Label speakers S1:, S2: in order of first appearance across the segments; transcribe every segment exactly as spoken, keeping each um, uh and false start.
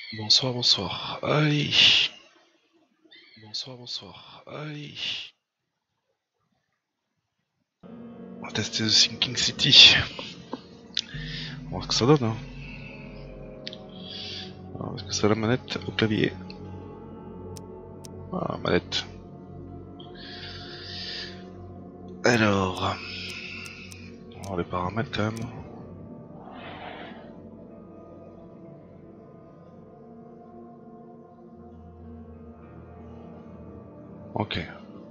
S1: Bonsoir, bonsoir. Allez. Bonsoir, bonsoir. Allez. On va tester The Sinking City. On va voir ce que ça donne. Hein. Alors, est-ce que c'est la manette au clavier? Ah, manette. Alors. On va voir les paramètres quand même. Ok.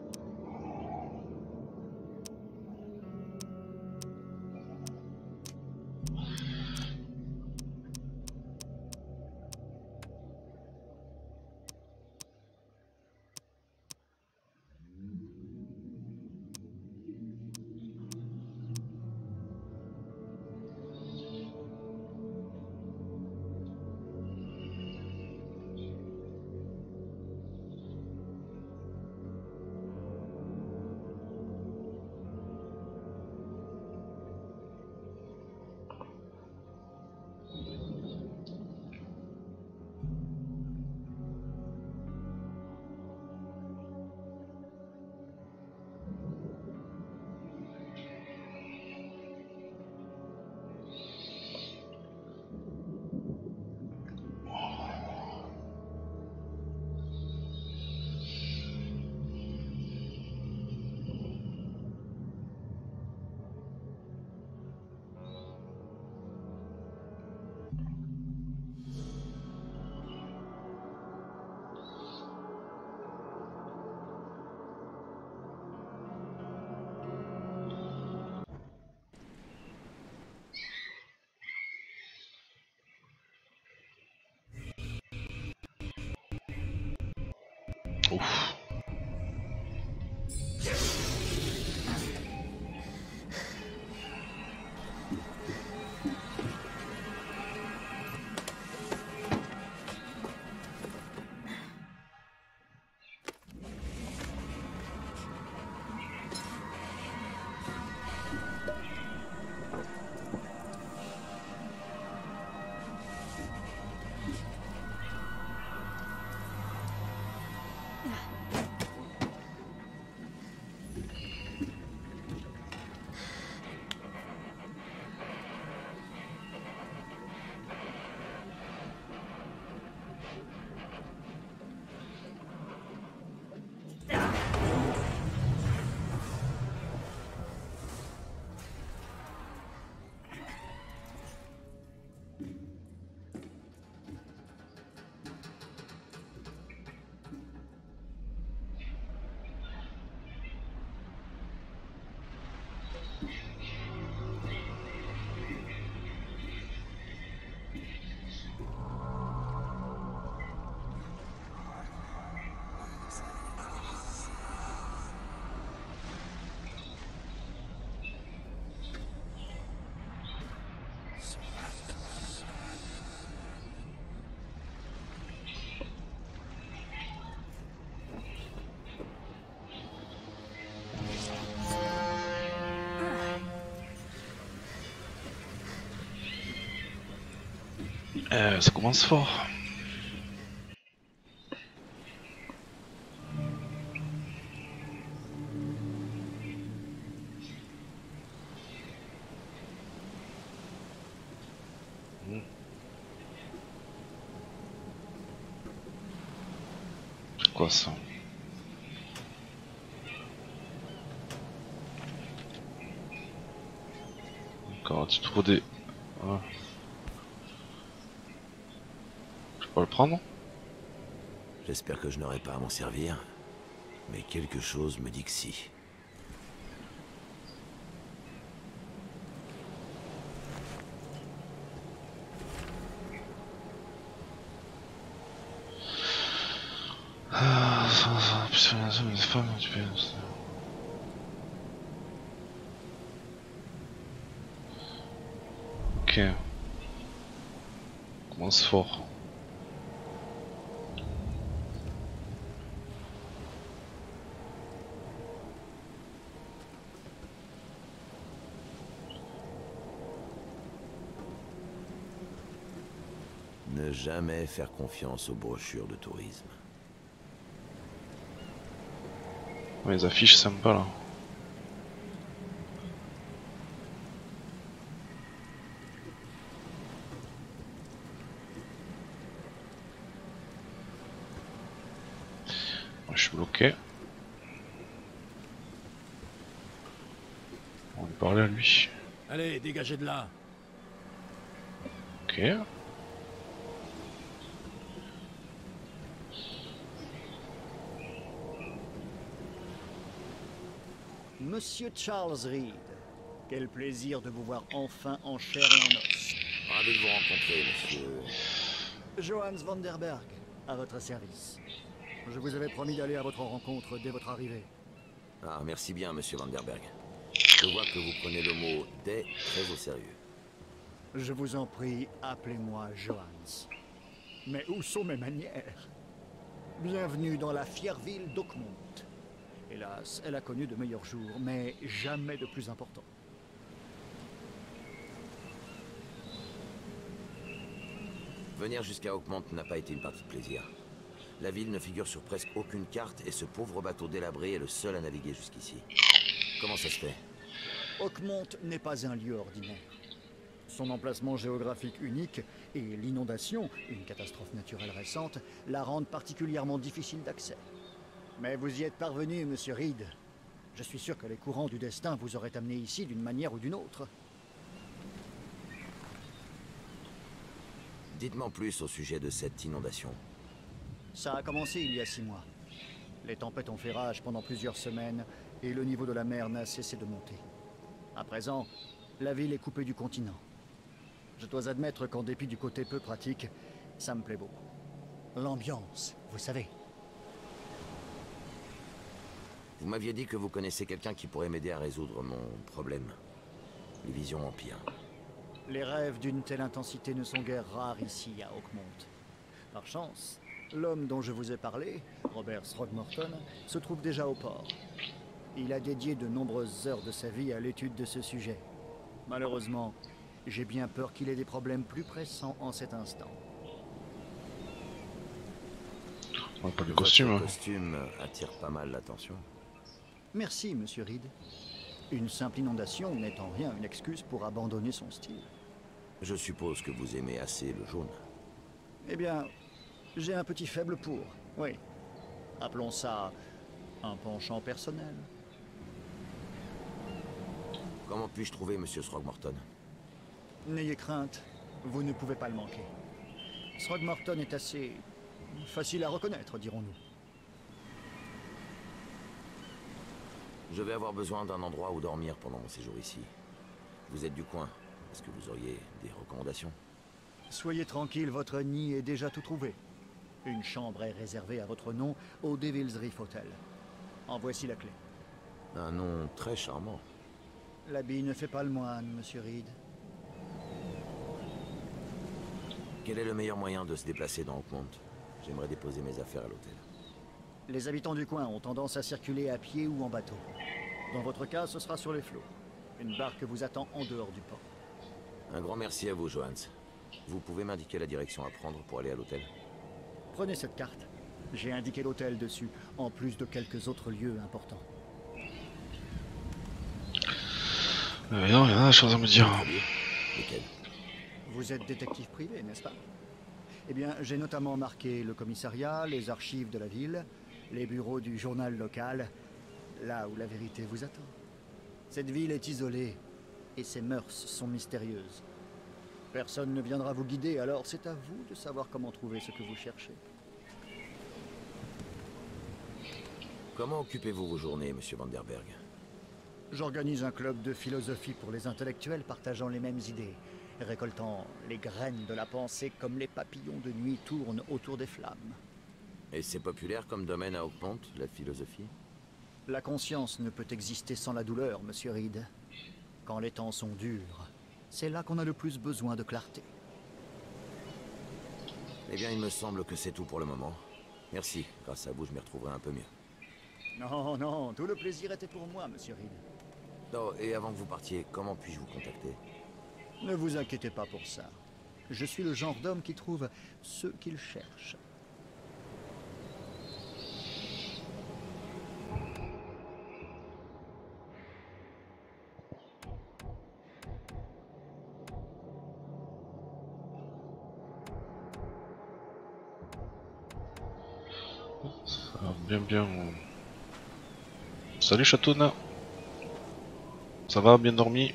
S1: Ouf. Euh, ça commence fort. C'est quoi ça? D'accord, tu trouves des... Ah. Je peux le prendre?
S2: J'espère que je n'aurai pas à m'en servir, mais quelque chose me dit que si.
S1: Ah, ça, ça, putain, ça, une femme, tu peux... Ok. On commence fort.
S2: Ne jamais faire confiance aux brochures de tourisme.
S1: Les affiches sympas là. Moi, je suis bloqué. On va lui parler à lui.
S3: Allez, dégagez de là.
S1: Ok.
S4: Monsieur Charles Reed, quel plaisir de vous voir enfin en chair et en os.
S2: Ravi de vous rencontrer, monsieur.
S4: Johannes Vanderberg, à votre service. Je vous avais promis d'aller à votre rencontre dès votre arrivée.
S2: Ah, merci bien, monsieur Vanderberg. Je vois que vous prenez le mot « des » très au sérieux.
S4: Je vous en prie, appelez-moi Johannes. Mais où sont mes manières? Bienvenue dans la fière ville d'Oakmont. Hélas, elle a connu de meilleurs jours, mais jamais de plus importants.
S2: Venir jusqu'à Oakmont n'a pas été une partie de plaisir. La ville ne figure sur presque aucune carte et ce pauvre bateau délabré est le seul à naviguer jusqu'ici. Comment ça se fait?
S4: Oakmont n'est pas un lieu ordinaire. Son emplacement géographique unique et l'inondation, une catastrophe naturelle récente, la rendent particulièrement difficile d'accès. Mais vous y êtes parvenu, monsieur Reed. Je suis sûr que les courants du destin vous auraient amené ici d'une manière ou d'une autre.
S2: Dites-moi plus au sujet de cette inondation.
S4: Ça a commencé il y a six mois. Les tempêtes ont fait rage pendant plusieurs semaines et le niveau de la mer n'a cessé de monter. À présent, la ville est coupée du continent. Je dois admettre qu'en dépit du côté peu pratique, ça me plaît beaucoup. L'ambiance, vous savez.
S2: Vous m'aviez dit que vous connaissez quelqu'un qui pourrait m'aider à résoudre mon problème. Les visions empirent.
S4: Les rêves d'une telle intensité ne sont guère rares ici à Oakmont. Par chance, l'homme dont je vous ai parlé, Robert Throgmorton, se trouve déjà au port. Il a dédié de nombreuses heures de sa vie à l'étude de ce sujet. Malheureusement, j'ai bien peur qu'il ait des problèmes plus pressants en cet instant.
S1: On n'a pas de
S2: Votre
S1: costume. Hein.
S2: costume attire pas mal l'attention.
S4: Merci, monsieur Reed. Une simple inondation n'est en rien une excuse pour abandonner son style.
S2: Je suppose que vous aimez assez le jaune.
S4: Eh bien, j'ai un petit faible pour, oui. Appelons ça un penchant personnel.
S2: Comment puis-je trouver monsieur Throgmorton?
S4: N'ayez crainte, vous ne pouvez pas le manquer. Throgmorton est assez facile à reconnaître, dirons-nous.
S2: Je vais avoir besoin d'un endroit où dormir pendant mon séjour ici. Vous êtes du coin. Est-ce que vous auriez des recommandations?
S4: Soyez tranquille, votre nid est déjà tout trouvé. Une chambre est réservée à votre nom au Devil's Reef Hotel. En voici la clé.
S2: Un nom très charmant.
S4: L'habit ne fait pas le moine, monsieur Reed.
S2: Quel est le meilleur moyen de se déplacer dans Oakmont? J'aimerais déposer mes affaires à l'hôtel.
S4: Les habitants du coin ont tendance à circuler à pied ou en bateau. Dans votre cas, ce sera sur les flots. Une barque vous attend en dehors du port.
S2: Un grand merci à vous, Johannes. Vous pouvez m'indiquer la direction à prendre pour aller à l'hôtel?
S4: Prenez cette carte. J'ai indiqué l'hôtel dessus, en plus de quelques autres lieux importants.
S1: Euh, non, il y en a des choses à me dire.
S2: Lesquels?
S4: Vous êtes détective privé, n'est-ce pas? Eh bien, j'ai notamment marqué le commissariat, les archives de la ville, les bureaux du journal local, là où la vérité vous attend. Cette ville est isolée, et ses mœurs sont mystérieuses. Personne ne viendra vous guider, alors c'est à vous de savoir comment trouver ce que vous cherchez.
S2: Comment occupez-vous vos journées, monsieur Vanderberg?
S4: J'organise un club de philosophie pour les intellectuels partageant les mêmes idées, récoltant les graines de la pensée comme les papillons de nuit tournent autour des flammes.
S2: Et c'est populaire comme domaine à Oakmont, la philosophie?
S4: La conscience ne peut exister sans la douleur, monsieur Reed. Quand les temps sont durs, c'est là qu'on a le plus besoin de clarté.
S2: Eh bien, il me semble que c'est tout pour le moment. Merci, grâce à vous, je m'y retrouverai un peu mieux.
S4: Non, non, tout le plaisir était pour moi, monsieur Reed.
S2: Oh, et avant que vous partiez, comment puis-je vous contacter?
S4: Ne vous inquiétez pas pour ça. Je suis le genre d'homme qui trouve ceux qu'il cherche.
S1: Alors, bien bien. Salut Chatouna. Ça va, bien dormi?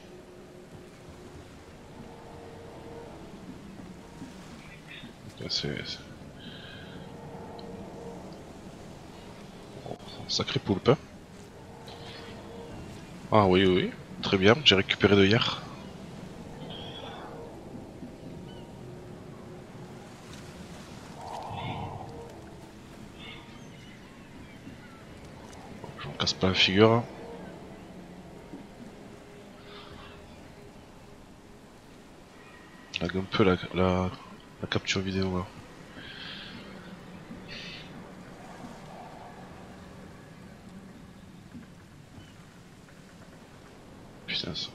S1: C'est oh, sacré poulpe. Hein. Ah oui, oui, oui, très bien, j'ai récupéré de hier. Je me casse pas la figure. Lag un peu la, la, la capture vidéo là. Putain ça.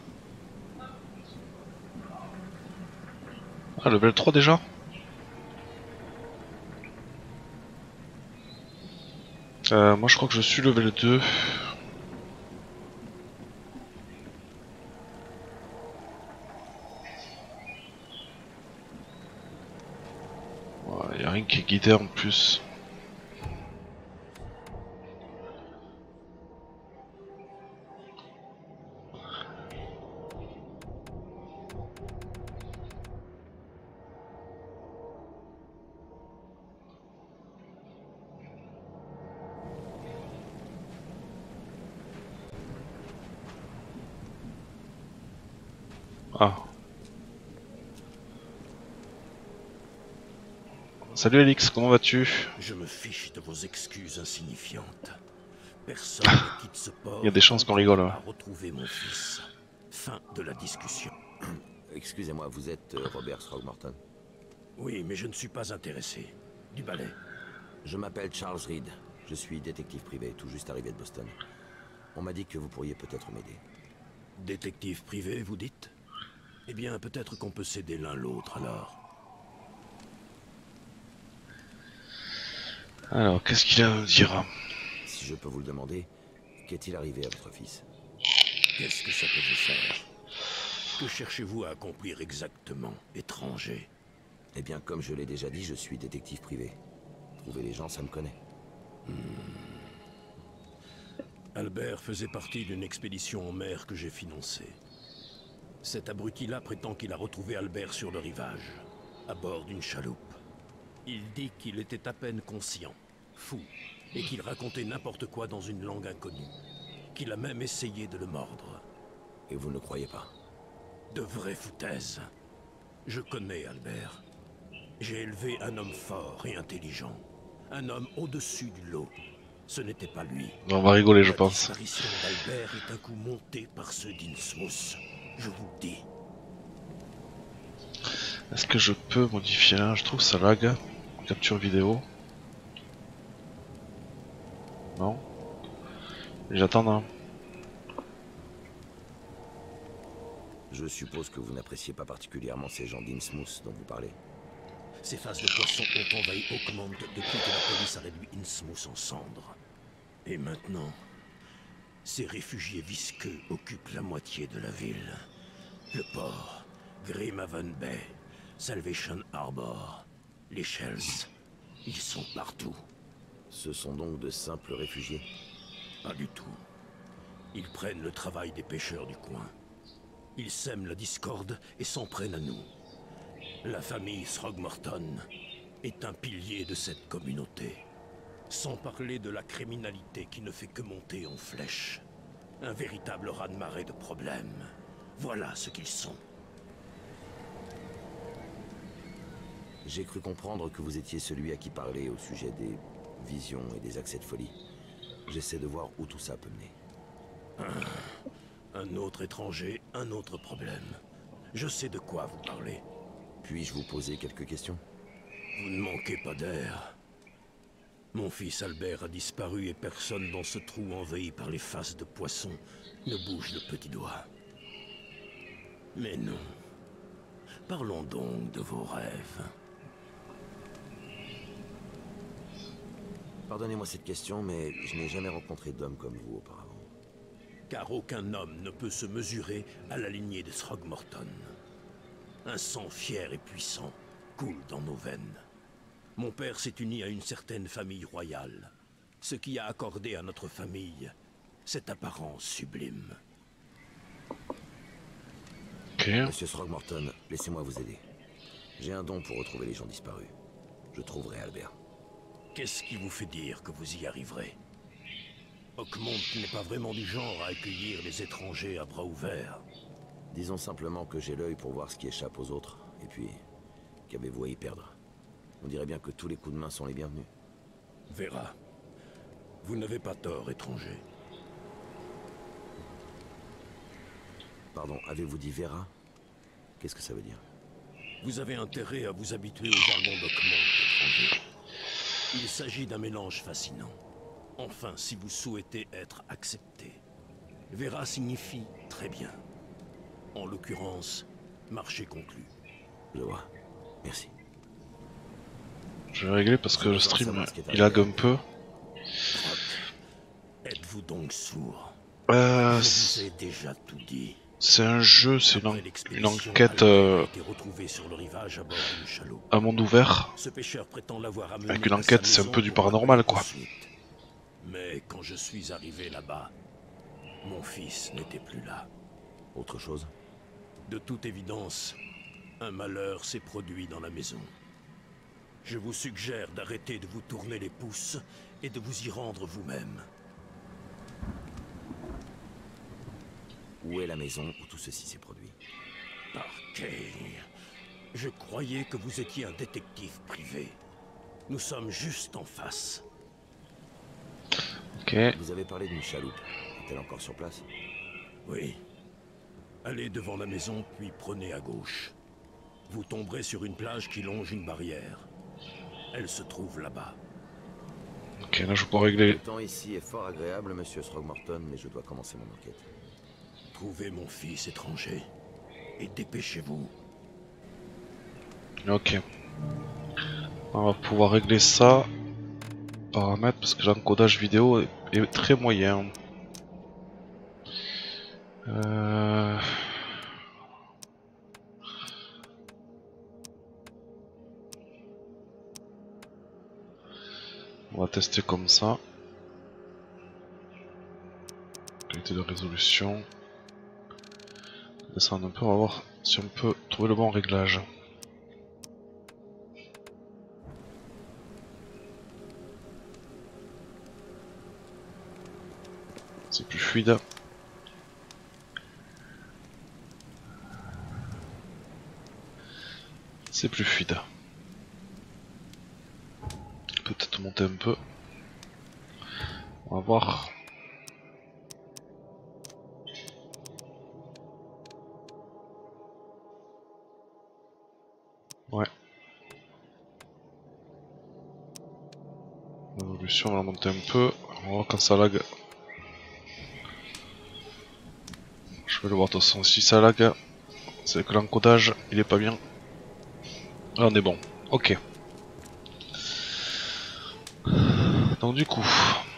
S1: Ah, level trois déjà? euh, Moi je crois que je suis level deux. Il n'y a rien qui est guidé en plus. Ah. Salut Alix, comment vas-tu?
S3: Je me fiche de vos excuses insignifiantes. Personne ne quitte ce port.
S1: Il y a des chances qu'on rigole.
S3: À retrouver mon fils. Fin de la discussion.
S2: Excusez-moi, vous êtes euh, Robert Throgmorton?
S3: Oui, mais je ne suis pas intéressé. Du balai.
S2: Je m'appelle Charles Reed. Je suis détective privé, tout juste arrivé de Boston. On m'a dit que vous pourriez peut-être m'aider.
S3: Détective privé, vous dites? Eh bien, peut-être qu'on peut s'aider l'un l'autre alors.
S1: Alors, qu'est-ce qu'il a à nous dire?
S2: Si je peux vous le demander, qu'est-il arrivé à votre fils?
S3: Qu'est-ce que ça peut vous faire? Que cherchez-vous à accomplir exactement, étranger?
S2: Eh bien, comme je l'ai déjà dit, je suis détective privé. Trouver les gens, ça me connaît.
S3: Hmm. Albert faisait partie d'une expédition en mer que j'ai financée. Cet abruti-là prétend qu'il a retrouvé Albert sur le rivage, à bord d'une chaloupe. Il dit qu'il était à peine conscient, fou, et qu'il racontait n'importe quoi dans une langue inconnue. Qu'il a même essayé de le mordre.
S2: Et vous ne le croyez pas?
S3: De vraies foutaises. Je connais Albert. J'ai élevé un homme fort et intelligent. Un homme au-dessus du lot. Ce n'était pas lui.
S1: On va rigoler, je
S3: La
S1: pense.
S3: La disparition d'Albert est un coup monté par ceux d'Innsmouth. Je vous le dis.
S1: Est-ce que je peux modifier là? Je trouve ça lag. Capture vidéo. Non. J'attends. Hein.
S2: Je suppose que vous n'appréciez pas particulièrement ces gens d'Innsmouth dont vous parlez.
S3: Ces faces de poissons ont envahi Oakmont depuis que la police a réduit Innsmouth en cendres. Et maintenant, ces réfugiés visqueux occupent la moitié de la ville. Le port, Grimhaven Bay, Salvation Harbor, les Shells, ils sont partout.
S2: Ce sont donc de simples réfugiés?
S3: Pas du tout. Ils prennent le travail des pêcheurs du coin. Ils sèment la discorde et s'en prennent à nous. La famille Throgmorton est un pilier de cette communauté. Sans parler de la criminalité qui ne fait que monter en flèche. Un véritable raz-de-marée de problèmes. Voilà ce qu'ils sont.
S2: J'ai cru comprendre que vous étiez celui à qui parler au sujet des visions et des accès de folie. J'essaie de voir où tout ça peut mener.
S3: Un, un autre étranger, un autre problème. Je sais de quoi vous parlez.
S2: Puis-je vous poser quelques questions?
S3: Vous ne manquez pas d'air. Mon fils Albert a disparu et personne dans ce trou envahi par les faces de poissons ne bouge le petit doigt. Mais non. Parlons donc de vos rêves.
S2: Pardonnez-moi cette question, mais je n'ai jamais rencontré d'homme comme vous auparavant.
S3: Car aucun homme ne peut se mesurer à la lignée de Throgmorton. Un sang fier et puissant coule dans nos veines. Mon père s'est uni à une certaine famille royale, ce qui a accordé à notre famille cette apparence sublime.
S1: Ok.
S2: Monsieur Throgmorton, laissez-moi vous aider. J'ai un don pour retrouver les gens disparus. Je trouverai Albert.
S3: Qu'est-ce qui vous fait dire que vous y arriverez? Oakmont n'est pas vraiment du genre à accueillir les étrangers à bras ouverts.
S2: Disons simplement que j'ai l'œil pour voir ce qui échappe aux autres. Et puis, qu'avez-vous à y perdre? On dirait bien que tous les coups de main sont les bienvenus.
S3: Vera, vous n'avez pas tort, étranger.
S2: Pardon, avez-vous dit Vera? Qu'est-ce que ça veut dire?
S3: Vous avez intérêt à vous habituer au jargon d'Oakmont, étranger. Il s'agit d'un mélange fascinant. Enfin, si vous souhaitez être accepté. Vera signifie très bien. En l'occurrence, marché conclu.
S2: Je vois. Merci.
S1: Je vais régler parce que le stream il lag un peu.
S3: Êtes-vous donc sourd?
S1: Euh,
S3: Je vous ai déjà tout dit.
S1: c'est un jeu, c'est une, en une enquête euh, à monde ouvert.
S3: Ce pêcheur prétend l'avoir amené
S1: Avec une
S3: à
S1: enquête,
S3: sa
S1: c'est un
S3: maison
S1: peu du
S3: pour
S1: paranormal,
S3: la
S1: quoi.
S3: poursuite. Mais quand je suis arrivé là-bas, mon fils n'était plus là.
S2: Autre chose?
S3: De toute évidence, un malheur s'est produit dans la maison. Je vous suggère d'arrêter de vous tourner les pouces et de vous y rendre vous-même.
S2: Où est la maison où tout ceci s'est produit?
S3: Parquet, je croyais que vous étiez un détective privé. Nous sommes juste en face.
S1: Ok.
S2: Vous avez parlé d'une chaloupe. Est-elle encore sur place?
S3: Oui. Allez devant la maison, puis prenez à gauche. Vous tomberez sur une plage qui longe une barrière. Elle se trouve là-bas.
S1: Ok, là je peux régler.
S2: Le temps ici est fort agréable, monsieur Throgmorton, mais je dois commencer mon enquête.
S3: Trouvez mon fils étranger et dépêchez-vous.
S1: Ok. On va pouvoir régler ça. Paramètres, parce que l'encodage vidéo est, est très moyen. Euh... On va tester comme ça. Qualité de résolution. Descendre un peu, on va voir si on peut trouver le bon réglage. C'est plus fluide. C'est plus fluide. Peut-être monter un peu. On va voir. Ouais. L'évolution, on va la monter un peu. On va voir quand ça lag. Je vais le voir de toute façon. Si ça lag, c'est que l'encodage il est pas bien. Là on est bon. Ok. Donc du coup.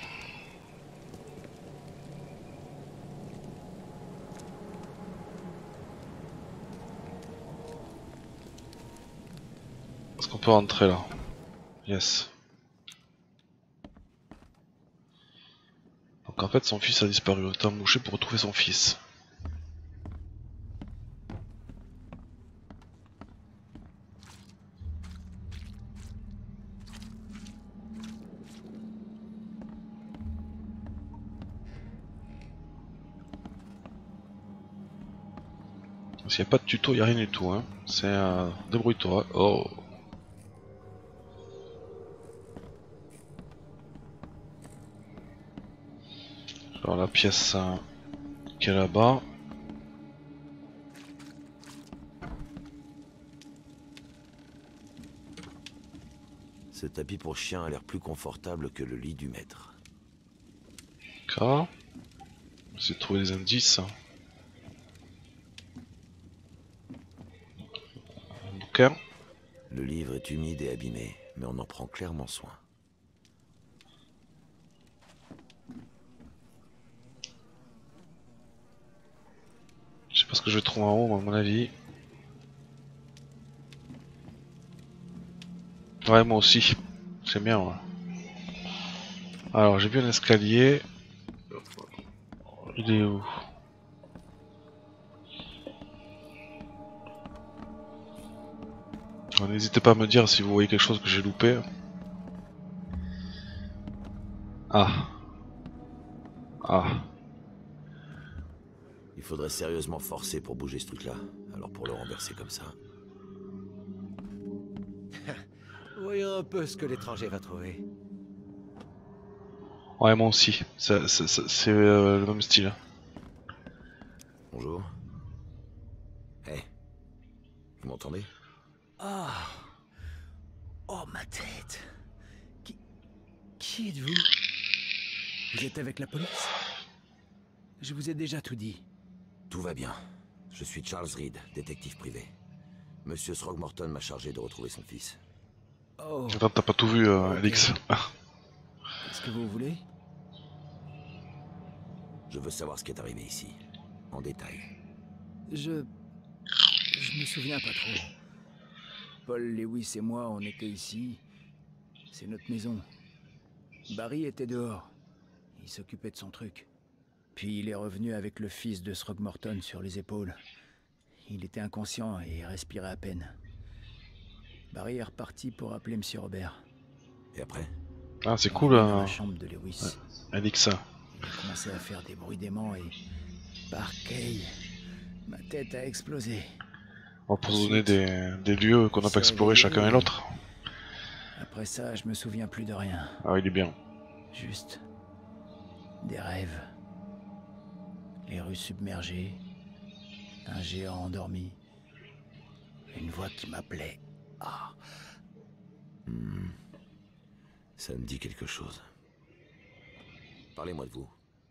S1: Est-ce qu'on peut rentrer là? Yes. Donc en fait son fils a disparu. Autant boucher pour retrouver son fils. S'il n'y a pas de tuto, il n'y a rien du tout. Hein. C'est un euh, débrouille-toi. Oh. Alors la pièce euh, qui est là-bas.
S2: Ce tapis pour chien a l'air plus confortable que le lit du maître.
S1: K. On va essayer de trouver des indices. bouquin.
S2: Le livre est humide et abîmé, mais on en prend clairement soin.
S1: Je sais pas ce que je vais trouver en haut, à mon avis. Ouais, moi aussi. C'est bien, ouais. Alors, j'ai vu un escalier. Il est où? N'hésitez pas à me dire si vous voyez quelque chose que j'ai loupé. Ah. Ah.
S2: Il faudrait sérieusement forcer pour bouger ce truc-là. Alors pour le renverser comme ça...
S5: Voyons un peu ce que l'étranger va trouver.
S1: Ouais, moi aussi. C'est euh, le même style.
S2: Bonjour. Hey. Vous m'entendez?
S5: Ah. Oh, ma tête. Qui... Qui êtes-vous? Vous êtes avec la police? Je vous ai déjà tout dit.
S2: Tout va bien. Je suis Charles Reed, détective privé. Monsieur Throgmorton m'a chargé de retrouver son fils.
S5: Oh.
S1: Attends, t'as pas tout vu, euh,
S5: Ok.
S1: Alix.
S5: Qu'est-ce que vous voulez?
S2: Je veux savoir ce qui est arrivé ici. En détail.
S5: Je... Je me souviens pas trop. Paul Lewis et moi, on était ici. C'est notre maison. Barry était dehors. Il s'occupait de son truc. Puis il est revenu avec le fils de Throgmorton sur les épaules. Il était inconscient et respirait à peine. Barry est reparti pour appeler Monsieur Robert.
S2: Et après?
S1: Ah, c'est
S5: Il
S1: cool,
S5: est venu dans
S1: euh,
S5: la chambre de Lewis.
S1: ouais. Alix.
S5: Il a commencé à faire des bruits déments et... Par Kay, ma tête a explosé.
S1: On va pour se donner des, des lieux qu'on n'a pas explorés chacun et l'autre.
S5: Après ça, je me souviens plus de rien.
S1: Ah, il est bien.
S5: Juste... des rêves. Les rues submergées. Un géant endormi. Une voix qui m'appelait. Ah.
S2: Hmm. Ça me dit quelque chose. Parlez-moi de vous.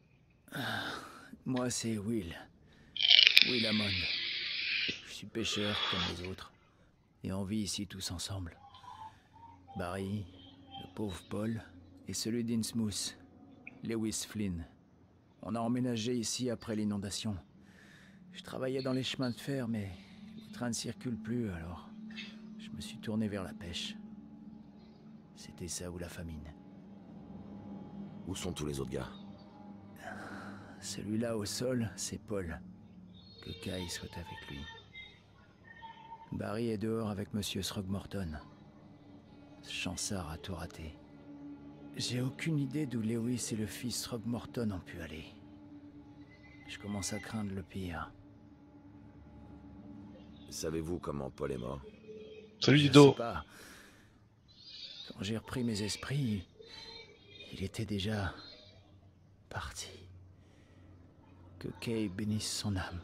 S5: Moi, c'est Will. Will Hammond. Je suis pêcheur comme les autres. Et on vit ici tous ensemble. Barry, le pauvre Paul, et celui d'Innsmouth, Lewis Flynn. On a emménagé ici après l'inondation. Je travaillais dans les chemins de fer, mais les trains ne circulent plus, alors je me suis tourné vers la pêche. C'était ça ou la famine.
S2: Où sont tous les autres gars?
S5: Celui-là au sol, c'est Paul. Que Kay soit avec lui. Barry est dehors avec Monsieur Throgmorton. Ce chancard a tout raté. J'ai aucune idée d'où Lewis et le fils Throgmorton ont pu aller. Je commence à craindre le pire.
S2: Savez-vous comment Paul est mort?
S1: Salut
S5: Je
S1: Dido.
S5: sais pas. Quand j'ai repris mes esprits, il était déjà parti. Que Kay bénisse son âme.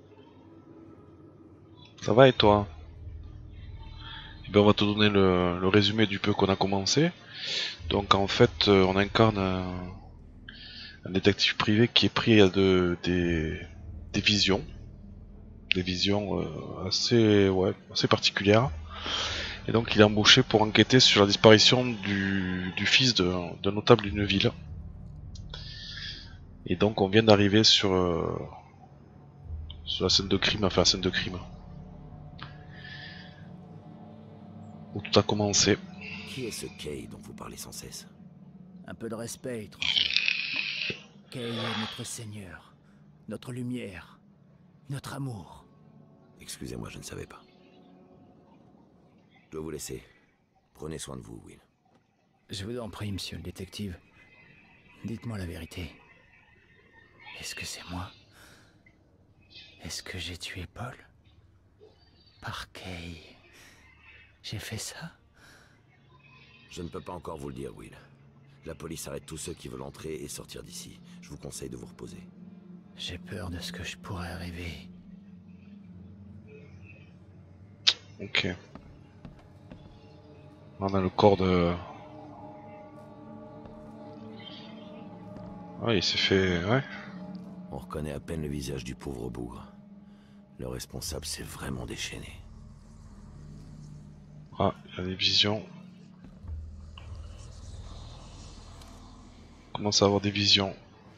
S1: Ça va et toi? Eh ben, on va te donner le, le résumé du peu qu'on a commencé. Donc en fait, euh, on incarne un, un détective privé qui est pris à de, des, des visions. Des visions euh, assez, ouais, assez particulières. Et donc il est embauché pour enquêter sur la disparition du, du fils d'un notable d'une ville. Et donc on vient d'arriver sur, euh, sur la scène de crime, enfin la scène de crime. Où tout a commencé.
S2: Qui est ce Kay dont vous parlez sans cesse?
S5: Un peu de respect, étranger. Kay est notre Seigneur, notre lumière, notre amour.
S2: Excusez-moi, je ne savais pas. Je dois vous laisser. Prenez soin de vous, Will.
S5: Je vous en prie, monsieur le détective. Dites-moi la vérité. Est-ce que c'est moi? Est-ce que j'ai tué Paul? Par Kay. J'ai fait ça?
S2: Je ne peux pas encore vous le dire, Will. La police arrête tous ceux qui veulent entrer et sortir d'ici. Je vous conseille de vous reposer.
S5: J'ai peur de ce que je pourrais arriver.
S1: Ok. On a le corps de... Ouais, il s'est fait... Ouais.
S2: On reconnaît à peine le visage du pauvre bougre. Le responsable s'est vraiment déchaîné.
S1: Ah, il y a des visions. On commence à avoir des visions.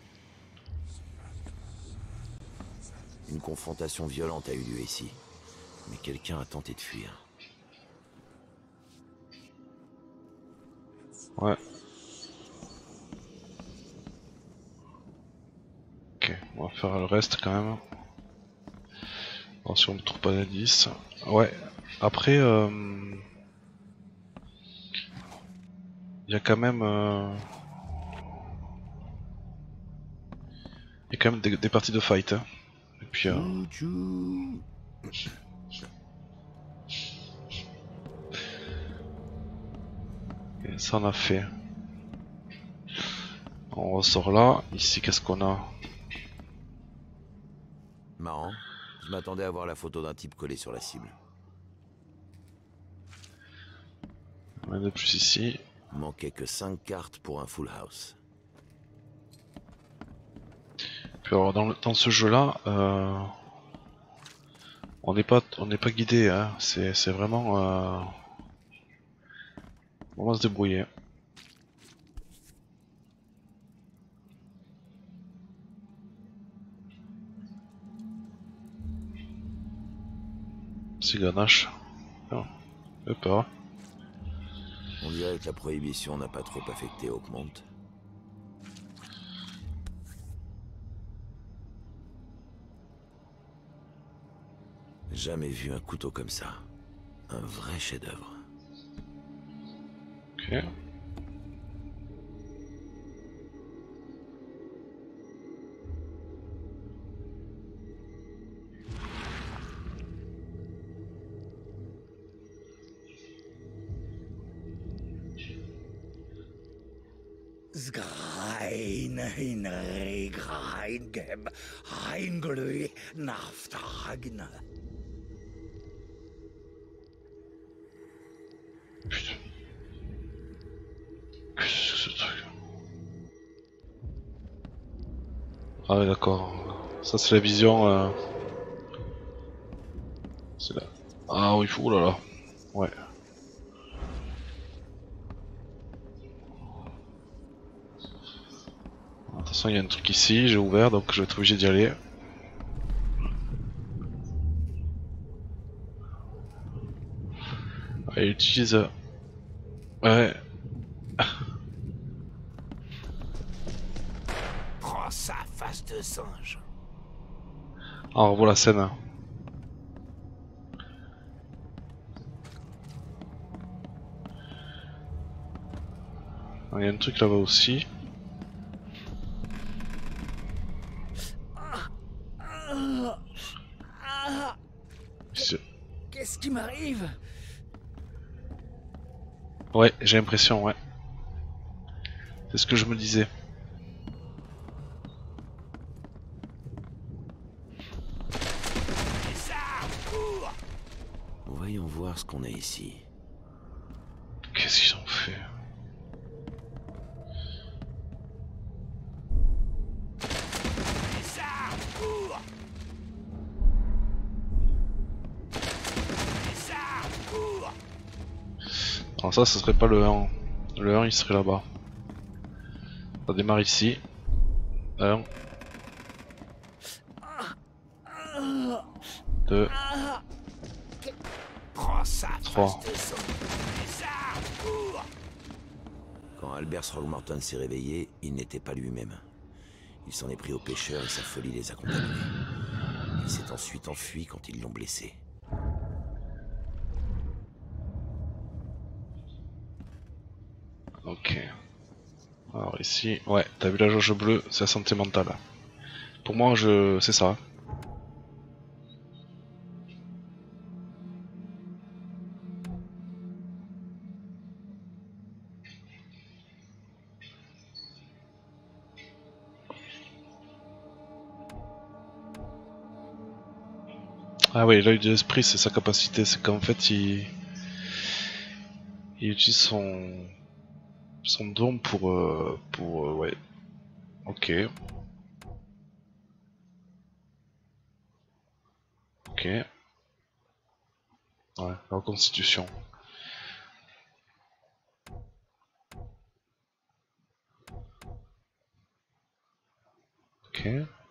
S2: Une confrontation violente a eu lieu ici. Mais quelqu'un a tenté de fuir.
S1: Ouais. Ok, on va faire le reste quand même. Voir si on ne trouve pas d'indice. Ouais, après, euh... il y a quand même... Euh... Il y a quand même des, des parties de fight. Hein. Et puis... Euh... Et ça on a fait. On ressort là. Ici, qu'est-ce qu'on a?
S2: Marrant. Je m'attendais à voir la photo d'un type collé sur la cible.
S1: Rien de plus ici.
S2: Manquait que cinq cartes pour un full house.
S1: Puis alors dans, le, dans ce jeu là, euh, on n'est pas on n'est pas guidé, hein. c'est vraiment euh, on va se débrouiller. C'est ganache. Oh, j'ai peur.
S2: On dirait que la prohibition n'a pas trop affecté Oakmont. Jamais vu un couteau comme ça. Un vrai chef-d'œuvre.
S1: Ok.
S6: Zgrain hinre grain gem reinglui naftagne.
S1: Putain. Qu'est-ce que c'est que ce truc? Ah ouais d'accord. Ça c'est la vision. Euh... C'est là. Ah oui, oh là là. Ouais. Attention, il y a un truc ici, j'ai ouvert donc je vais être obligé d'y aller. Ah, il utilise. Ouais.
S6: Prends ça, face de singe.
S1: Ah, on revoit la scène. Il y a un truc là-bas aussi.
S5: Qu'est-ce qui m'arrive?
S1: Ouais, j'ai l'impression, ouais. C'est ce que je me disais.
S2: Voyons voir ce qu'on a ici.
S1: Qu'est-ce qu'ils ont fait? Alors ça, ce serait pas le un. Le un, il serait là-bas. Ça démarre ici. un. deux. trois.
S2: Quand Albert Throgmorton s'est réveillé, il n'était pas lui-même. Il s'en est pris aux pêcheurs et sa folie les a contaminés. Il s'est ensuite enfui quand ils l'ont blessé.
S1: Ok. Alors ici, ouais, t'as vu la jauge bleue, c'est la santé mentale. Pour moi, je, c'est ça. Ah oui, l'œil de l'esprit, c'est sa capacité, c'est qu'en fait, il... il utilise son... son don pour... Euh, pour... Euh, ouais. Ok. Ok. Ouais, la reconstitution. Ok.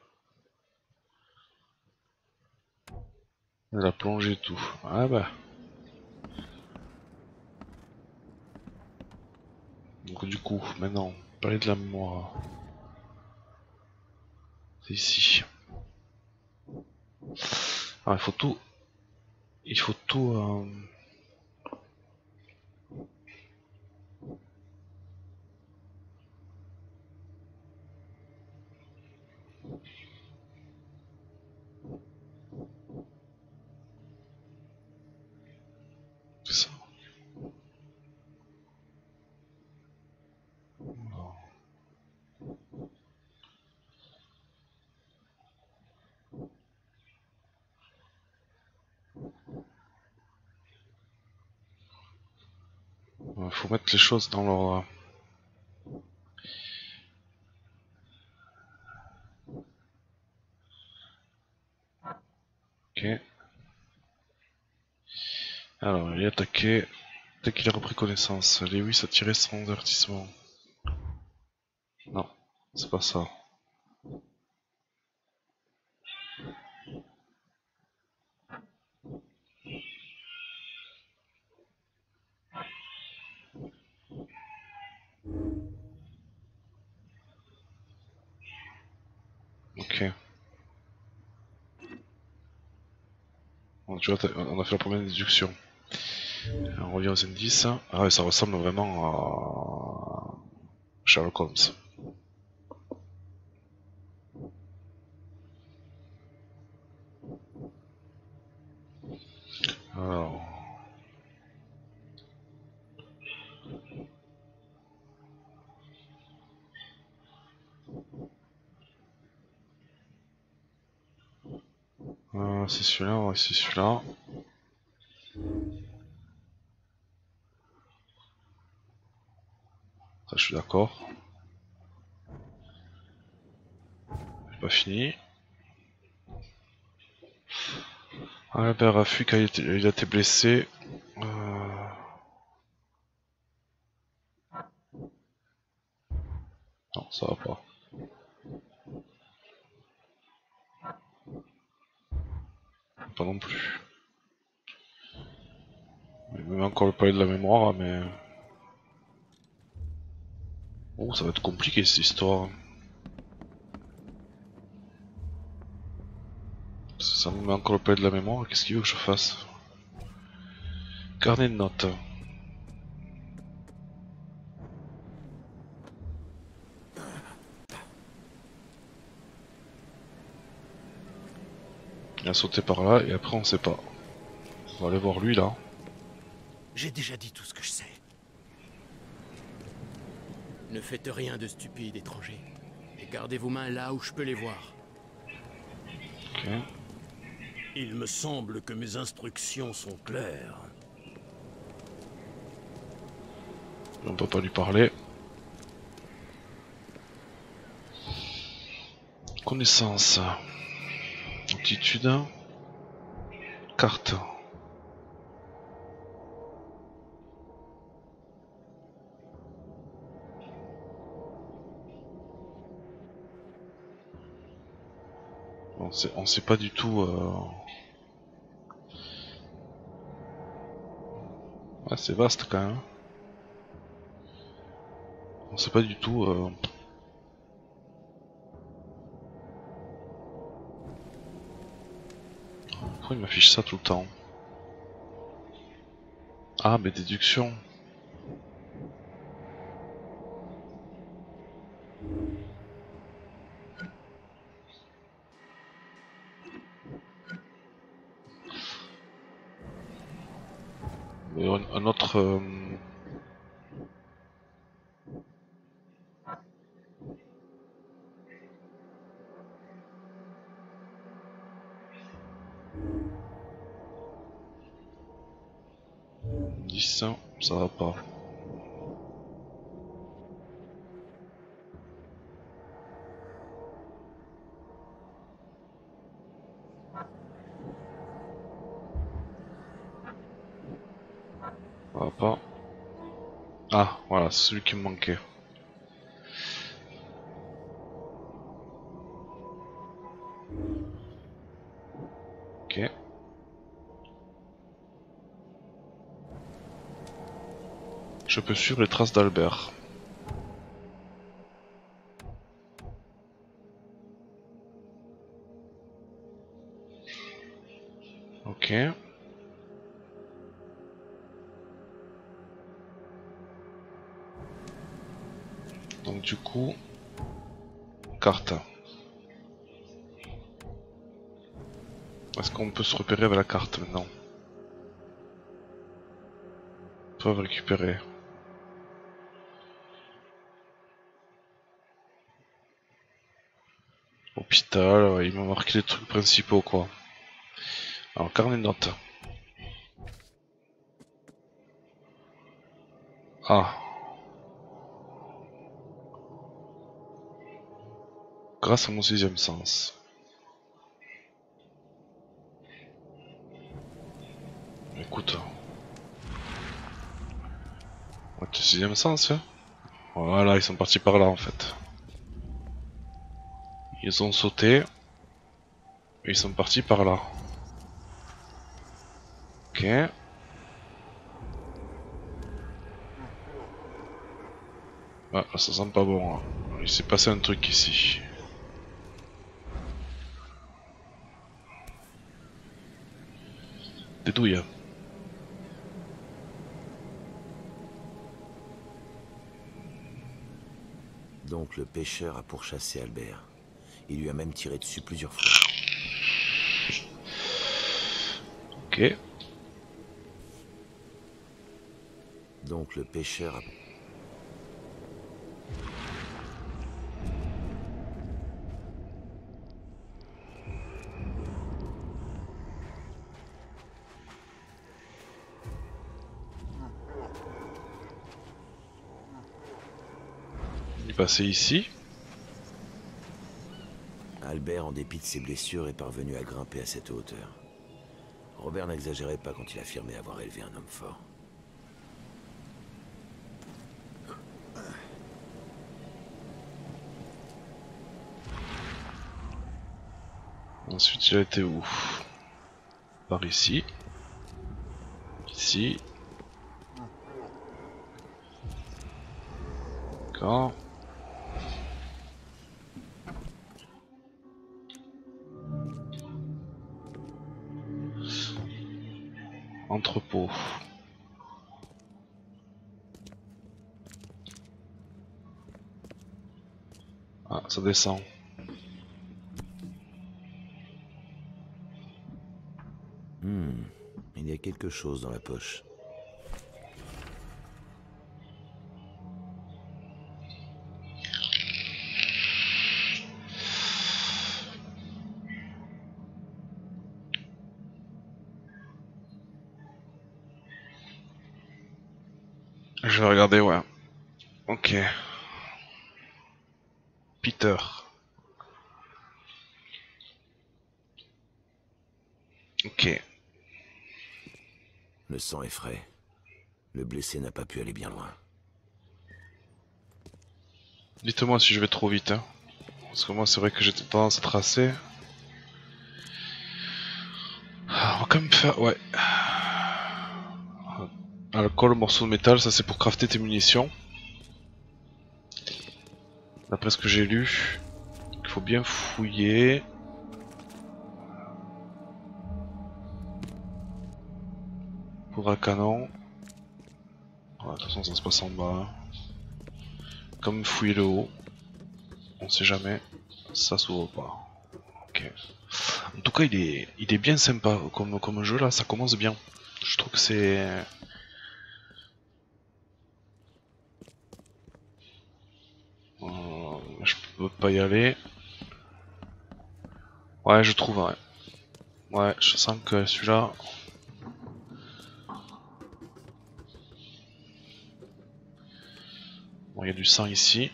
S1: Elle a plongé tout. Ah bah. Donc du coup, maintenant, parler de la mémoire. C'est ici. Ah, il faut tout... Il faut tout... Euh... C'est ça. Alors. Il faut mettre les choses dans leur... Ok. Alors, il est attaqué. Dès qu'il a repris connaissance, Lewis a tiré sans avertissement. Non, c'est pas ça. Ok. Bon, tu vois, on a fait la première déduction. On revient aux indices. Ah ouais, ça ressemble vraiment à Sherlock Holmes. Alors... Euh, c'est celui-là, ouais, c'est celui-là. Ça, je suis d'accord. J'ai pas fini. Albert a fui quand il, était, il a été blessé. Euh... Non, ça va pas. Pas non plus. Il me met encore le palais de la mémoire, mais... Oh, ça va être compliqué cette histoire. Ça me met encore le palais de la mémoire, qu'est-ce qu'il veut que je fasse? Carnet de notes. Il a sauté par là et après on sait pas. On va aller voir lui là.
S3: J'ai déjà dit tout ce que je sais. Ne faites rien de stupide, étranger. Et gardez vos mains là où je peux les voir.
S1: Ok.
S3: Il me semble que mes instructions sont claires.
S1: On peut pas lui parler. Connaissance. Attitude. Carte. On sait, on sait pas du tout... Euh... Ouais, c'est vaste quand même. On sait pas du tout... Euh... Pourquoi il m'affiche ça tout le temps? Ah, mais déduction. Un, un autre... Euh... dix, ça va pas. Ça va pas. Ah, voilà, c'est celui qui me manquait. Ok. Je peux suivre les traces d'Albert. Ok. Donc du coup, carte. Est-ce qu'on peut se repérer avec la carte maintenant? Peuvent récupérer. Hôpital, ouais, il m'a marqué les trucs principaux quoi. Alors carnet de notes. Ah. Grâce à mon sixième sens. Écoute. Ouais, tu sixième sens, hein. Voilà, ils sont partis par là en fait. Ils ont sauté. Et ils sont partis par là. Ok. Ah, ça sent pas bon. Hein. Il s'est passé un truc ici. Des douilles.
S2: Donc le pêcheur a pourchassé Albert. Il lui a même tiré dessus plusieurs fois.
S1: Ok.
S2: Donc le pêcheur a...
S1: Il est passé ici.
S2: Albert, en dépit de ses blessures, est parvenu à grimper à cette hauteur. Robert n'exagérait pas quand il affirmait avoir élevé un homme fort.
S1: Ensuite il a été où? Par ici. Ici. D'accord. Entrepôt. Ah, ça descend.
S2: Hmm, il y a quelque chose dans la poche.
S1: Je vais regarder, ouais. Ok. Peter. Ok.
S2: Le sang est frais. Le blessé n'a pas pu aller bien loin.
S1: Dites-moi si je vais trop vite, hein. Parce que moi c'est vrai que j'ai tendance à tracer. Ah, on va quand même faire... Ouais. Alcool, morceau de métal, ça c'est pour crafter tes munitions. D'après ce que j'ai lu, il faut bien fouiller. Poudre à canon. Ouais, de toute façon ça se passe en bas. Comme fouiller le haut. On sait jamais. Ça s'ouvre pas. Ok. En tout cas il est, il est bien sympa comme, comme jeu là, ça commence bien. Je trouve que c'est... Euh, je peux pas y aller. Ouais, je trouve, ouais. Ouais, je sens que celui-là... Bon, il y a du sang ici.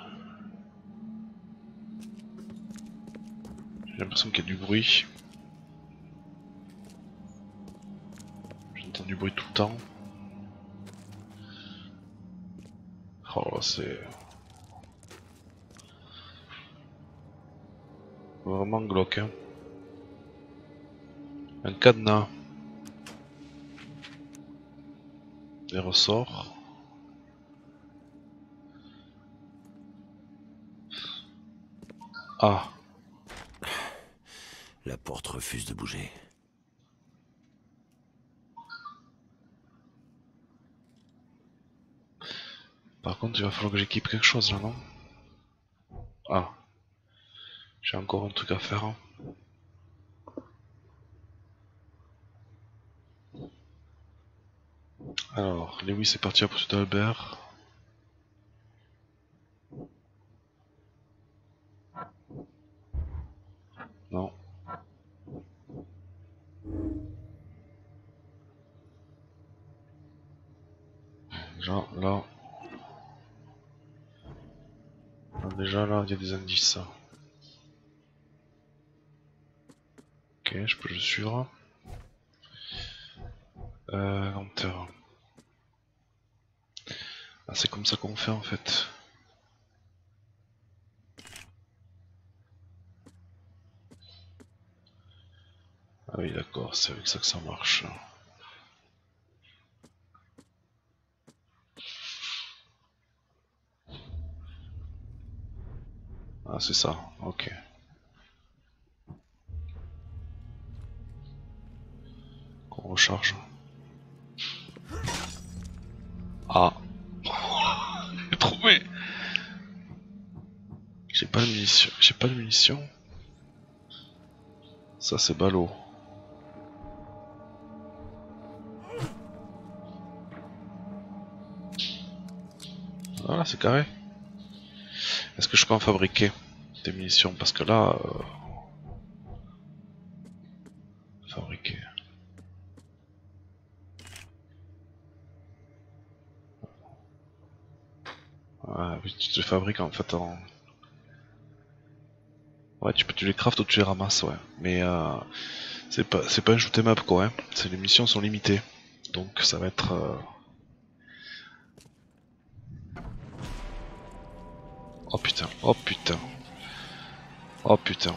S1: J'ai l'impression qu'il y a du bruit. J'entends du bruit tout le temps. Oh là, c'est... Vraiment glauque, hein. Un cadenas. Des ressorts. Ah.
S2: La porte refuse de bouger.
S1: Par contre, il va falloir que j'équipe quelque chose là, non? Ah. J'ai encore un truc à faire. Hein. Alors, Lewis est parti à la poursuite d'Albert. Non. Déjà là. Ah, déjà là, il y a des indices. Ok, je peux le suivre. Euh, lenteur. Ah, c'est comme ça qu'on fait en fait. Ah oui, d'accord, c'est avec ça que ça marche. Ah, c'est ça, ok. Qu'on recharge. Ah. J'ai trouvé. J'ai pas de munitions. J'ai pas de munitions. Ça c'est ballot. Voilà, c'est carré. Est-ce que je peux en fabriquer des munitions? Parce que là... Euh... Fabriquer... Ouais, oui, tu te fabriques en fait en... Ouais, tu peux tu les craftes ou tu les ramasses, ouais. Mais euh, c'est pas c'est pas un shoot 'em up quoi. Hein. Les missions sont limitées, donc ça va être. Euh... Oh putain, oh putain, oh putain,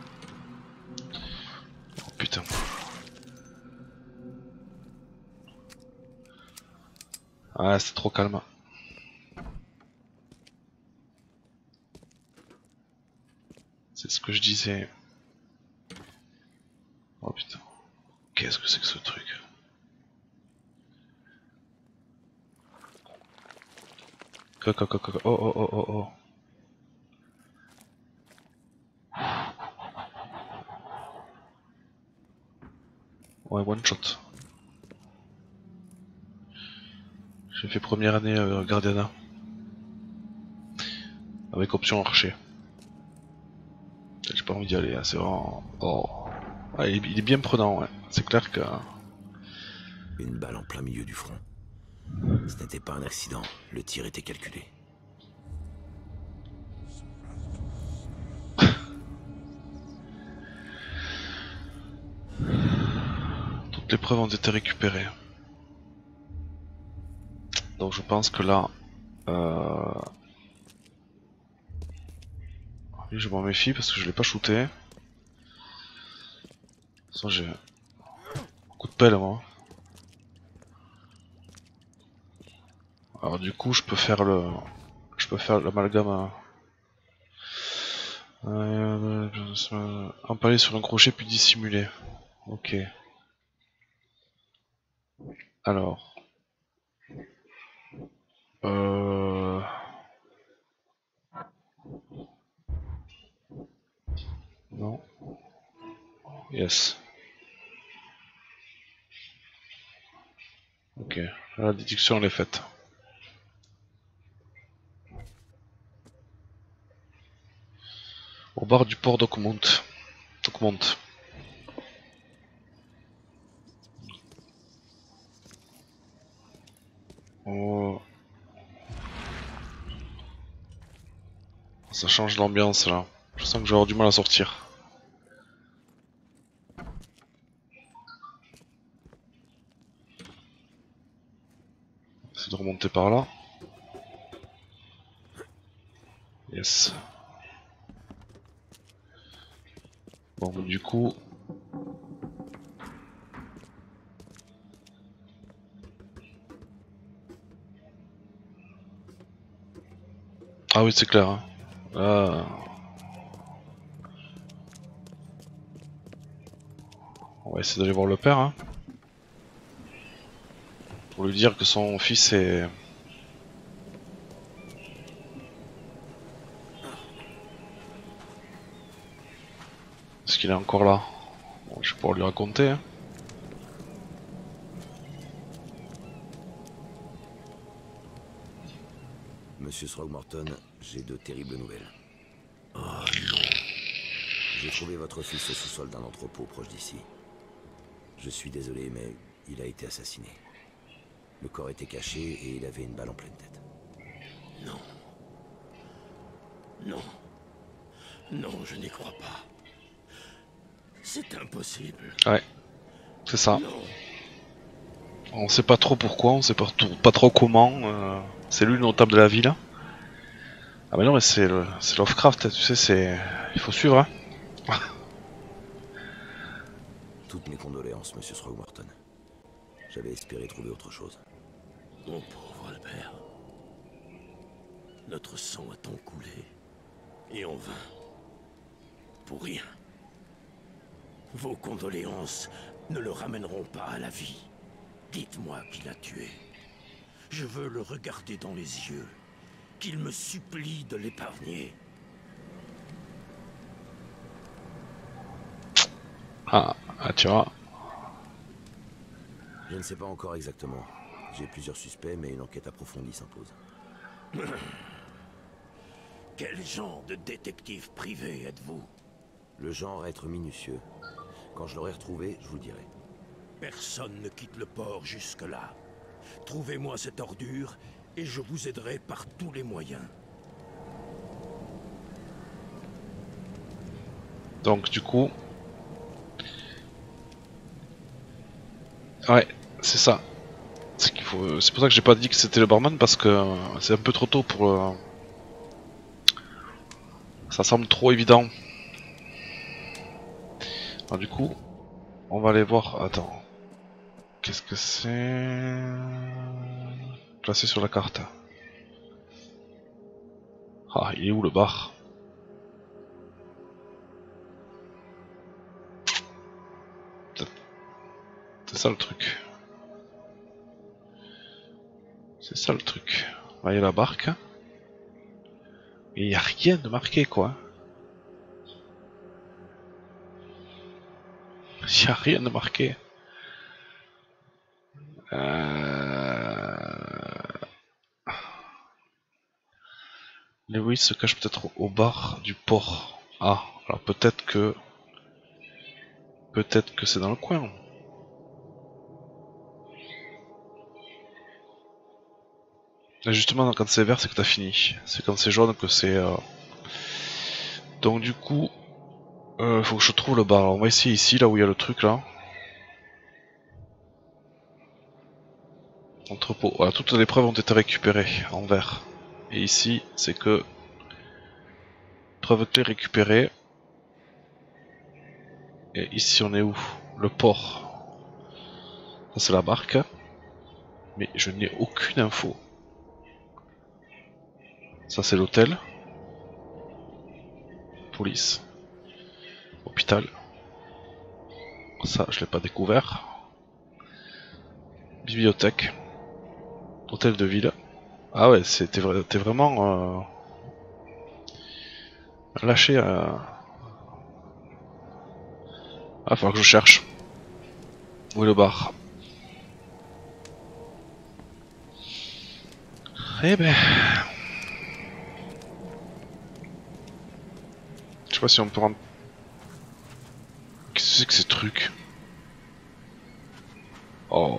S1: oh putain. Ah, c'est trop calme. C'est ce que je disais. Oh putain. Qu'est-ce que c'est que ce truc? Coco, coco, coco. Oh, oh, oh, oh, oh. Ouais, one shot. J'ai fait première année euh, Guardiana. Avec option archer. J'ai pas envie d'y aller, hein. C'est vraiment... Oh. Ah, il, est, il est bien prenant, ouais. C'est clair que...
S2: Une balle en plein milieu du front. Ce n'était pas un accident, le tir était calculé.
S1: Toutes les preuves ont été récupérées. Donc je pense que là... Euh... Oui, je m'en méfie parce que je l'ai pas shooté. De toute façon j'ai... un coup de pelle moi. Alors du coup je peux faire le... Je peux faire l'amalgame... Euh... Empaler sur un crochet puis dissimuler. Ok. Alors... Euh... Non. Yes. Ok. La déduction elle est faite. Au bar du port d'Oakmont. Oakmont. Oh. Ça change l'ambiance là. Je sens que je vais avoir du mal à sortir. Essayer de remonter par là. Yes. Bon, du coup... Ah oui, c'est clair. Hein. Là... On va essayer d'aller voir le père. Hein. Pour lui dire que son fils est... Est-ce qu'il est encore là? Bon, je vais pouvoir lui raconter. Hein.
S2: Monsieur Throgmorton, j'ai de terribles nouvelles.
S3: Oh non.
S2: J'ai trouvé votre fils au sous-sol d'un entrepôt proche d'ici. Je suis désolé, mais il a été assassiné. Le corps était caché et il avait une balle en pleine tête.
S3: Non. Non. Non, je n'y crois pas. C'est impossible.
S1: Ouais, c'est ça.
S3: Non.
S1: On sait pas trop pourquoi, on sait pas, pas trop comment. Euh, c'est lui le notable de la ville. Ah mais non mais c'est c'est Lovecraft, tu sais, c'est... Il faut suivre hein.
S2: Toutes mes condoléances, monsieur Throgmorton. J'avais espéré trouver autre chose.
S3: Mon pauvre Albert. Notre sang a tant coulé. Et en vain. Pour rien. Vos condoléances ne le ramèneront pas à la vie. Dites-moi qui l'a tué. Je veux le regarder dans les yeux. Qu'il me supplie de l'épargner.
S1: Ah, ah tu vois.
S2: Je ne sais pas encore exactement. J'ai plusieurs suspects, mais une enquête approfondie s'impose.
S3: Quel genre de détective privé êtes-vous?
S2: Le genre à être minutieux. Quand je l'aurai retrouvé, je vous le dirai.
S3: Personne ne quitte le port jusque-là. Trouvez-moi cette ordure et je vous aiderai par tous les moyens.
S1: Donc du coup... Ouais, c'est ça. C'est qu'il faut... C'est pour ça que j'ai pas dit que c'était le barman, parce que c'est un peu trop tôt pour... Euh... Ça semble trop évident. Alors du coup, on va aller voir... Attends. Qu'est-ce que c'est? Placé sur la carte. Ah, il est où le bar? C'est ça le truc. C'est ça le truc. Là, il y a la barque. Et il n'y a rien de marqué, quoi. Il n'y a rien de marqué. Euh... Lewis se cache peut-être au bar du port. Ah, alors peut-être que... Peut-être que c'est dans le coin. Et justement, quand c'est vert, c'est que t'as fini. C'est quand c'est jaune que c'est... Euh... Donc du coup... Euh, faut que je trouve le bar. Alors, on va essayer ici, là où il y a le truc, là. Entrepôt. Voilà, toutes les preuves ont été récupérées en vert. Et ici, c'est que... Preuve clé récupérée. Et ici, on est où? Le port. Ça, c'est la barque. Mais je n'ai aucune info. Ça, c'est l'hôtel. Police. Hôpital. Ça, je l'ai pas découvert. Bibliothèque. Hôtel de ville. Ah ouais, c'était vra t'es vraiment... Euh... lâché à... Ah, faut que je cherche. Où est le bar? Eh ben... Je sais pas si on peut rentrer... Qu'est-ce que c'est que ces trucs? Oh...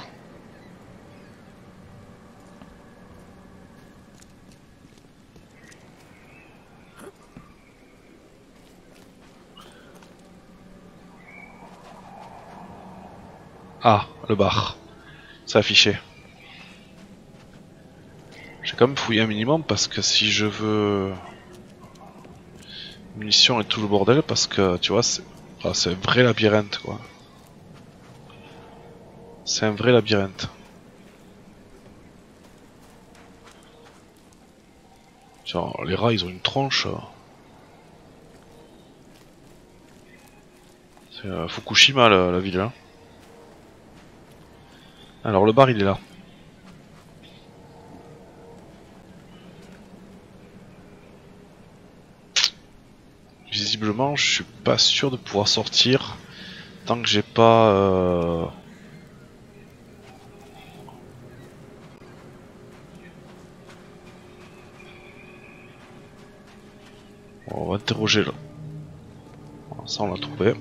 S1: Ah, le bar. C'est affiché. J'ai quand même fouillé un minimum parce que si je veux... Munitions et tout le bordel, parce que tu vois, c'est ah, un vrai labyrinthe quoi. C'est un vrai labyrinthe. Tiens, les rats ils ont une tronche. C'est euh, Fukushima la, la ville. Hein. Alors le bar il est là. Visiblement je suis pas sûr de pouvoir sortir tant que j'ai pas... Euh... On va interroger là. Ça on l'a trouvé.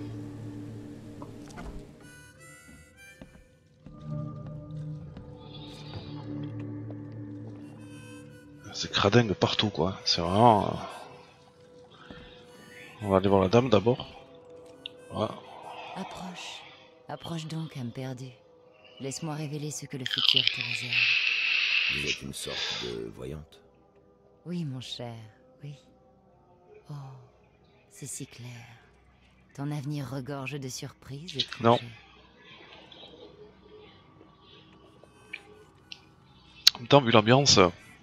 S1: C'est cradingue partout quoi. C'est vraiment... Euh... On va aller voir la dame d'abord. Voilà.
S7: Approche. Approche donc, âme perdue. Laisse-moi révéler ce que le futur te réserve.
S2: Vous êtes une sorte de voyante.
S7: Oui, mon cher, oui. Oh, c'est si clair. Ton avenir regorge de surprises, étranger.
S1: Non. En même temps, vu l'ambiance...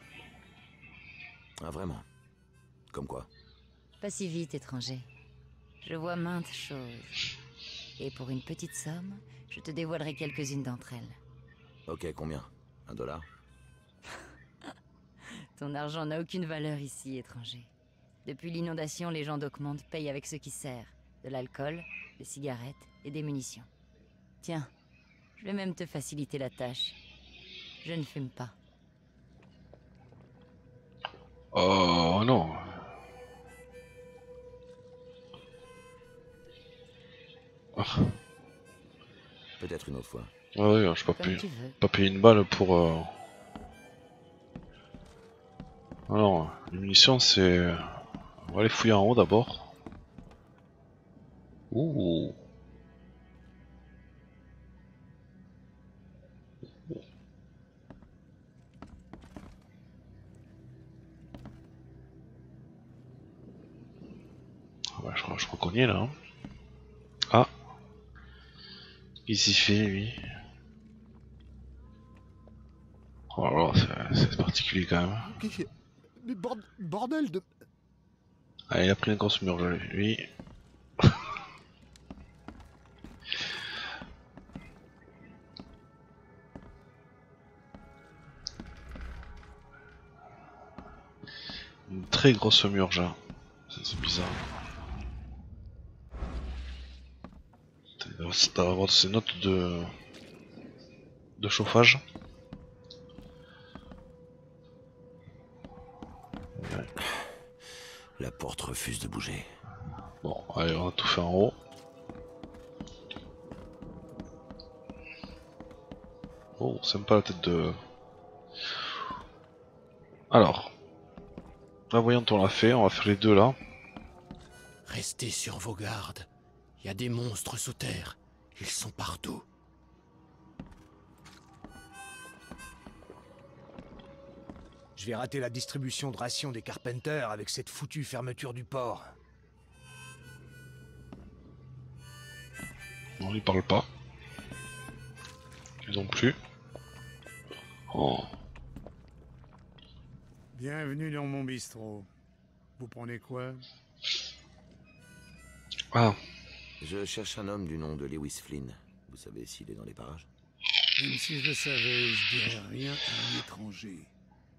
S2: Ah vraiment? Comme quoi?
S7: Pas si vite, étranger. Je vois maintes choses. Et pour une petite somme, je te dévoilerai quelques-unes d'entre elles.
S2: Ok, combien? Un dollar?
S7: Ton argent n'a aucune valeur ici, étranger. Depuis l'inondation, les gens d'Oakmont payent avec ce qui sert. De l'alcool, des cigarettes et des munitions. Tiens, je vais même te faciliter la tâche. Je ne fume pas.
S1: Oh non.
S2: Peut-être une autre fois.
S1: Ah ouais, je peux pas,
S7: Comme
S1: payer,
S7: tu veux.
S1: pas payer une balle pour... Euh... Alors, les munitions c'est... On va aller fouiller en haut d'abord. Ouh. Ah bah, je, crois- je crois qu'on y est là. Hein. Ah. Qu'est-ce qu'il fait lui? Oh là là, c'est c'est particulier quand même.
S6: Mais bord- bordel de...
S1: Ah, il a pris un grosse mur, lui. Une très grosse murge. Hein. C'est bizarre. Ça doit avoir ses notes de... de chauffage. Ouais.
S2: La porte refuse de bouger.
S1: Bon, allez, on a tout fait en haut. Oh, sympa la tête de... Alors. La voyante on l'a fait, on va faire les deux là.
S3: Restez sur vos gardes. Il y a des monstres sous terre. Ils sont partout.
S6: Je vais rater la distribution de rations des Carpenters avec cette foutue fermeture du port.
S1: Non, ils parlent pas. Ils non plus. Oh.
S8: Bienvenue dans mon bistrot. Vous prenez quoi?
S1: Ah,
S2: Je cherche un homme du nom de Lewis Flynn. Vous savez s'il est dans les parages?
S8: Même si je le savais, je dirais rien à un étranger.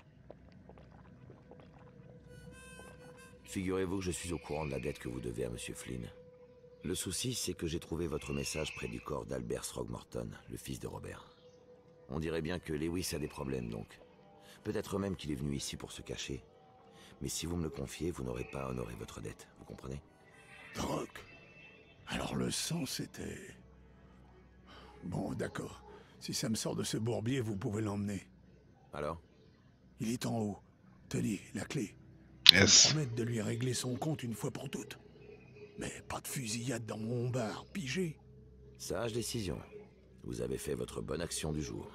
S2: Figurez-vous que je suis au courant de la dette que vous devez à Monsieur Flynn. Le souci, c'est que j'ai trouvé votre message près du corps d'Albert Throgmorton, le fils de Robert. On dirait bien que Lewis a des problèmes, donc. Peut-être même qu'il est venu ici pour se cacher. Mais si vous me le confiez, vous n'aurez pas honoré votre dette, vous comprenez?
S8: Drogue. Alors le sang, c'était... Bon, d'accord. Si ça me sort de ce bourbier, vous pouvez l'emmener.
S2: Alors?
S8: Il est en haut. Tenez, la clé.
S1: yes.
S8: Promettre de lui régler son compte une fois pour toutes. Mais pas de fusillade dans mon bar, pigé.
S2: Sage décision. Vous avez fait votre bonne action du jour.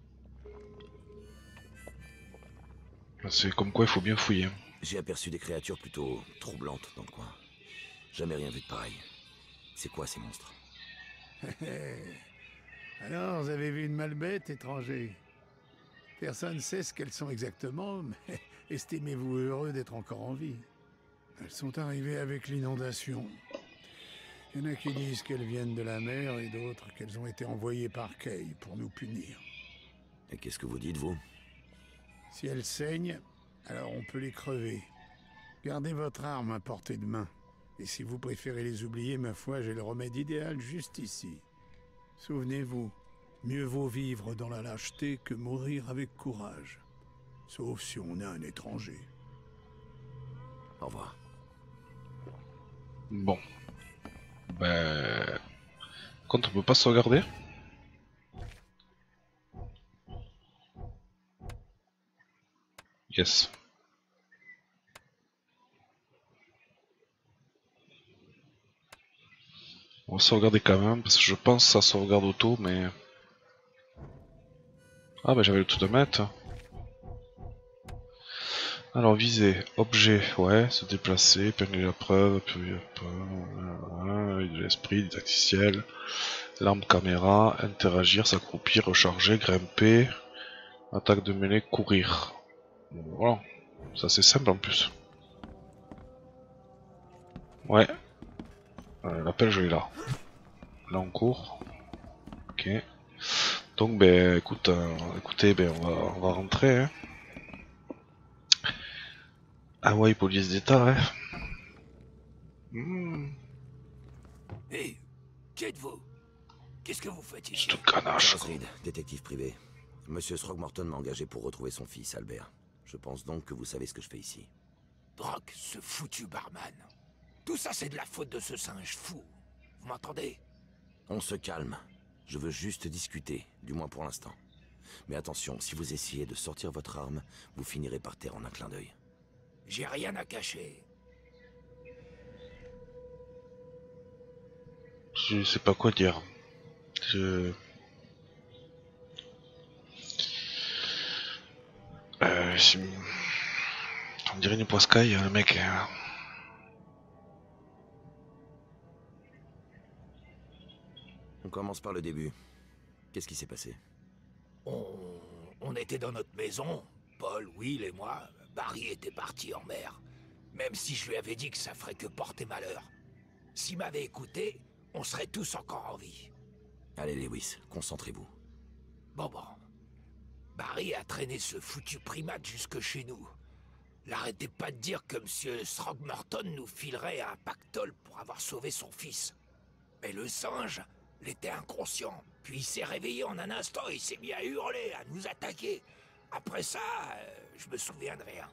S1: C'est comme quoi il faut bien fouiller.
S2: J'ai aperçu des créatures plutôt troublantes dans le coin. Jamais rien vu de pareil. C'est quoi ces monstres?
S8: Alors, vous avez vu une malbête, étranger? Personne ne sait ce qu'elles sont exactement, mais Estimez-vous heureux d'être encore en vie? Elles sont arrivées avec l'inondation. Il y en a qui disent qu'elles viennent de la mer et d'autres qu'elles ont été envoyées par Kay pour nous punir.
S2: Et qu'est-ce que vous dites, vous?
S8: Si elles saignent, alors on peut les crever. Gardez votre arme à portée de main. Et si vous préférez les oublier, ma foi, j'ai le remède idéal juste ici. Souvenez-vous, mieux vaut vivre dans la lâcheté que mourir avec courage. Sauf si on est un étranger.
S2: Au revoir.
S1: Bon. Ben... Contre, on peut pas sauvegarder. Yes. On va sauvegarder quand même, parce que je pense que ça sauvegarde auto, mais... Ah bah j'avais le tout de mettre. Alors viser, objet, ouais, se déplacer, épingler la preuve, appuyer la preuve, de l'esprit, du tacticiel, l'arme caméra, interagir, s'accroupir, recharger, grimper, attaque de mêlée, courir. Bon, voilà, ça c'est simple en plus. Ouais, euh, l'appel je l'ai là. Là on court. Ok. Donc ben écoute, euh, écoutez, ben on va, on va rentrer. Hein. Ah ouais, police d'état, hein. Mmh.
S3: Hé, qui êtes-vous? Qu'est-ce que vous faites ici?
S1: C'est tout canache.
S2: Charles Reed, détective privé. Monsieur Throgmorton m'a engagé pour retrouver son fils, Albert. Je pense donc que vous savez ce que je fais ici.
S3: Brock, ce foutu barman. Tout ça, c'est de la faute de ce singe fou. Vous m'entendez?
S2: On se calme. Je veux juste discuter, du moins pour l'instant. Mais attention, si vous essayez de sortir votre arme, vous finirez par terre en un clin d'œil.
S3: J'ai rien à cacher.
S1: Je sais pas quoi dire. Je... Euh, je... On dirait une poiscaille, le mec. Hein.
S2: On commence par le début. Qu'est-ce qui s'est passé?
S3: On... On était dans notre maison, Paul, Will et moi. Barry était parti en mer. Même si je lui avais dit que ça ferait que porter malheur. S'il m'avait écouté, on serait tous encore en vie.
S2: Allez Lewis, concentrez-vous.
S3: Bon bon. Barry a traîné ce foutu primate jusque chez nous. N'arrêtez pas de dire que Monsieur Throgmorton nous filerait un pactole pour avoir sauvé son fils. Mais le singe l'était inconscient. Puis il s'est réveillé en un instant et il s'est mis à hurler, à nous attaquer. Après ça, euh, je me souviens de rien.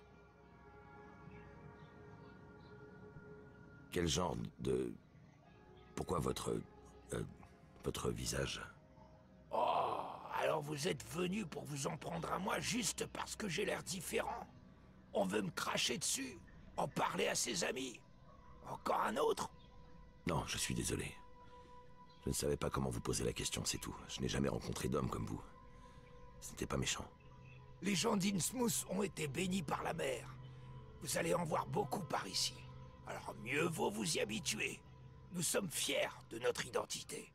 S2: Quel genre de... Pourquoi votre... Euh, votre visage?
S3: Oh, alors vous êtes venu pour vous en prendre à moi juste parce que j'ai l'air différent. On veut me cracher dessus, en parler à ses amis. Encore un autre?
S2: Non, je suis désolé. Je ne savais pas comment vous poser la question, c'est tout. Je n'ai jamais rencontré d'homme comme vous. C'était pas méchant.
S3: Les gens d'Innsmouth ont été bénis par la mer. Vous allez en voir beaucoup par ici. Alors mieux vaut vous y habituer. Nous sommes fiers de notre identité.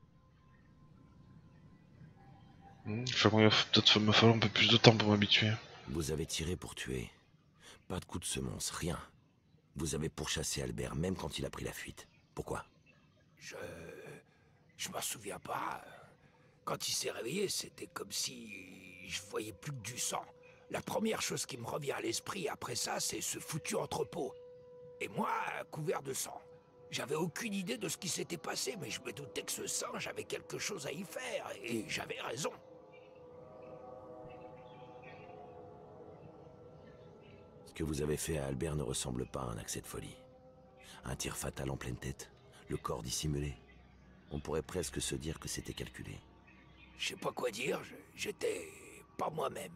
S1: Mmh, il va peut-être me falloir un peu plus de temps pour m'habituer.
S2: Vous avez tiré pour tuer. Pas de coup de semonce, rien. Vous avez pourchassé Albert même quand il a pris la fuite. Pourquoi?
S3: Je... Je m'en souviens pas. Quand il s'est réveillé, c'était comme si je voyais plus que du sang. La première chose qui me revient à l'esprit après ça, c'est ce foutu entrepôt. Et moi, couvert de sang. J'avais aucune idée de ce qui s'était passé, mais je me doutais que ce singe avait quelque chose à y faire, et j'avais raison.
S2: Ce que vous avez fait à Albert ne ressemble pas à un accès de folie. Un tir fatal en pleine tête, le corps dissimulé. On pourrait presque se dire que c'était calculé.
S3: Je sais pas quoi dire, j'étais pas moi-même.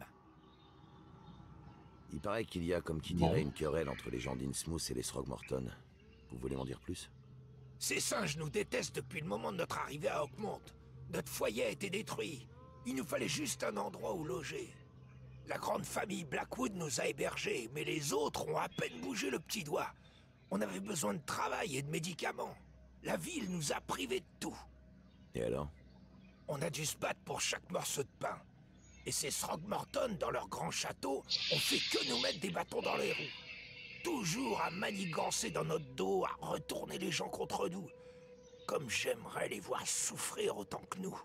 S2: Il paraît qu'il y a, comme qui dirait, une querelle entre les gens d'Innsmouth et les Throgmorton. Vous voulez m'en dire plus?
S3: Ces singes nous détestent depuis le moment de notre arrivée à Oakmont. Notre foyer a été détruit. Il nous fallait juste un endroit où loger. La grande famille Blackwood nous a hébergés, mais les autres ont à peine bougé le petit doigt. On avait besoin de travail et de médicaments. La ville nous a privés de tout.
S2: Et alors?
S3: On a dû se battre pour chaque morceau de pain.
S9: Et ces Throgmorton, dans leur grand château, ont fait que nous mettre des bâtons dans les roues. Toujours à manigancer dans notre dos, à retourner les gens contre nous. Comme j'aimerais les voir souffrir autant que nous.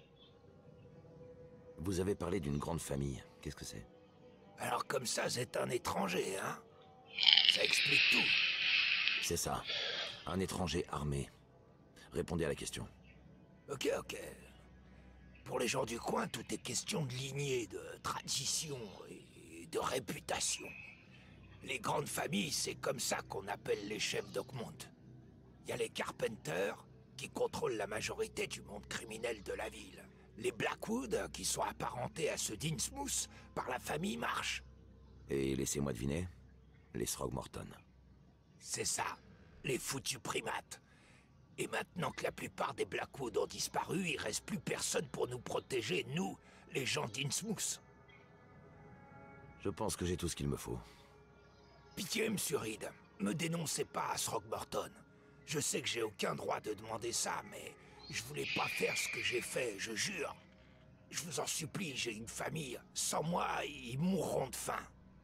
S2: Vous avez parlé d'une grande famille. Qu'est-ce que c'est?
S9: Alors comme ça, c'est un étranger, hein? Ça explique tout.
S2: C'est ça. Un étranger armé. Répondez à la question.
S9: Ok, ok. Pour les gens du coin, tout est question de lignée, de tradition et de réputation. Les grandes familles, c'est comme ça qu'on appelle les chefs d'Oakmont. Il y a les Carpenters, qui contrôlent la majorité du monde criminel de la ville. Les Blackwood, qui sont apparentés à ceux d'Innsmouth par la famille Marsh.
S2: Et laissez-moi deviner, les Throgmorton.
S9: C'est ça, les foutus primates. Et maintenant que la plupart des Blackwood ont disparu, il reste plus personne pour nous protéger, nous, les gens d'Innsmouth.
S2: Je pense que j'ai tout ce qu'il me faut.
S9: Pitié, monsieur Reed, me dénoncez pas à Throgmorton. Je sais que j'ai aucun droit de demander ça, mais je voulais pas faire ce que j'ai fait, je jure. Je vous en supplie, j'ai une famille. Sans moi, ils mourront de faim.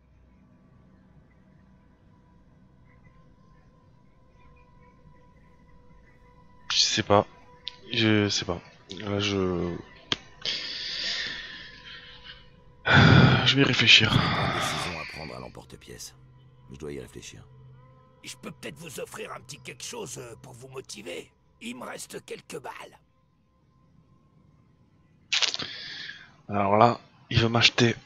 S1: Je sais pas. Je sais pas. Là, je... Je vais y réfléchir.
S2: Une décision à prendre à l'emporte-pièce. Je dois y réfléchir.
S9: Je peux peut-être vous offrir un petit quelque chose pour vous motiver. Il me reste quelques balles.
S1: Alors là, il veut m'acheter.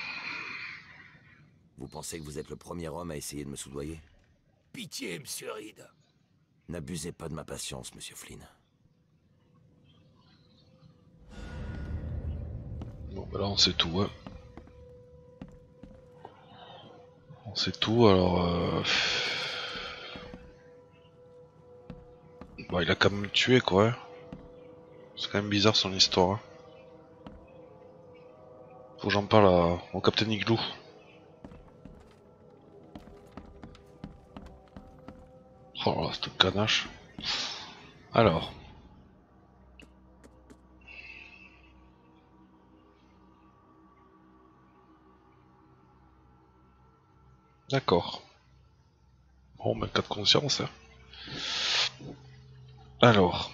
S2: Vous pensez que vous êtes le premier homme à essayer de me soudoyer?
S9: Pitié, monsieur Reed.
S2: N'abusez pas de ma patience, monsieur Flynn.
S1: Bon, bah là, on sait tout, hein. On sait tout, alors... Euh... Bon, il a quand même tué, quoi. Hein. C'est quand même bizarre, son histoire. Hein. Faut que j'en parle à... au Capitaine Igloo. Oh là, cette canache. Alors... D'accord. Bon, ben, cas de conscience. Hein. Alors.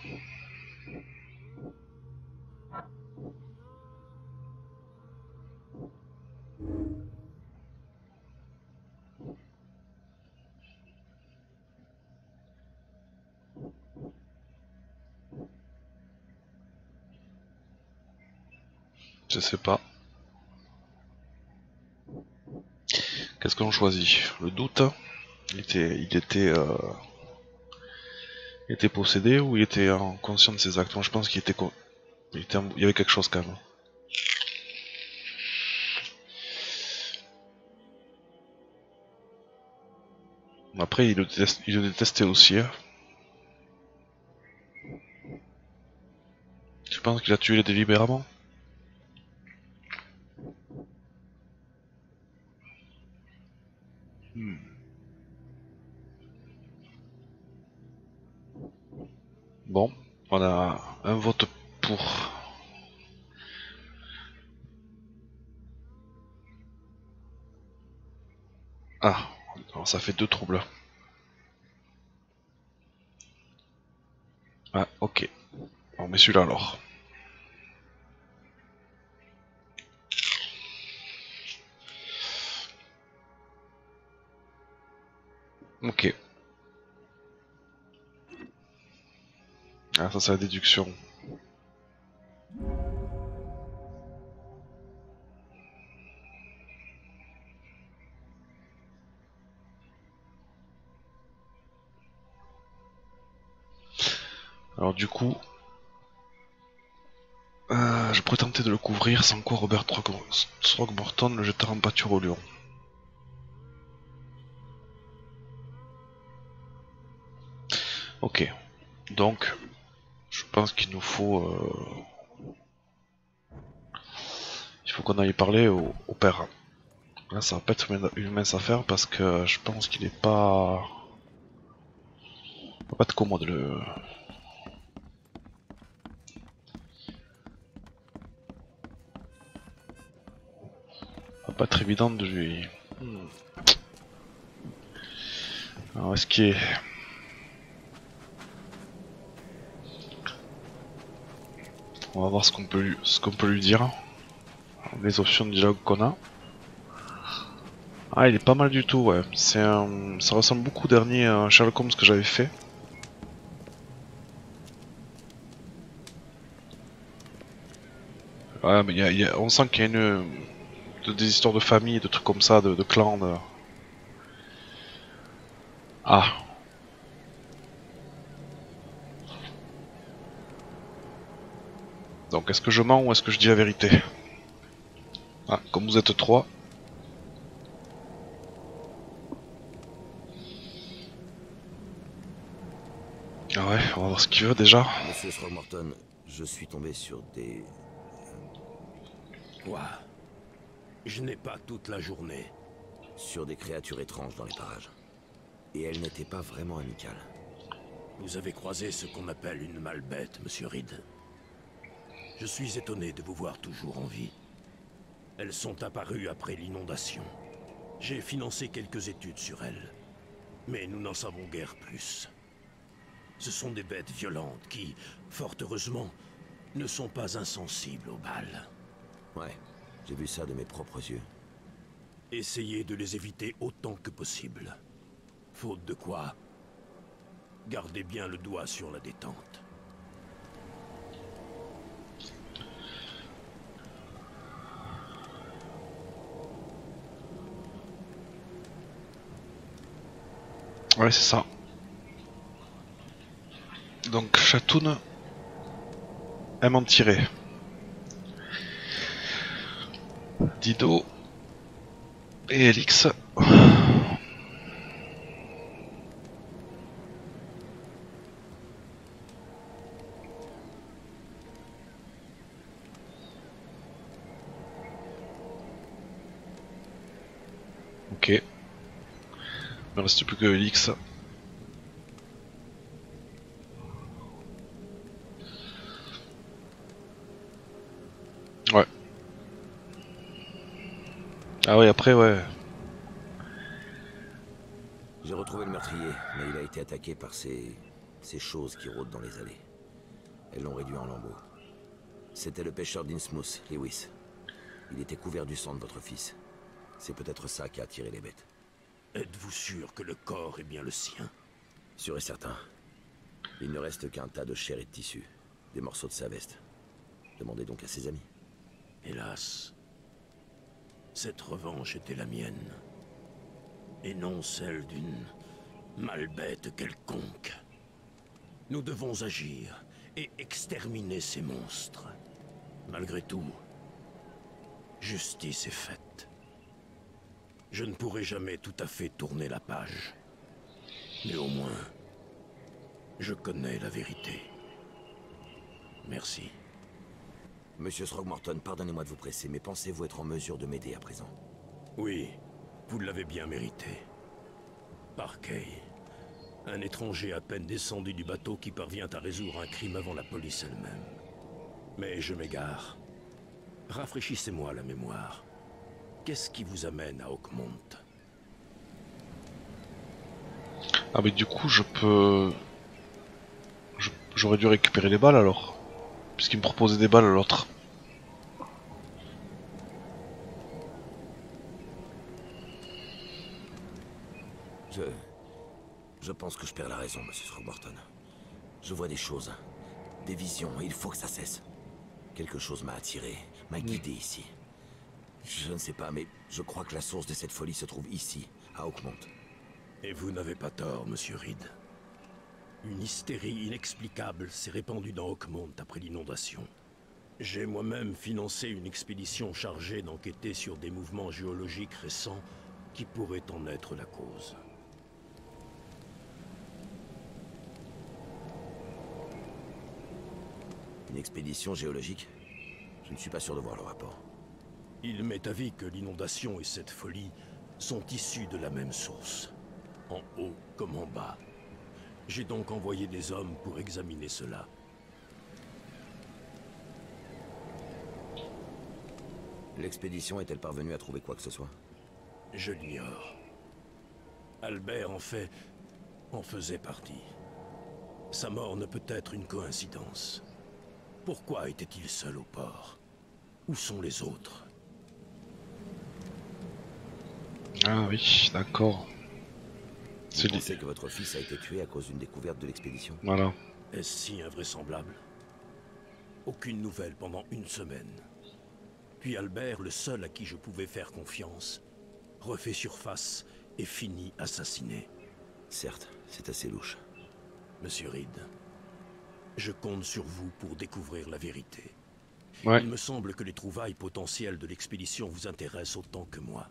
S1: Je sais pas. Qu'est-ce qu'on choisit? Le doute? Il était, il était, euh, il était possédé ou il était en conscient de ses actes? Moi, je pense qu'il était, il était, il y avait quelque chose quand même. Après, il le, déteste, il le détestait aussi. Hein. Je pense qu'il a tué délibérément. Hmm. Bon, on a un vote pour. Ah, alors ça fait deux troubles. Ah, ok. On met celui-là alors. Ok. Ah, ça c'est la déduction. Alors du coup, euh, je pourrais tenter de le couvrir sans quoi Robert Throgmorton le jettera en pâture au lion. Ok, donc je pense qu'il nous faut, euh... il faut qu'on aille parler au, au père. Là, ça va pas être une mince affaire parce que je pense qu'il est pas, pas être commode le. pas très évident de lui... Hmm. Alors est-ce qu'il est... On va voir ce qu'on peut lui, ce qu'on peut lui dire. Les options de dialogue qu'on a. Ah, il est pas mal du tout, ouais. C'est un... Ça ressemble beaucoup au dernier euh, Sherlock Holmes que j'avais fait. Ouais, mais y a, y a... on sent qu'il y a une... De, des histoires de famille, de trucs comme ça, de, de clans. De... Ah. Donc, est-ce que je mens ou est-ce que je dis la vérité? Ah, comme vous êtes trois. Ah ouais, on va voir ce qu'il veut déjà.
S2: Monsieur Throgmorton, je suis tombé sur des...
S3: Quoi? Je n'ai pas toute la journée.
S2: Sur des créatures étranges dans les parages. Et elles n'étaient pas vraiment amicales.
S3: Vous avez croisé ce qu'on appelle une malbête, monsieur Reed. Je suis étonné de vous voir toujours en vie. Elles sont apparues après l'inondation. J'ai financé quelques études sur elles. Mais nous n'en savons guère plus. Ce sont des bêtes violentes qui, fort heureusement, ne sont pas insensibles aux balles.
S2: Ouais, j'ai vu ça de mes propres yeux.
S3: Essayez de les éviter autant que possible. Faute de quoi, gardez bien le doigt sur la détente.
S1: Ouais, c'est ça. Donc, Chatoun aime en tirer. Dido et Elix. Ok. Il ne reste plus que Elix. Ouais. Ah ouais, après, ouais.
S2: J'ai retrouvé le meurtrier, mais il a été attaqué par ces... ces choses qui rôdent dans les allées. Elles l'ont réduit en lambeaux. C'était le pêcheur d'Innsmouth, Lewis. Il était couvert du sang de votre fils. C'est peut-être ça qui a attiré les bêtes.
S3: Êtes-vous sûr que le corps est bien le sien?
S2: Sûr et certain. Il ne reste qu'un tas de chair et de tissu. Des morceaux de sa veste. Demandez donc à ses amis.
S3: Hélas, cette revanche était la mienne, et non celle d'une malbête quelconque. Nous devons agir et exterminer ces monstres. Malgré tout, justice est faite. Je ne pourrai jamais tout à fait tourner la page, mais au moins, je connais la vérité. Merci.
S2: Monsieur Throgmorton, pardonnez-moi de vous presser, mais pensez-vous être en mesure de m'aider à présent?
S3: Oui, vous l'avez bien mérité. Parkey, un étranger à peine descendu du bateau qui parvient à résoudre un crime avant la police elle-même. Mais je m'égare. Rafraîchissez-moi la mémoire. Qu'est-ce qui vous amène à Oakmont?
S1: Ah mais du coup je peux... Je- J'aurais dû récupérer les balles alors. Puisqu'il me proposait des balles à l'autre.
S2: Je... Je pense que je perds la raison, monsieur Throgmorton. Je vois des choses. Des visions, et il faut que ça cesse. Quelque chose m'a attiré, m'a guidé ici. Je ne sais pas, mais je crois que la source de cette folie se trouve ici, à Oakmont.
S3: Et vous n'avez pas tort, monsieur Reed. Une hystérie inexplicable s'est répandue dans Oakmont après l'inondation. J'ai moi-même financé une expédition chargée d'enquêter sur des mouvements géologiques récents qui pourraient en être la cause.
S2: Une expédition géologique? Je ne suis pas sûr de voir le rapport.
S3: Il m'est avis que l'inondation et cette folie sont issues de la même source, en haut comme en bas. J'ai donc envoyé des hommes pour examiner cela.
S2: L'expédition est-elle parvenue à trouver quoi que ce soit?
S3: Je l'ignore. Albert en fait... en faisait partie. Sa mort ne peut être une coïncidence. Pourquoi était-il seul au port? Où sont les autres?
S1: Ah oui, d'accord.
S2: Vous pensez que votre fils a été tué à cause d'une découverte de l'expédition?
S1: Voilà.
S3: Est-ce si invraisemblable? Aucune nouvelle pendant une semaine. Puis Albert, le seul à qui je pouvais faire confiance, refait surface et finit assassiné.
S2: Certes, c'est assez louche.
S3: Monsieur Reed, je compte sur vous pour découvrir la vérité.
S1: Ouais.
S3: Il me semble que les trouvailles potentielles de l'expédition vous intéressent autant que moi.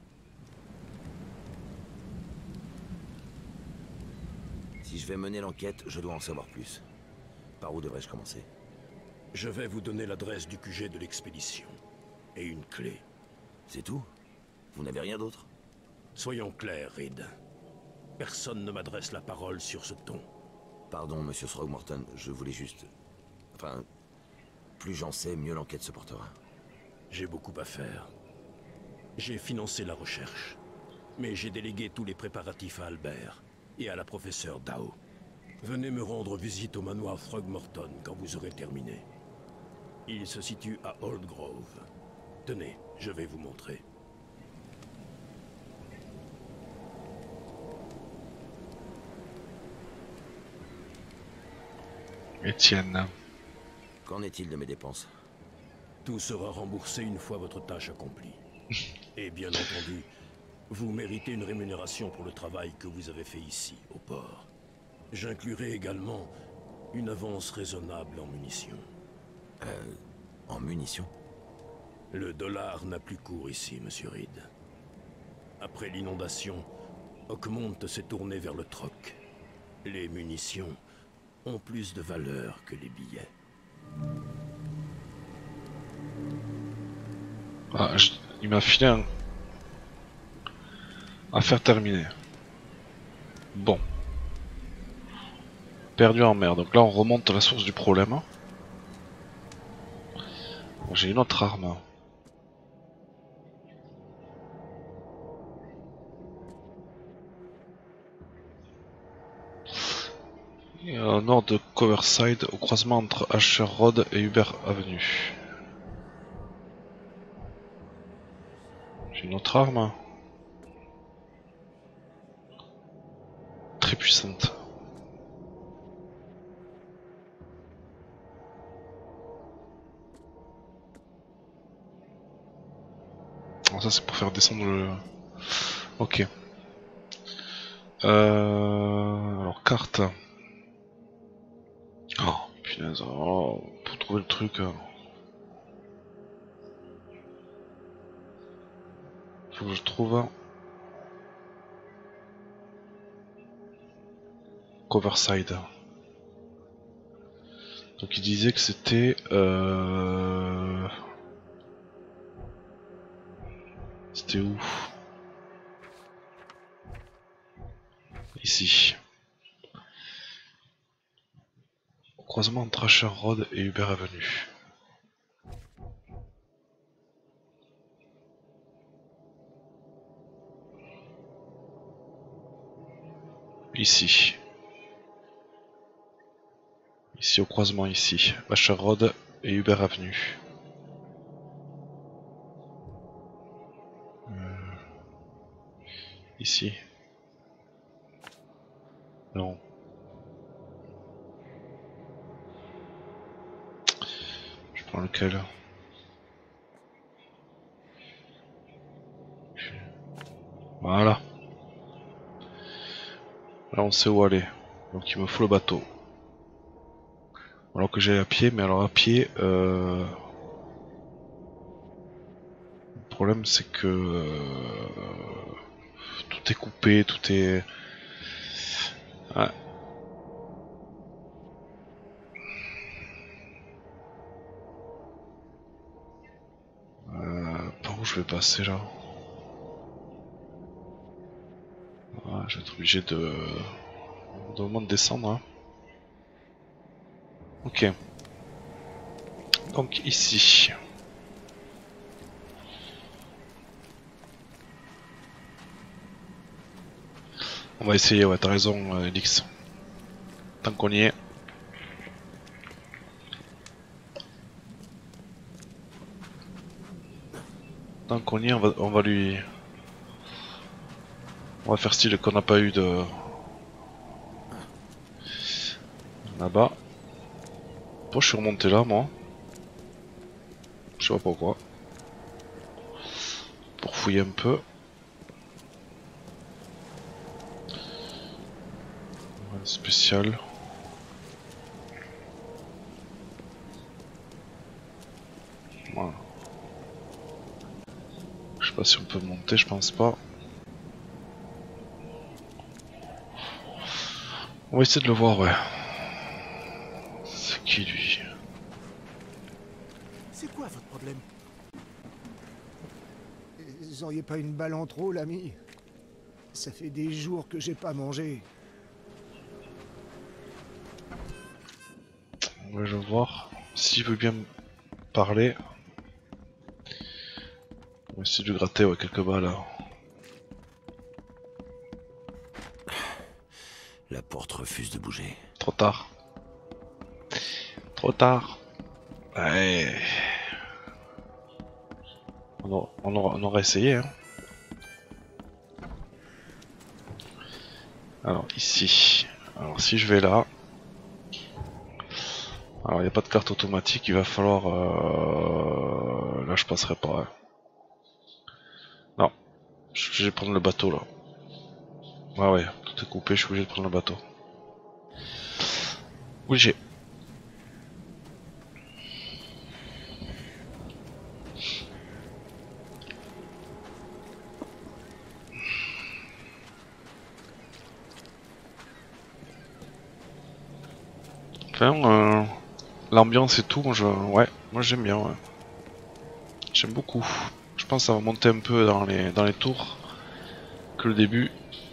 S2: Si je vais mener l'enquête, je dois en savoir plus. Par où devrais-je commencer?
S3: Je vais vous donner l'adresse du Q G de l'expédition. Et une clé.
S2: C'est tout? Vous n'avez rien d'autre?
S3: Soyons clairs, Reed. Personne ne m'adresse la parole sur ce ton.
S2: Pardon, monsieur Throgmorton, je voulais juste... Enfin... Plus j'en sais, mieux l'enquête se portera.
S3: J'ai beaucoup à faire. J'ai financé la recherche. Mais j'ai délégué tous les préparatifs à Albert et à la professeure Dao. Venez me rendre visite au manoir Throgmorton quand vous aurez terminé. Il se situe à Old Grove. Tenez, je vais vous montrer.
S1: Étienne.
S2: Qu'en est-il de mes dépenses?
S3: Tout sera remboursé une fois votre tâche accomplie. Et bien entendu, vous méritez une rémunération pour le travail que vous avez fait ici, au port. J'inclurai également une avance raisonnable en munitions.
S2: Euh... En munitions?
S3: Le dollar n'a plus cours ici, monsieur Reed. Après l'inondation, Oakmont s'est tourné vers le troc. Les munitions ont plus de valeur que les billets.
S1: Ah, je... Il m'a filé un... Affaire terminée. Bon. Perdu en mer. Donc là on remonte à la source du problème. J'ai une autre arme. Et au nord de Coverside, au croisement entre Asher Road et Huber Avenue. J'ai une autre arme. Très puissante. Alors ça c'est pour faire descendre le... Ok. Euh... Alors carte. Oh punaise, oh, pour trouver le truc... Euh... Faut que je trouve un... Coverside. Donc il disait que c'était... Euh... C'était où? Ici. Au croisement entre Asher Road et Huber Avenue. Ici. Ici au croisement ici. Asher Road et Huber Avenue. Euh... Ici. Non. Je prends lequel? Voilà. Là on sait où aller. Donc il me faut le bateau. Alors que j'aille à pied, mais alors à pied... Euh... Le problème c'est que... Euh... Tout est coupé, tout est... Ouais. Euh, par où je vais passer là? Ouais, je vais être obligé de... de au moins de descendre. Hein. Ok. Donc ici. On va essayer, ouais, t'as raison, euh, Elix. Tant qu'on y est. Tant qu'on y est, on va, on va lui... On va faire style qu'on n'a pas eu de... Là-bas. Bon, je suis remonté là, moi. Je sais pas pourquoi. Pour fouiller un peu. Spécial. Voilà. Je sais pas si on peut monter, je pense pas. On va essayer de le voir, ouais. C'est qui lui?
S6: C'est quoi votre problème? Vous auriez pas une balle en trop, l'ami? Ça fait des jours que j'ai pas mangé.
S1: Ouais, je vais voir s'il veut bien me parler. On va essayer de gratter, ouais, quelques balles là.
S2: La porte refuse de bouger.
S1: Trop tard. Trop tard. Ouais. On aura, on aura, on aura essayé, hein. Alors ici. Alors si je vais là. Alors il n'y a pas de carte automatique, il va falloir... Euh... Là je passerai pas. Hein. Non. Je suis obligé de prendre le bateau là. Ouais ouais, tout est coupé, je suis obligé de prendre le bateau. Obligé. Enfin, euh, l'ambiance et tout, moi je, ouais, moi j'aime bien, ouais. J'aime beaucoup. Je pense que ça va monter un peu dans les, dans les tours que le début.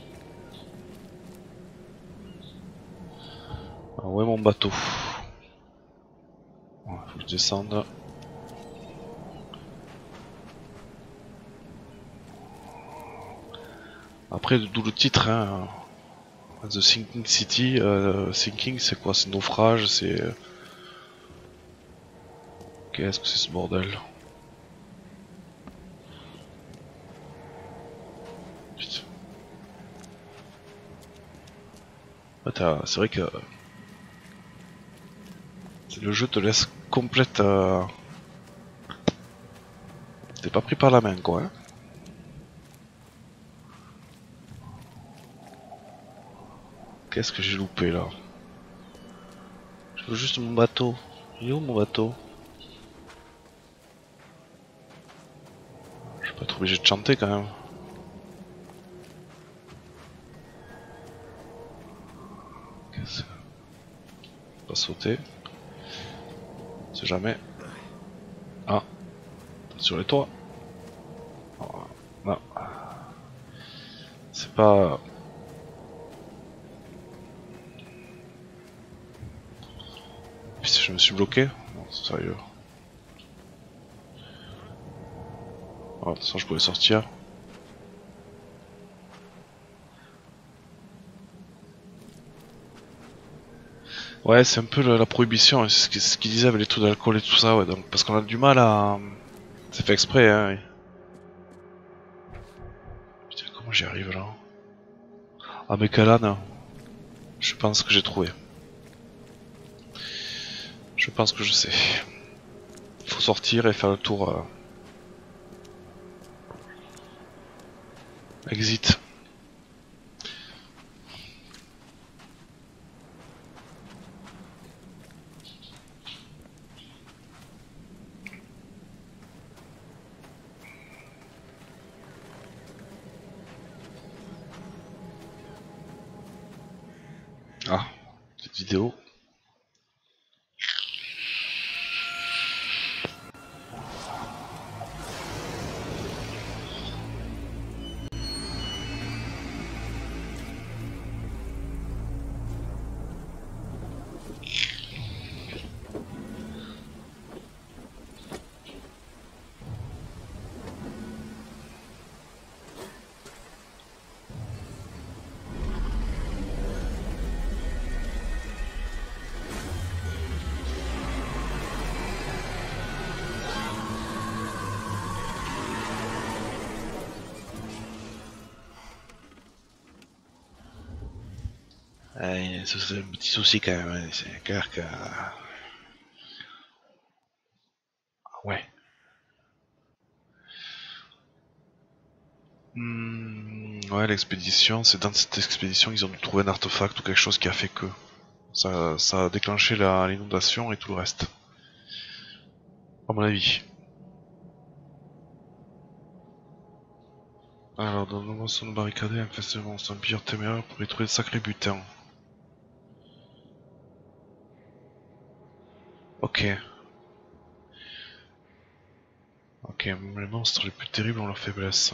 S1: Ah ouais, mon bateau. Ouais, faut que je descende. Après, d'où le titre, hein. The Sinking City, euh, Sinking c'est quoi? C'est naufrage, c'est... Qu'est-ce que c'est ce bordel? Putain. Ah, c'est vrai que... Le jeu te laisse complète... Euh... T'es pas pris par la main quoi, hein. Qu'est-ce que j'ai loupé là? Je veux juste mon bateau. Il est où mon bateau? Je vais pas être obligé de chanter quand même. Qu'est-ce que... Pas sauter. C'est jamais. Ah. Sur les toits. Oh, non. C'est pas... Putain, je me suis bloqué. Non, c'est sérieux. Oh, de toute façon, je pouvais sortir. Ouais, c'est un peu la, la prohibition, c'est ce qu'ils ce qu disaient avec les taux d'alcool et tout ça, ouais, donc, parce qu'on a du mal à... C'est fait exprès, hein. Putain, comment j'y arrive là? Ah, mais Kalan, je pense que j'ai trouvé. Je pense que je sais. Il faut sortir et faire le tour... Euh... Exit. Ah, cette vidéo. Ouais, c'est un petit souci quand même, hein. C'est clair que... Ouais. Hmm, ouais, l'expédition, c'est dans cette expédition ils ont dû trouver un artefact ou quelque chose qui a fait que... Ça, ça a déclenché l'inondation et tout le reste. À mon avis. Alors, dans nos monstres barricadés, infesté de monstres, un pilleur téméraire pour y trouver de sacrés butins. Ok. Ok, même les monstres les plus terribles ont leur faiblesse.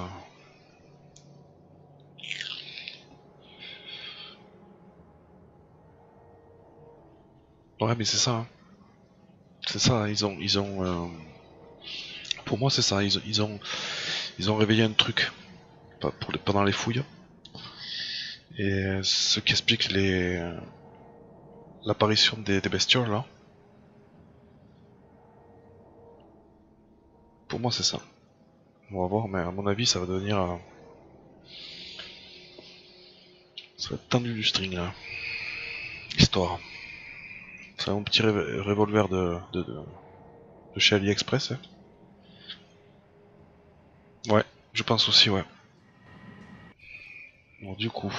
S1: Ouais, mais c'est ça. Hein. C'est ça, ils ont... Ils ont euh... Pour moi, c'est ça, ils, ils, ont, ils ont réveillé un truc pour les, pendant les fouilles. Et ce qui explique les l'apparition des, des bestioles là. Pour moi, c'est ça. On va voir, mais à mon avis, ça va devenir... Euh... Ça va être tendu du string là. Histoire. C'est un petit ré revolver de, de, de, de chez AliExpress. Hein. Ouais, je pense aussi, ouais. Bon, du coup...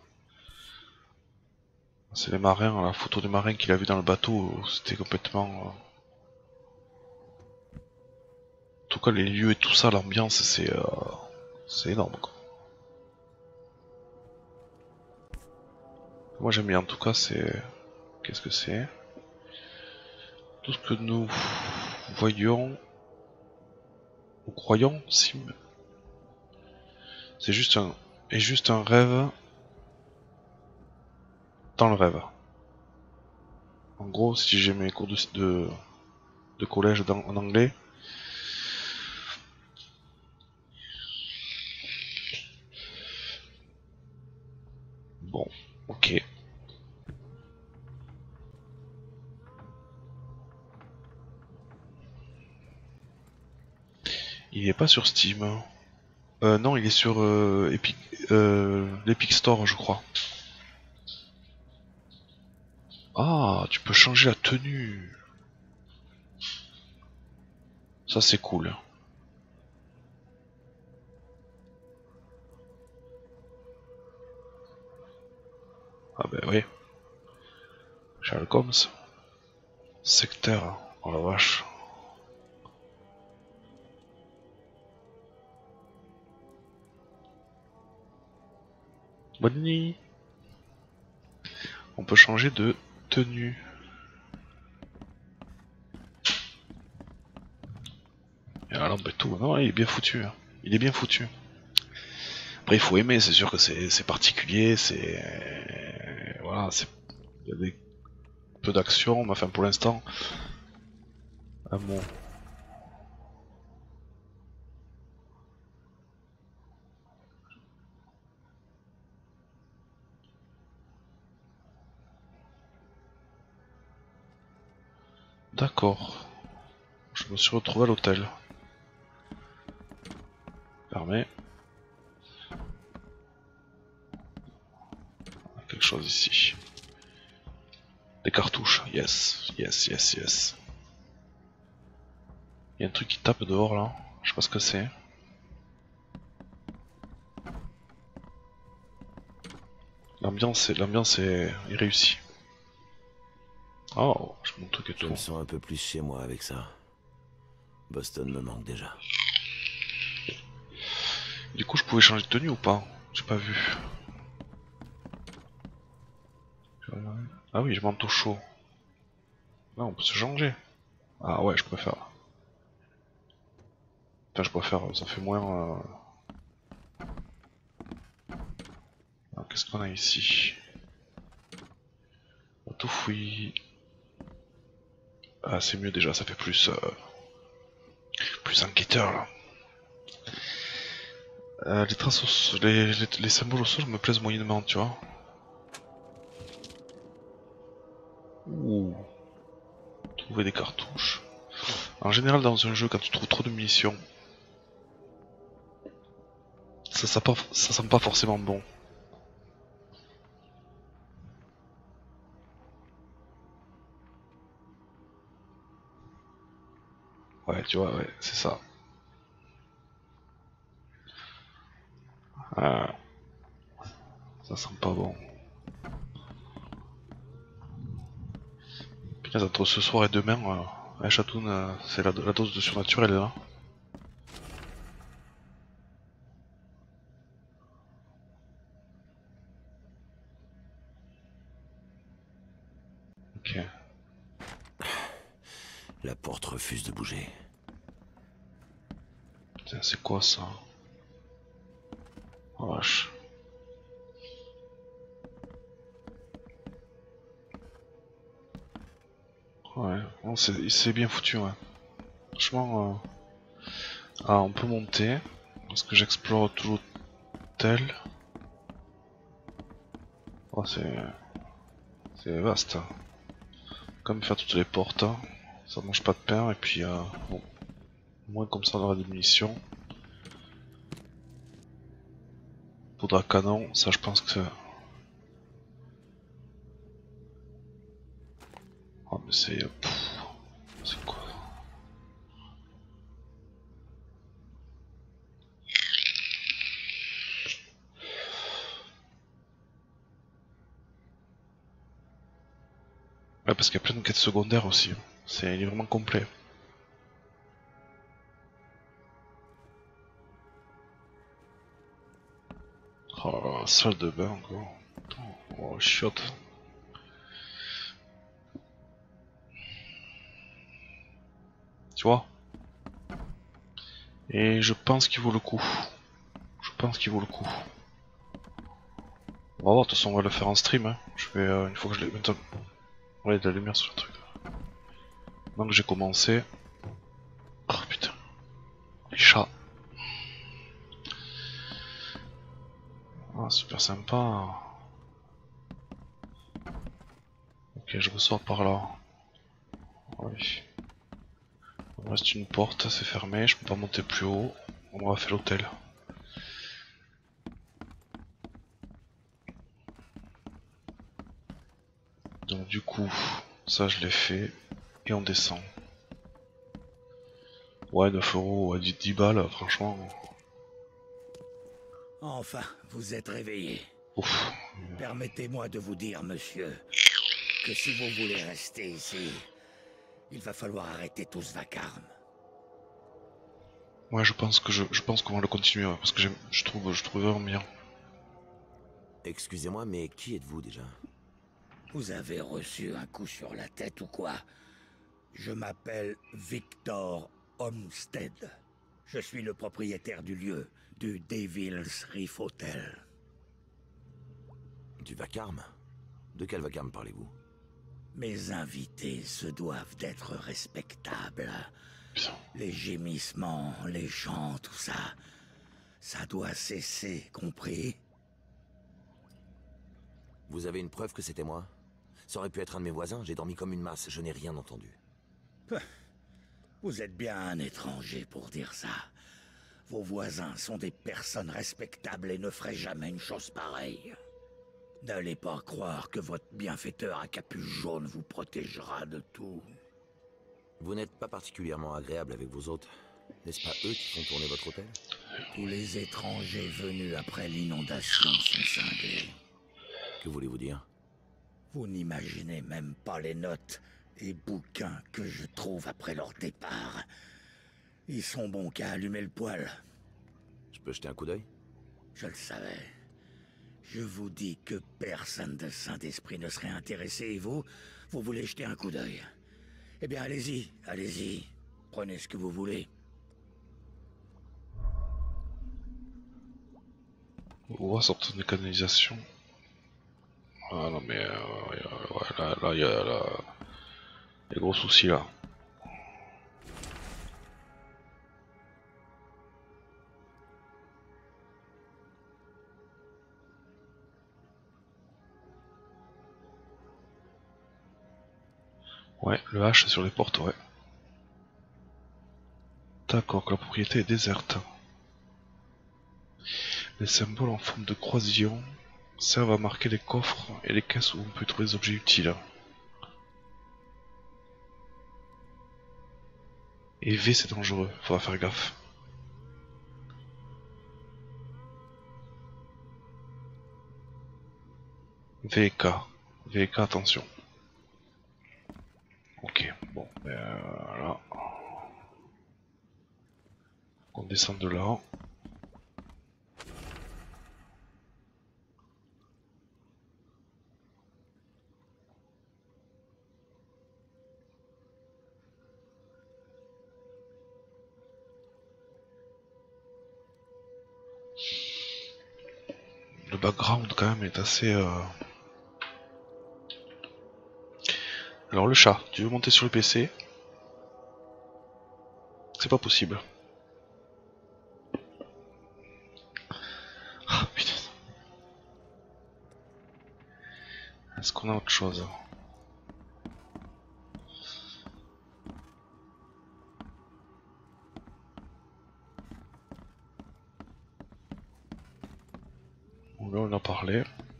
S1: C'est les marins, la photo des marins qu'il a vu dans le bateau, c'était complètement... Euh... En tout cas, les lieux et tout ça, l'ambiance, c'est... Euh... C'est énorme, quoi. Moi j'aime bien, en tout cas, c'est... Qu'est-ce que c'est? Tout ce que nous voyons... Ou croyons, si... C'est juste un... est juste un rêve... dans le rêve. En gros, si j'ai mes cours de, de, de collège dans, en anglais, bon, ok. Il est pas sur Steam. Euh, non, il est sur euh, Epic, euh, l'Epic Store, je crois. Ah, tu peux changer la tenue. Ça c'est cool. Ah ben oui. Sherlock Holmes. Secteur. Oh la vache. Bonne nuit. On peut changer de tenue. Et alors, bah, tout. Non, il est bien foutu. Hein. Il est bien foutu. Après, il faut aimer. C'est sûr que c'est particulier. C'est voilà. C'est il y a des peu d'action. Mais enfin, pour l'instant, ah bon. D'accord. Je me suis retrouvé à l'hôtel. Fermé. Quelque chose ici. Des cartouches. Yes, yes, yes, yes. Il y a un truc qui tape dehors là. Je sais pas ce que c'est. L'ambiance est, l'ambiance est, est réussie. Oh, je mon truc et tout.
S2: Je me sens un peu plus chez moi avec ça. Boston me manque déjà.
S1: Du coup, je pouvais changer de tenue ou pas? J'ai pas vu. Ah oui, je manteau chaud. Là, on peut se changer. Ah ouais, je préfère. Enfin, je préfère, ça fait moins... Euh... Qu'est-ce qu'on a ici? Tout fouille. Ah, c'est mieux déjà, ça fait plus... Euh... Plus enquêteur, là. Euh, les traces au sol, les, les, les symboles au sol me plaisent moyennement, tu vois. Ouh. Trouver des cartouches. En général, dans un jeu, quand tu trouves trop de munitions, ça, ça, pas, ça sent pas forcément bon. Ouais, tu vois, ouais, c'est ça. Ah, ça sent pas bon. Putain, entre ce soir et demain, euh, ouais, Chatoun, euh, c'est la, la dose de surnaturel là. Ok.
S2: La porte refuse de bouger.
S1: Putain, c'est quoi ça? Oh vache. Ouais, bon, c'est bien foutu, ouais. Franchement, euh... ah, on peut monter. Est-ce que j'explore tout l'hôtel? Oh, c'est... C'est vaste. Comme faire toutes les portes, hein. Ça mange pas de pain, et puis, euh... bon. Au moins, comme ça, on aura des munitions. Poudre à canon, ça, je pense que... Oh, mais c'est... C'est quoi? Ouais, parce qu'il y a plein de quêtes secondaires aussi. C'est, il est vraiment complet. Oh, la salle de bain encore. Oh, chiotte. Tu vois? Et je pense qu'il vaut le coup. Je pense qu'il vaut le coup. On va voir, de toute façon on va le faire en stream. Hein. Je vais, euh, une fois que je l'ai... Maintenant... Ouais, de la lumière sur le truc. Maintenant que j'ai commencé... Oh putain. Les chats. Ah, super sympa. Ok, je ressors par là. Oui. Il me reste une porte, c'est fermé, je peux pas monter plus haut. On va faire l'hôtel. Donc du coup, ça je l'ai fait. Et on descend. Ouais, neuf euros, ouais, dix balles, franchement.
S9: Enfin, vous êtes réveillé.
S1: Ouf.
S9: Permettez-moi de vous dire, monsieur, que si vous voulez rester ici, il va falloir arrêter tout ce vacarme.
S1: Ouais, je pense que je, je pense qu'on va le continuer, ouais, parce que j'aime, je trouve, je trouve vraiment bien.
S2: Excusez-moi, mais qui êtes-vous déjà?
S9: Vous avez reçu un coup sur la tête ou quoi? Je m'appelle Victor Olmsted. Je suis le propriétaire du lieu, du Devil's Reef Hotel.
S2: Du vacarme? De quel vacarme parlez-vous?
S9: Mes invités se doivent d'être respectables.
S1: Putain.
S9: Les gémissements, les chants, tout ça, ça doit cesser, compris?
S2: Vous avez une preuve que c'était moi? Ça aurait pu être un de mes voisins, j'ai dormi comme une masse, je n'ai rien entendu.
S9: Vous êtes bien un étranger pour dire ça. Vos voisins sont des personnes respectables et ne feraient jamais une chose pareille. N'allez pas croire que votre bienfaiteur à capuche jaune vous protégera de tout.
S2: Vous n'êtes pas particulièrement agréable avec vos hôtes. N'est-ce pas eux qui font tourner votre hôtel?
S9: Tous les étrangers venus après l'inondation sont cinglés.
S2: Que voulez-vous dire?
S9: Vous n'imaginez même pas les notes et bouquins que je trouve après leur départ. Ils sont bons qu'à allumer le poêle.
S2: Je peux jeter un coup d'œil?
S9: Je le savais. Je vous dis que personne de Saint-Esprit ne serait intéressé et vous, vous voulez jeter un coup d'œil. Eh bien, allez-y, allez-y. Prenez ce que vous voulez.
S1: On va sortir de canalisation. Ah non mais euh, ouais, ouais, là, là, il y a là, des gros soucis là. Ouais, le H sur les portes, ouais. D'accord, que la propriété est déserte. Les symboles en forme de croisillon servent à marquer les coffres et les caisses où on peut trouver des objets utiles. Et V c'est dangereux, faudra faire gaffe. V et K. V et K, attention. Ok, bon, ben euh, là. On descend de là. Le background quand même est assez... Euh... Alors le chat, tu veux monter sur le P C? C'est pas possible. Ah putain. Est-ce qu'on a autre chose? Là on en a parlé.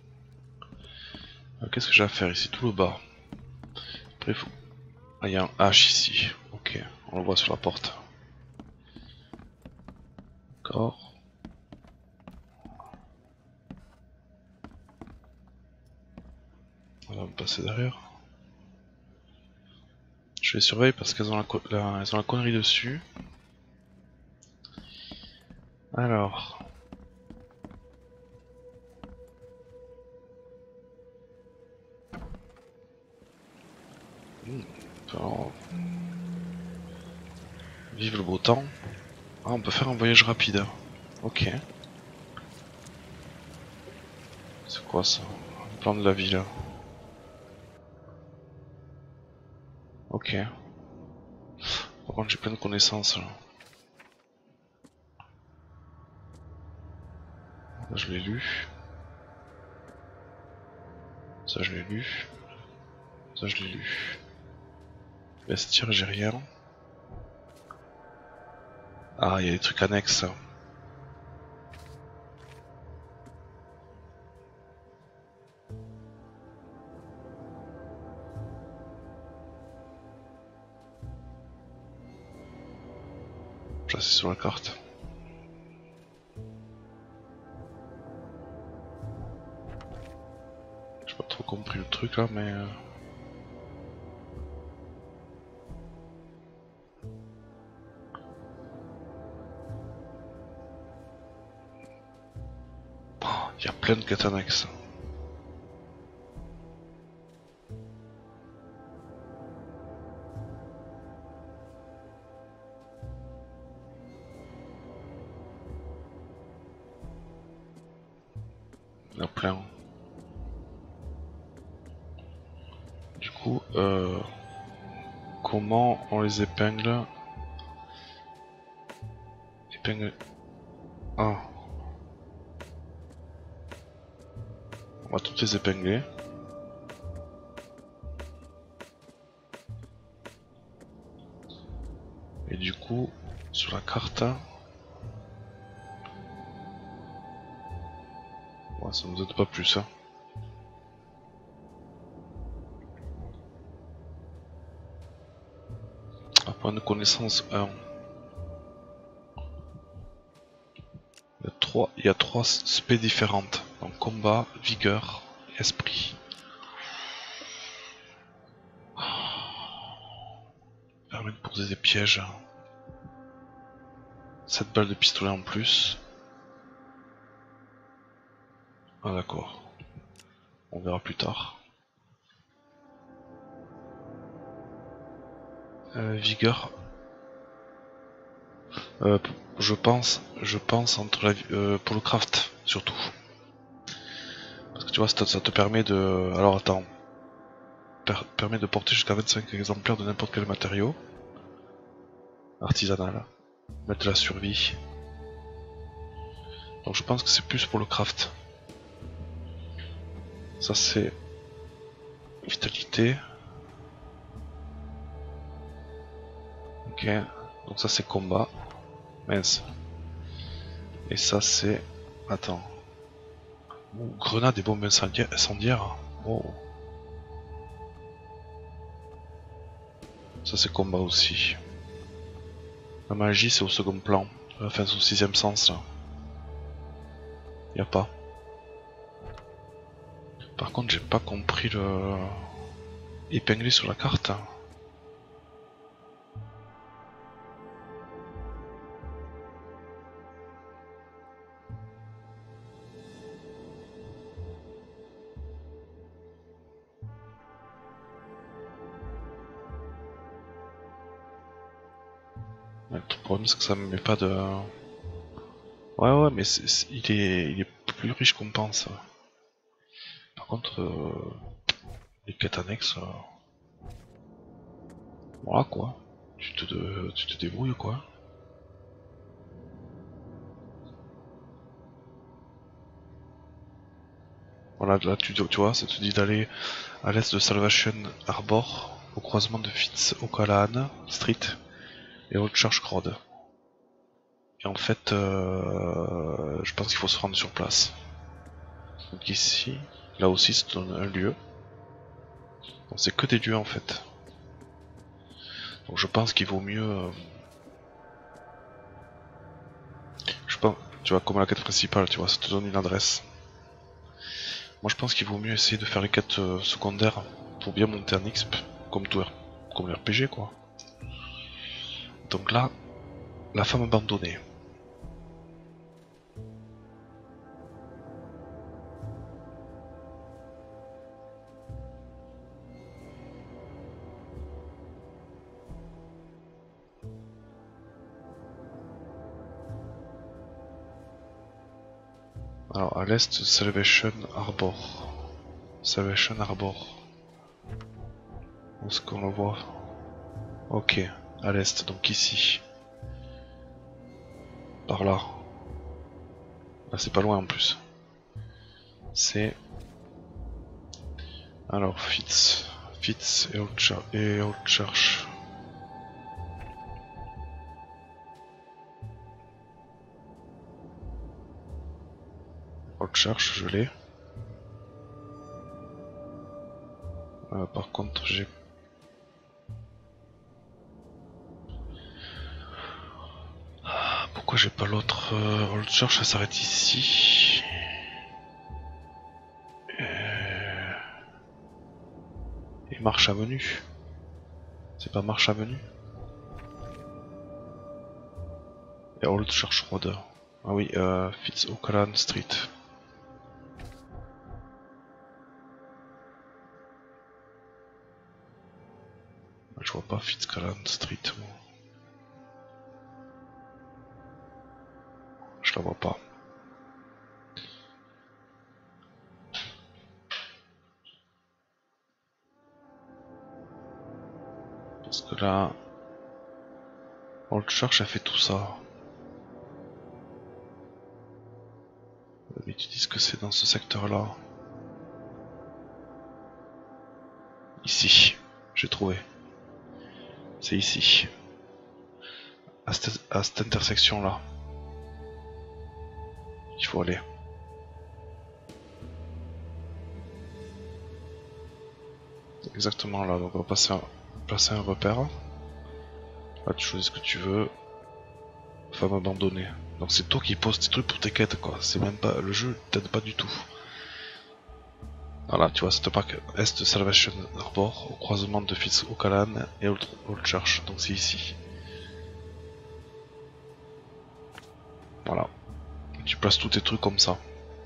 S1: Euh, Qu'est-ce que j'ai à faire ici? Tout le bas. Après il faut... Ah il y a un H ici. Ok, on le voit sur la porte. D'accord. On va me passer derrière. Je les surveille parce qu'elles ont, la... elles ont la connerie dessus. Alors... Alors... Vive le beau temps. Ah, on peut faire un voyage rapide. Ok. C'est quoi ça? Un plan de la ville. Ok. Par contre j'ai plein de connaissances là. Là je l'ai lu. Ça je l'ai lu. Ça je l'ai lu. Vestiaire j'ai rien. Ah il y a des trucs annexes. Ça c'est sur la carte. J'ai pas trop compris le truc là mais... Euh... Il y a plein de quêtes annexes. Il y en a plein. Du coup, euh, comment on les épingle? Épingle... Ah. On va toutes les épingler. Et du coup, sur la carte... Ouais, ça nous aide pas plus. Hein. À point de connaissance un. Il y a trois, il y a trois spé différentes. Donc combat, vigueur, esprit. Permet de poser des pièges. sept balles de pistolet en plus. Ah d'accord. On verra plus tard. Euh, vigueur. Euh, je pense, je pense entre la, euh, pour le craft surtout. Parce que tu vois, ça te, ça te permet de... Alors attends. Per, permet de porter jusqu'à vingt-cinq exemplaires de n'importe quel matériau. Artisanal. Mettre de la survie. Donc je pense que c'est plus pour le craft. Ça c'est... Vitalité. Ok. Donc ça c'est combat. Mince. Et ça c'est... Attends. Oh, grenade et bombes incendiaires. Oh. Ça c'est combat aussi. La magie c'est au second plan, enfin c'est au sixième sens là. Y a pas. Par contre j'ai pas compris le... épinglé sur la carte. Le problème c'est que ça me met pas de... Ouais ouais mais c'est, c'est, il, est, il est plus riche qu'on pense. Par contre euh, les quêtes annexes... Euh... Voilà quoi. Tu te, de... tu te débrouilles quoi. Voilà là tu, tu vois ça te dit d'aller à l'est de Salvation Harbor au croisement de Fitz O'Callaghan Street et Old Church Road. Et en fait, euh, je pense qu'il faut se rendre sur place. Donc ici, là aussi, c'est un, un lieu. Donc c'est que des lieux en fait. Donc je pense qu'il vaut mieux... Euh... Je pense, tu vois, comme la quête principale, tu vois, ça te donne une adresse. Moi je pense qu'il vaut mieux essayer de faire les quêtes euh, secondaires pour bien monter en X P, comme tout comme l'R P G quoi. Donc là, la femme abandonnée. Alors à l'est, Salvation Harbor. Salvation Harbor. Où est-ce qu'on le voit? Ok, à l'est, donc ici. Par là. Là c'est pas loin en plus. C'est... Alors Fitz. Fitz et Old Church. Et Old Church. Old Church, je l'ai. Euh, par contre j'ai... Pourquoi j'ai pas l'autre euh, Old Church, ça s'arrête ici. Euh... Et Marche Avenue. C'est pas Marche Avenue. Et Old Church Road. Ah oui, euh, Fitz O'Callaghan Street. Je vois pas Fitz O'Callaghan Street. Moi. Je la vois pas. Parce que là, Old Church a fait tout ça. Mais tu dis que c'est dans ce secteur-là. Ici, j'ai trouvé. C'est ici. À cette, à cette intersection-là. Il faut aller. Exactement là, donc on va passer un, placer un repère. Là tu choisis ce que tu veux. Femme abandonnée. Donc c'est toi qui poses tes trucs pour tes quêtes quoi. C'est même pas. Le jeu t'aide pas du tout. Voilà, tu vois, c'est parc est de Salvation Harbor, au croisement de Fitz O'Callaghan et Old, Old Church, donc c'est ici. Voilà. Tu places tous tes trucs comme ça.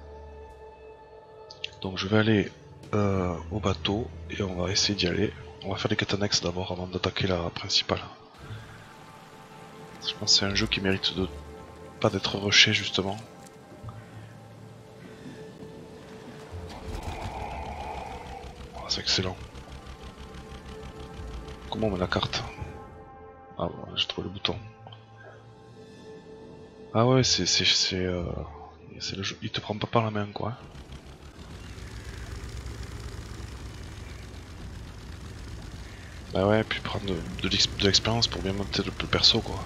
S1: Donc je vais aller euh, au bateau et on va essayer d'y aller. On va faire les quêtes annexes d'abord avant d'attaquer la principale. Je pense que c'est un jeu qui mérite de pas d'être rushé justement. Oh, c'est excellent. Comment on met la carte? Ah ouais, j'ai trouvé le bouton. Ah ouais, c'est c'est c'est euh, c'est le jeu. Il te prend pas par la main quoi. Bah ouais, puis prendre de, de l'expérience pour bien monter le, le perso quoi.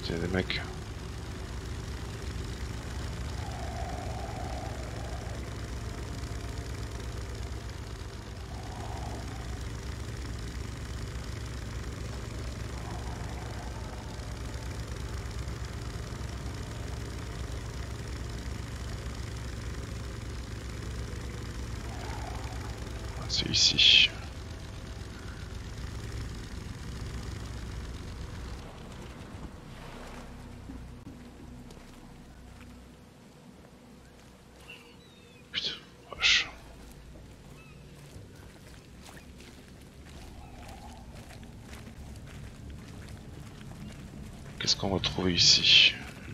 S1: Putain, des mecs. C'est ici. Putain, vache. Qu'est-ce qu'on va trouver ici?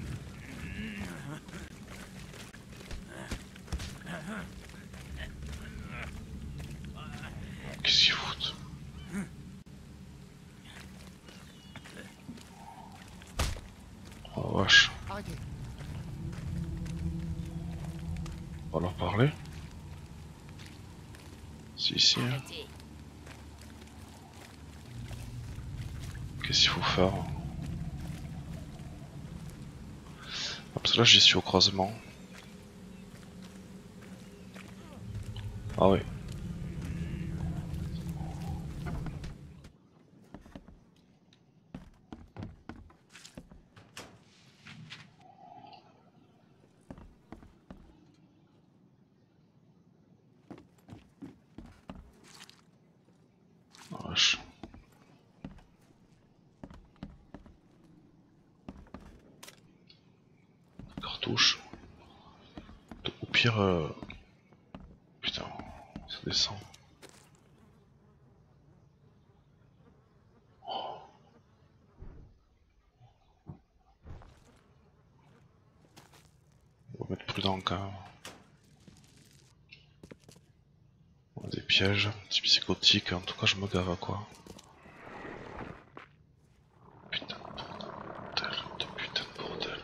S1: Qu'est-ce qu'ils foutent? Oh vache.
S4: Arrêtez.
S1: On va leur parler. C'est ici. Hein. Qu'est-ce qu'il faut faire? Ah, parce que là j'y suis au croisement. Ah oui. Oh, vache. Cartouche. Au pire, euh... putain, ça descend. Oh. On va mettre prudent quand même. On a des pièges, petit psychotique, en tout cas je me gave à quoi. Putain de bordel, de putain de bordel.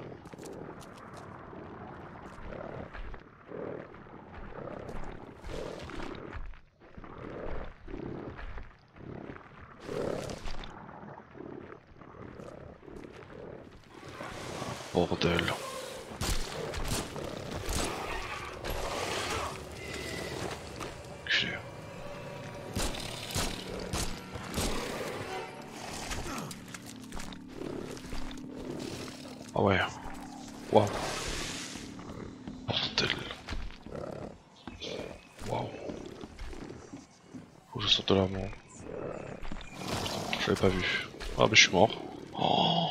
S1: Bordel. Enculé. Ah ouais. Waouh. Bordel. Waouh. Faut que je sorte de là, bon. Je l'avais pas vu. Ah bah je suis mort. Oh.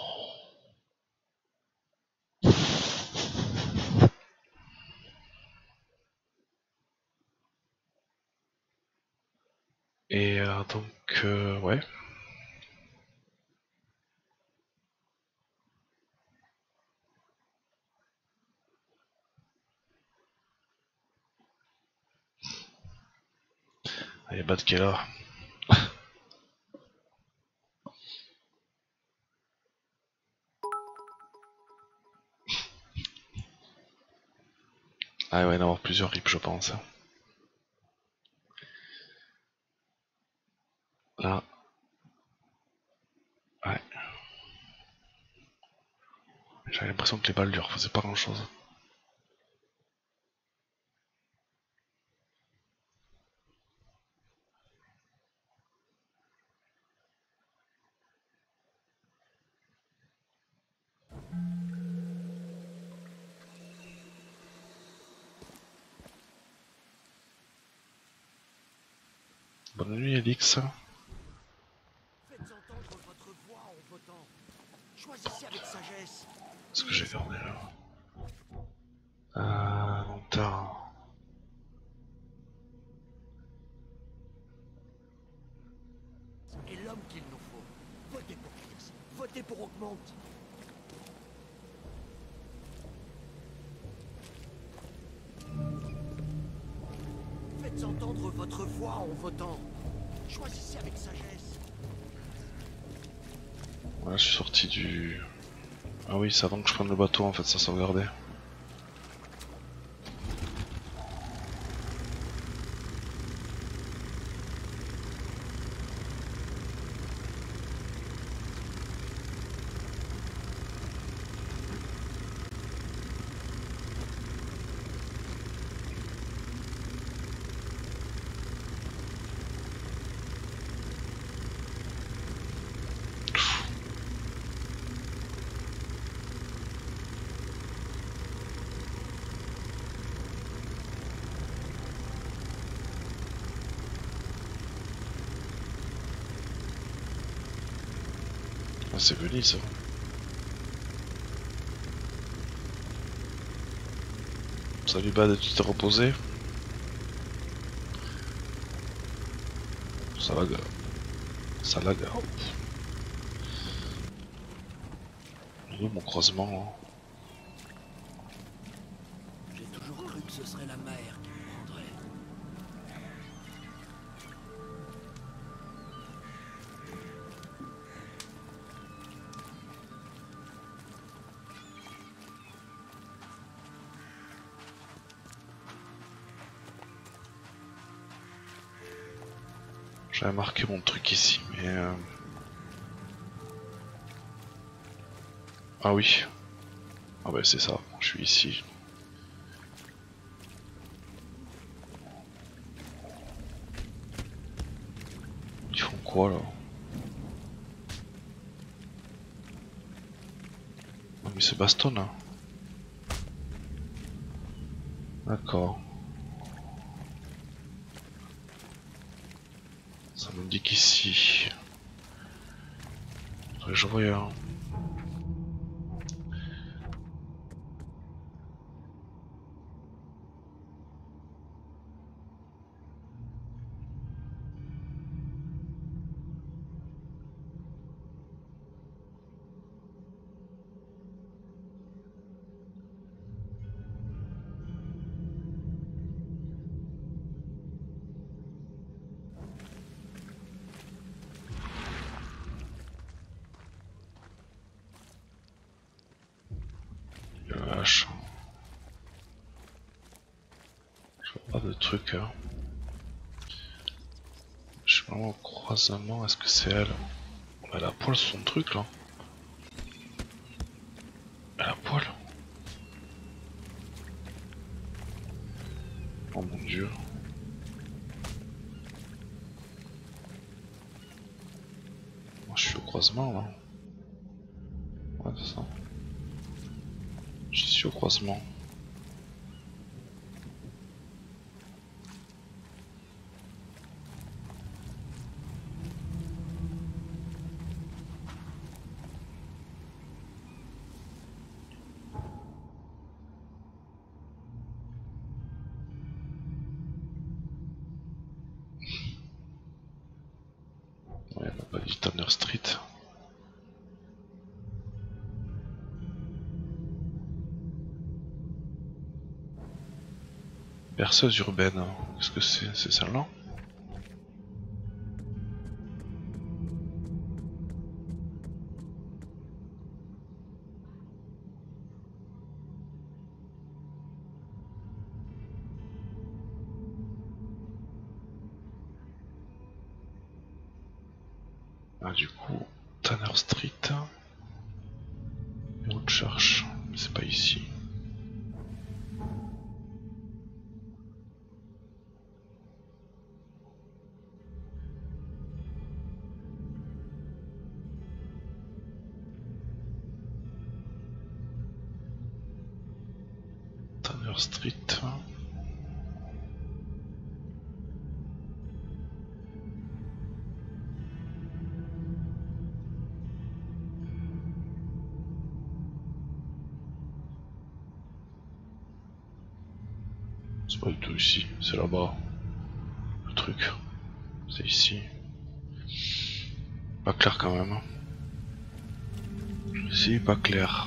S1: Et euh, donc, euh, ouais. Allez, Bad qui est là. Ah ouais, il va y en avoir plusieurs rips, je pense. Là. Ouais. J'avais l'impression que les balles lui refaisaient pas grand chose. Bonne nuit, Elix.
S9: Faites entendre votre voix en votant. Choisissez avec sagesse.
S1: Ce que j'ai gardé là. Euh, longtemps.
S9: Et l'homme qu'il nous faut. Votez pour Pierce. Votez pour Augmente. Faites entendre votre voix en votant. Choisissez avec sagesse.
S1: Voilà, je suis sorti du... Ah oui, c'est avant que je prenne le bateau en fait, ça sauvegardait. Ah, c'est Venise. Salut Bad, tu t'es reposé? Ça lag. Ça lag. Où mon croisement?
S9: J'ai toujours cru que ce serait la mer qui me prendrait.
S1: J'avais marqué mon truc ici, mais... Euh... Ah oui. Ah ouais, c'est ça, je suis ici. Ils font quoi là? Ah mais c'est Baston là. D'accord. Ça me dit qu'ici... Faudrait que je voie hein. Vache. Je vois pas de truc hein. Je suis vraiment au croisement, est-ce que c'est elle? Elle a poil son truc là. Elle a poil. Oh mon dieu. Moi je suis au croisement là. Ouais c'est ça. Je suis au croisement. Ouais, elle m'a pas dit Tanner Street. Berceuse urbaine, qu'est-ce que c'est? C'est celle-là? Ah du coup, Tanner Street. Et on le cherche, mais c'est pas ici. Tanner Street. C'est pas du tout ici, c'est là-bas. Le truc, c'est ici. Pas clair quand même. Si, pas clair.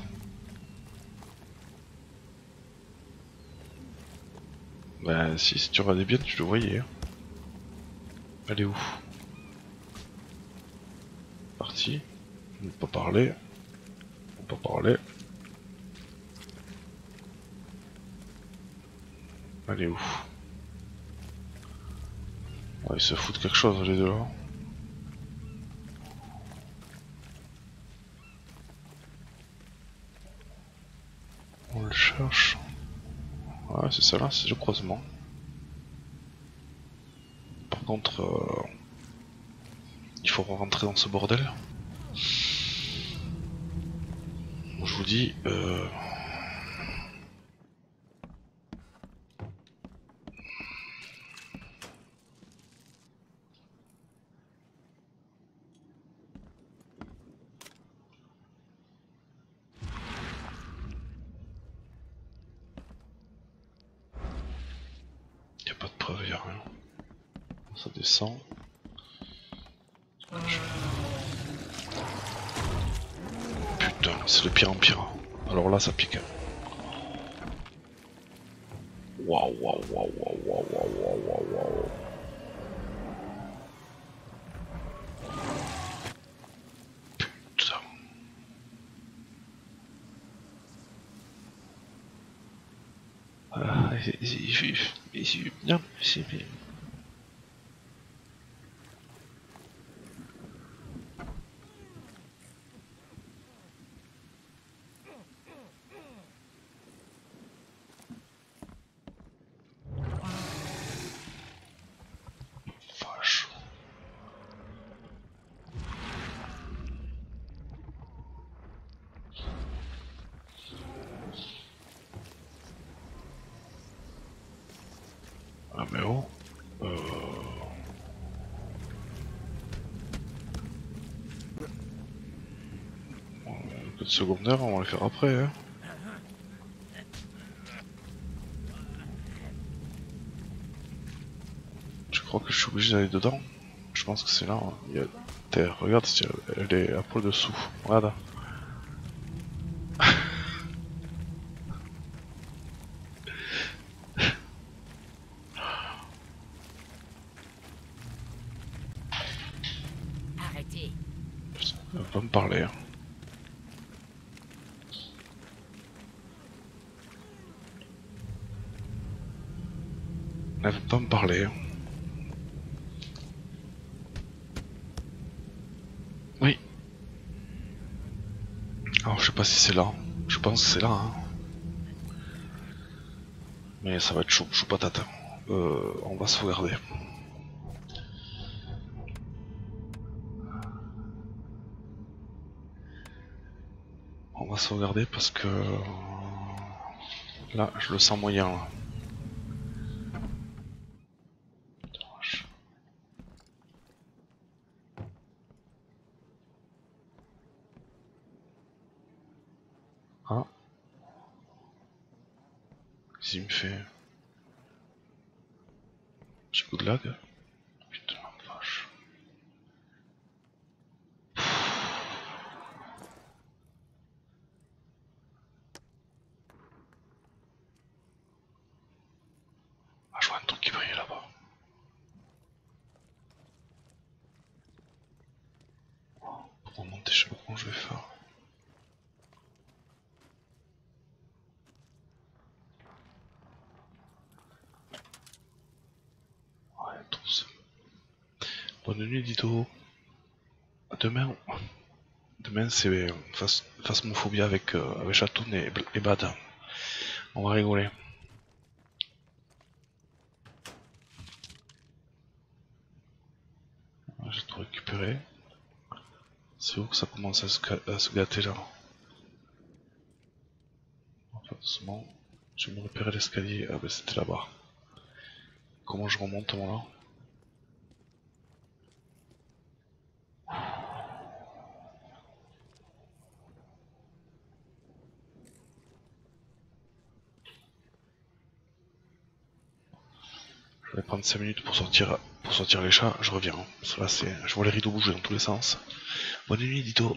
S1: Bah si, si tu regardais bien, tu le voyais. Hein. Elle est où? Parti. On ne peut pas parler. On peut pas parler. Elle est où? Ouais, ils se foutent quelque chose les deux là. On le cherche. Ouais, c'est ça là, c'est le croisement. Par contre, euh, il faut rentrer dans ce bordel. Bon, je vous dis, euh... Ça descend. Putain, c'est de pire en pire. Alors là, ça pique. Waouh, waouh, waouh, waouh, waouh, waouh, waouh, waouh. Putain. Ah, c'est bien, c'est bien. Vache. Ah mais oh. Euh... Le secondaire, on va le faire après. Hein. Je crois que je suis obligé d'aller dedans. Je pense que c'est là. Hein. Il y a... Terre, regarde, elle est à poil dessous. Regarde.
S7: Arrêtez.
S1: Elle va pas me parler. Hein. Elle va pas me parler. Hein. Oui. Alors je sais pas si c'est là. Je pense que c'est là. Hein. Mais ça va être chaud, chaud patate. Euh, on va sauvegarder. On va sauvegarder parce que là je le sens moyen là. Ah. Qu'est-ce qu'il me fait? Petit coup de lag. Putain, vache. Ah, je vois un truc qui brille là-bas. Pour monter, je sais pas comment je vais faire. Ouais, tous. Bonne nuit, Dito. À demain. Demain, c'est Phasmophobie avec, euh, avec Chatoun et, et Bad. On va rigoler. J'ai tout récupéré. C'est où que ça commence à se, à se gâter là? Enfin, doucement. Je vais me repérer l'escalier. Ah bah c'était là-bas. Comment je remonte moi là? Je vais prendre cinq minutes pour sortir pour sortir les chats, je reviens. Parce que là c'est. Je vois les rideaux bouger dans tous les sens. Bonne nuit Dito.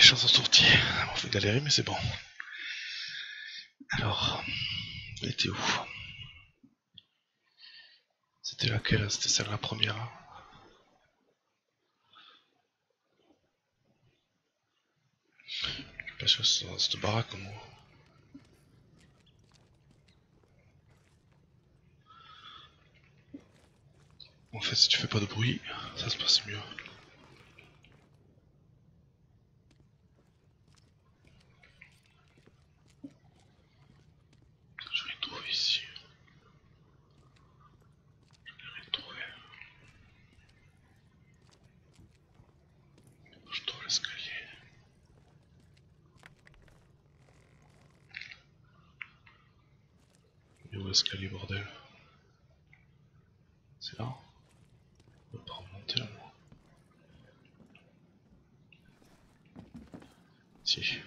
S1: chances de sortie. On fait galérer, mais c'est bon. Alors, elle était où? C'était laquelle? C'était celle la première. Je suis pas sûr que c'est dans cette baraque, moi. En fait, si tu fais pas de bruit, ça se passe mieux. Je vais trouver ici. Je vais rien trouver. Je trouve l'escalier. Et où l'escalier, bordel? C'est là? On peut pas remonter là, moi. Si.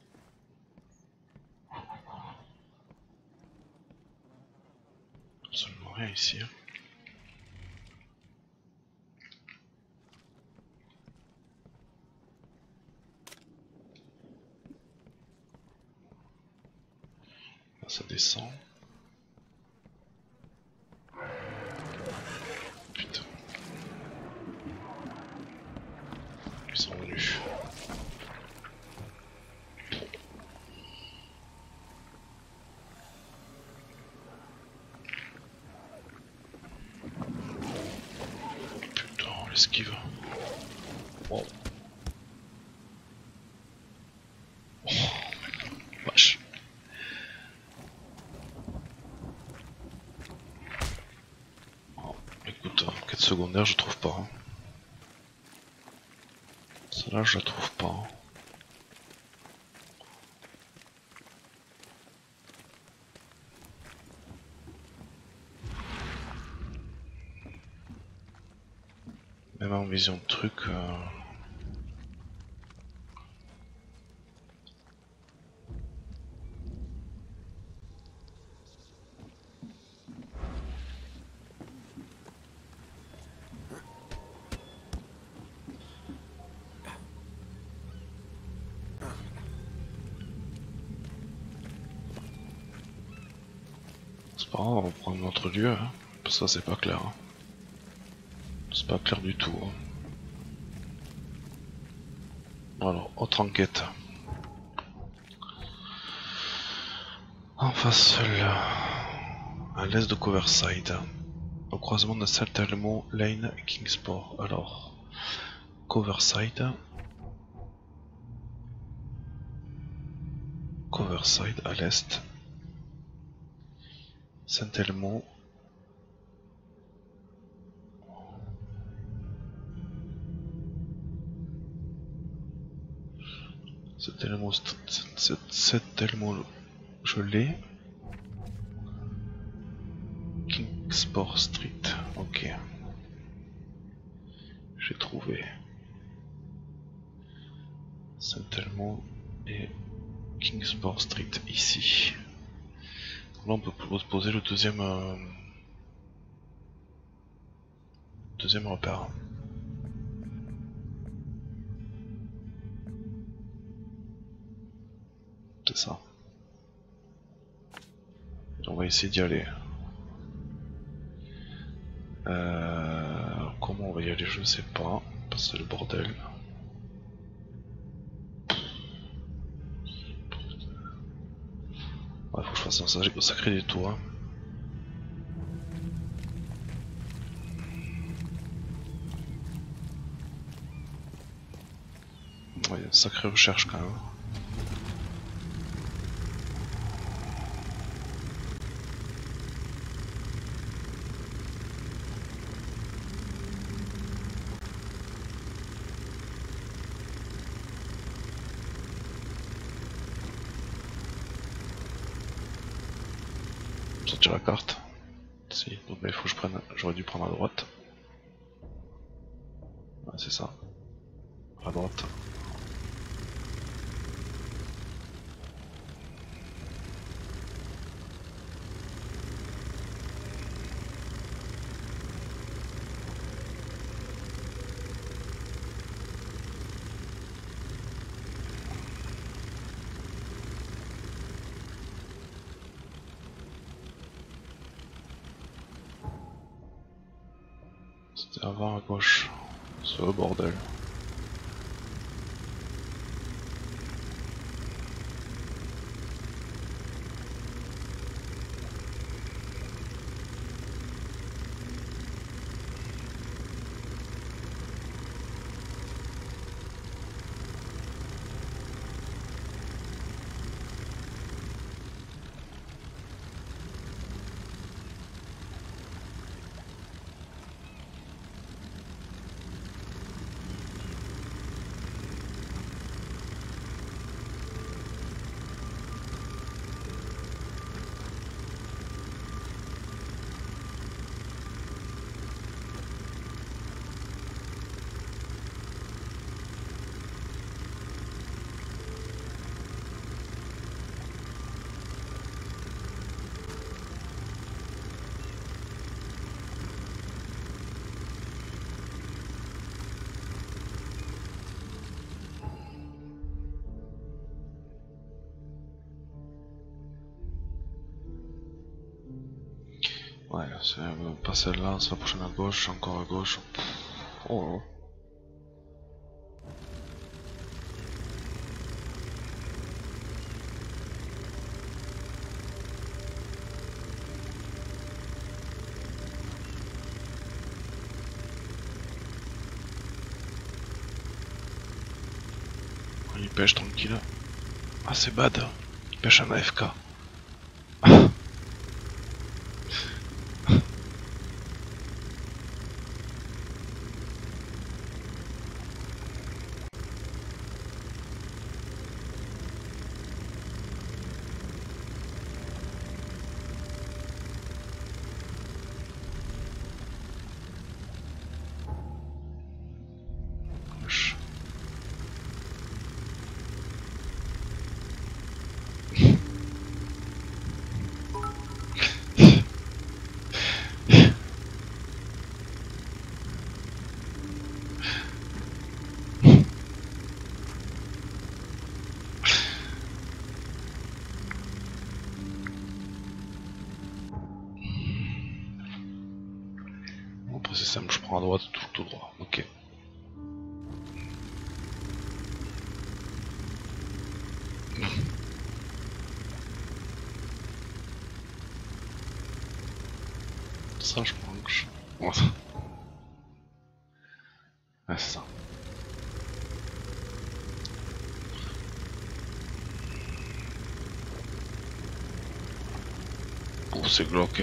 S1: Absolument rien ici. Hein. Là, ça descend. Putain. Ils sont venus. Putain, l'esquive. Wow. Oh, vache. Oh, écoute, quête secondaire, je trouve pas. Hein. Celle-là, je la trouve pas. Hein. Même en vision de truc. Euh... C'est pas grave, on va prendre un autre lieu. Hein. Parce que ça, c'est pas clair. Hein. C'est pas clair du tout. Hein. Alors, autre enquête. En face, à l'est de Coverside, au croisement de Saint Elmo Lane et Kingsport. Alors, Coverside, Coverside à l'est, Saint Elmo. Saint Elmo, Saint Elmo, je l'ai. Kingsport Street, ok. J'ai trouvé. Saint Elmo et Kingsport Street ici. Là on peut poser le deuxième euh, deuxième repère. C'est ça. Et on va essayer d'y aller. Euh, comment on va y aller, je ne sais pas, parce que c'est le bordel. Ouais, faut que je fasse un sacré détour. Hein. Ouais, une sacrée recherche quand même. Sortir la carte. Si, donc là il faut que je prenne. J'aurais dû prendre à droite. Ouais, c'est ça. À droite. C'est avant à gauche. C'est le bordel. Ouais, c'est euh, pas celle-là, c'est la prochaine à gauche, encore à gauche. Pff, oh. Il pêche tranquille. Ah, c'est bad. Il pêche un A F K. Après c'est simple, je prends à droite tout, tout droit, ok. Ça je prends à gauche. Ouais, c'est ça. Oh, c'est glauque.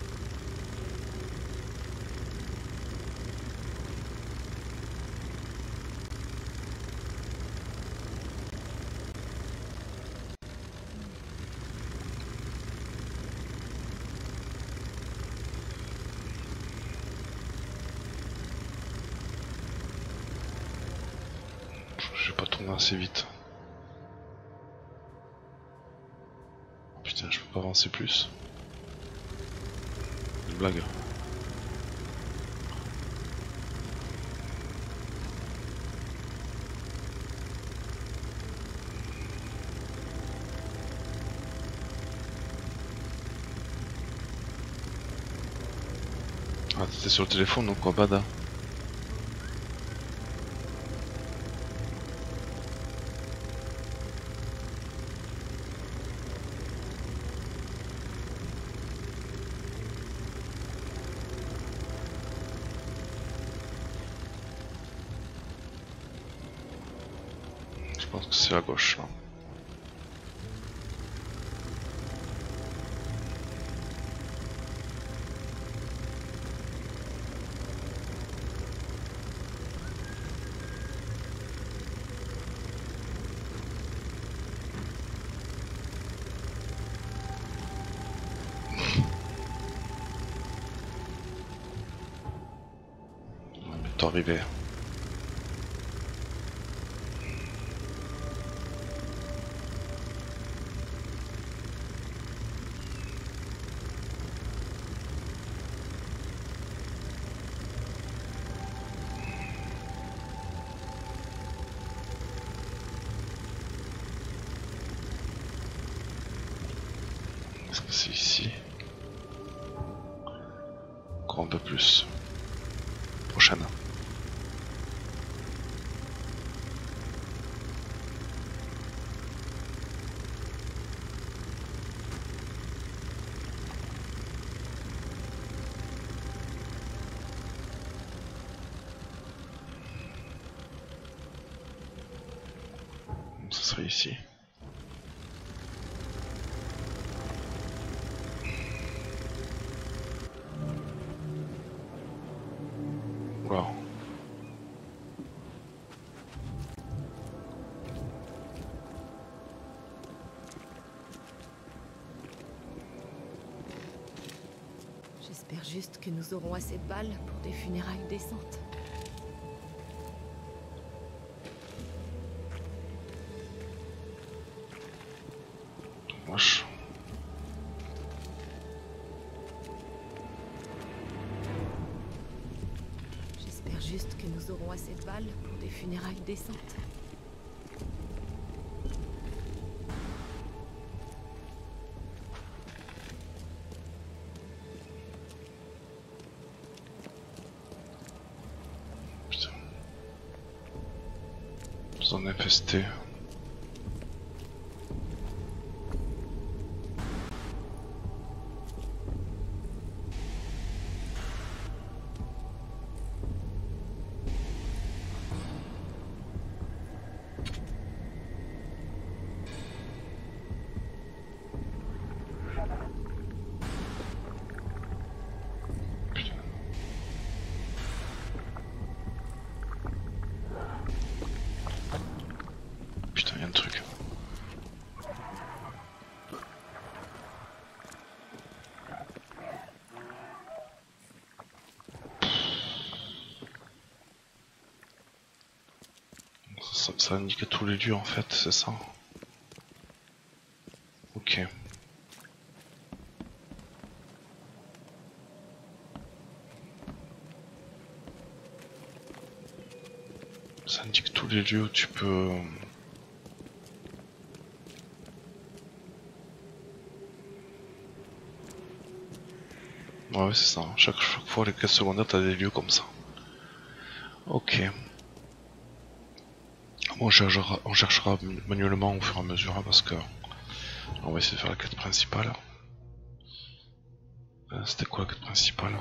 S1: J'ai pas tourné assez vite. Putain, je peux pas avancer plus. Une blague. Ah, t'étais sur le téléphone donc quoi, bada. Je pense que c'est à gauche là. On va bientôt arriver. Est-ce que c'est ici? Encore un peu plus. Prochaine prochaine. Ça serait ici. Wow.
S10: J'espère juste que nous aurons assez de balles pour des funérailles décentes.
S1: Moche.
S10: J'espère juste que nous aurons assez de balles pour des funérailles décentes.
S1: Putain. Zone infestée. Putain, y'a un truc. Ça, ça indique tous les lieux en fait, c'est ça. Ok. Ça indique tous les lieux où tu peux... Ouais, c'est ça. Chaque, chaque fois, les quêtes secondaires, t'as des lieux comme ça. Ok. Bon, on cherchera, on cherchera manuellement au fur et à mesure, hein, parce que... On va essayer de faire la quête principale. Euh, C'était quoi la quête principale?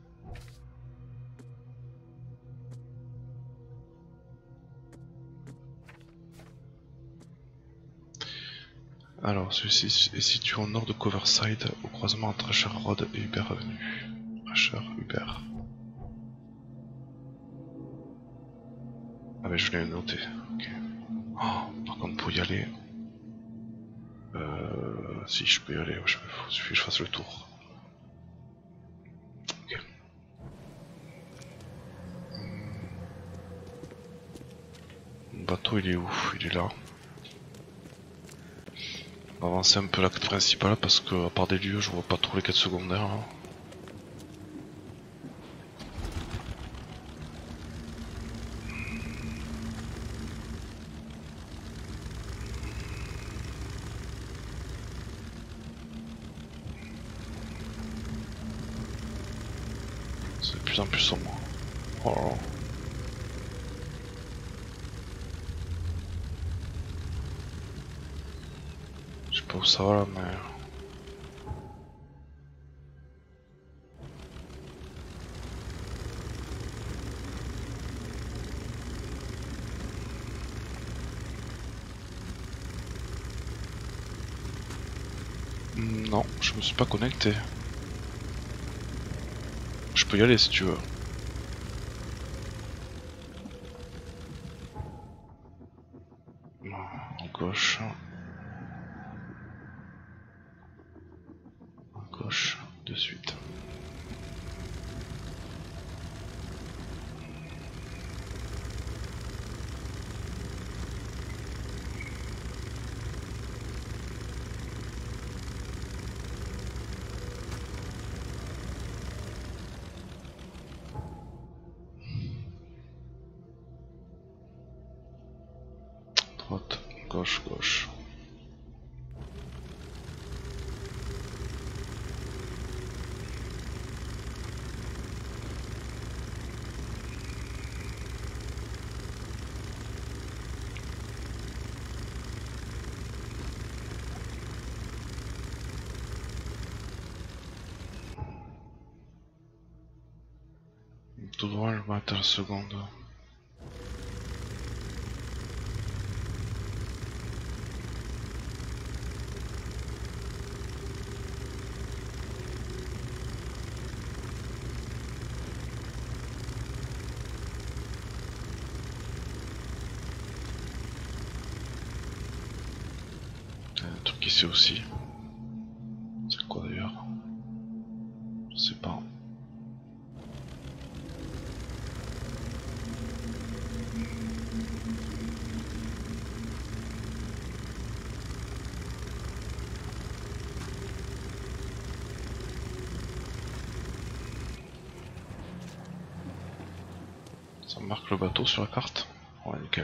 S1: Alors, celui-ci est situé au nord de Coverside, au croisement entre Asher Road et Uber Avenue. Asher, Uber. Ah mais je l'ai noté, ok. Oh, par contre pour y aller... Euh, si je peux y aller, il suffit que je fasse le tour. Ok. Le bateau il est où? Il est là. On va avancer un peu la quête principale parce que à part des lieux je vois pas trop les quêtes secondaires là. C'est de plus en plus sombre. Oh là là. Je sais pas où ça va là mais... Non, je me suis pas connecté. Je peux y aller si tu veux. À gauche. À gauche, de suite. Droite, gauche, gauche. Tout droit, je m'attends à la seconde. Un truc ici aussi. C'est quoi d'ailleurs? Je sais pas. Ça marque le bateau sur la carte. Ouais, nickel.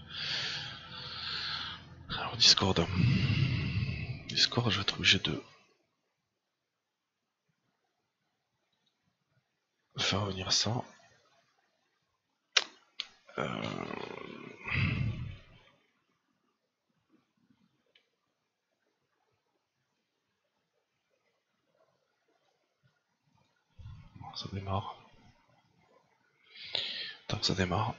S1: Alors Discord. Discord, je vais être obligé de faire venir ça. Euh... Ça démarre. Tant que ça démarre.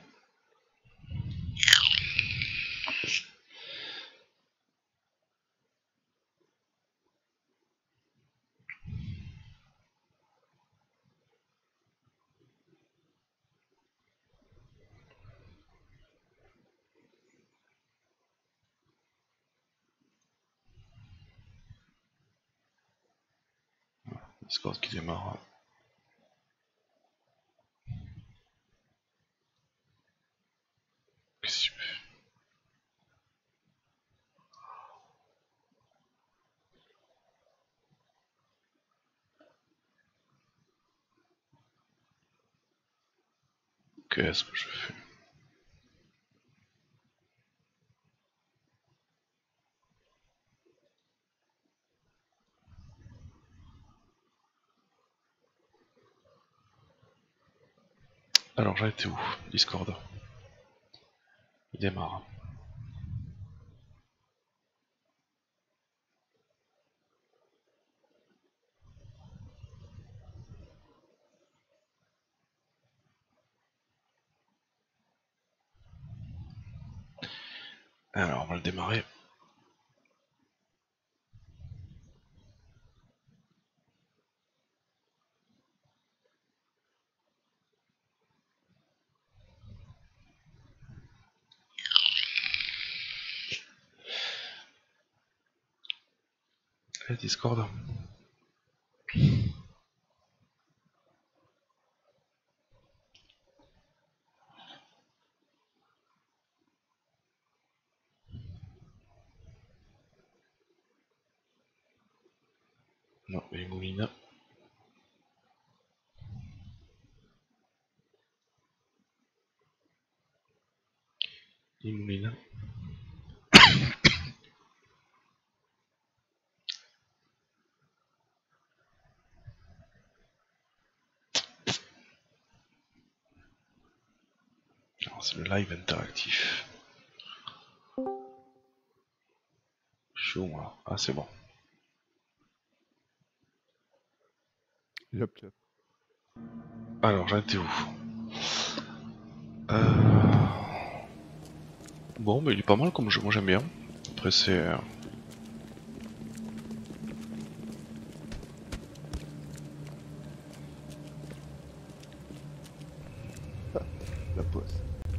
S1: Discord qui démarre. Qu'est-ce que tu fais? Qu'est-ce que je fais? Alors j'ai été où? Discord. Il démarre. Alors on va le démarrer. Allez Discord. Non, les moulines. Les moulines. C'est le live interactif. Chaud moi. Ah c'est bon.
S11: Yop, yop.
S1: Alors j'en étais où? euh... Bon mais il est pas mal comme jeu, moi j'aime bien. Après c'est... Euh...
S11: La poisse.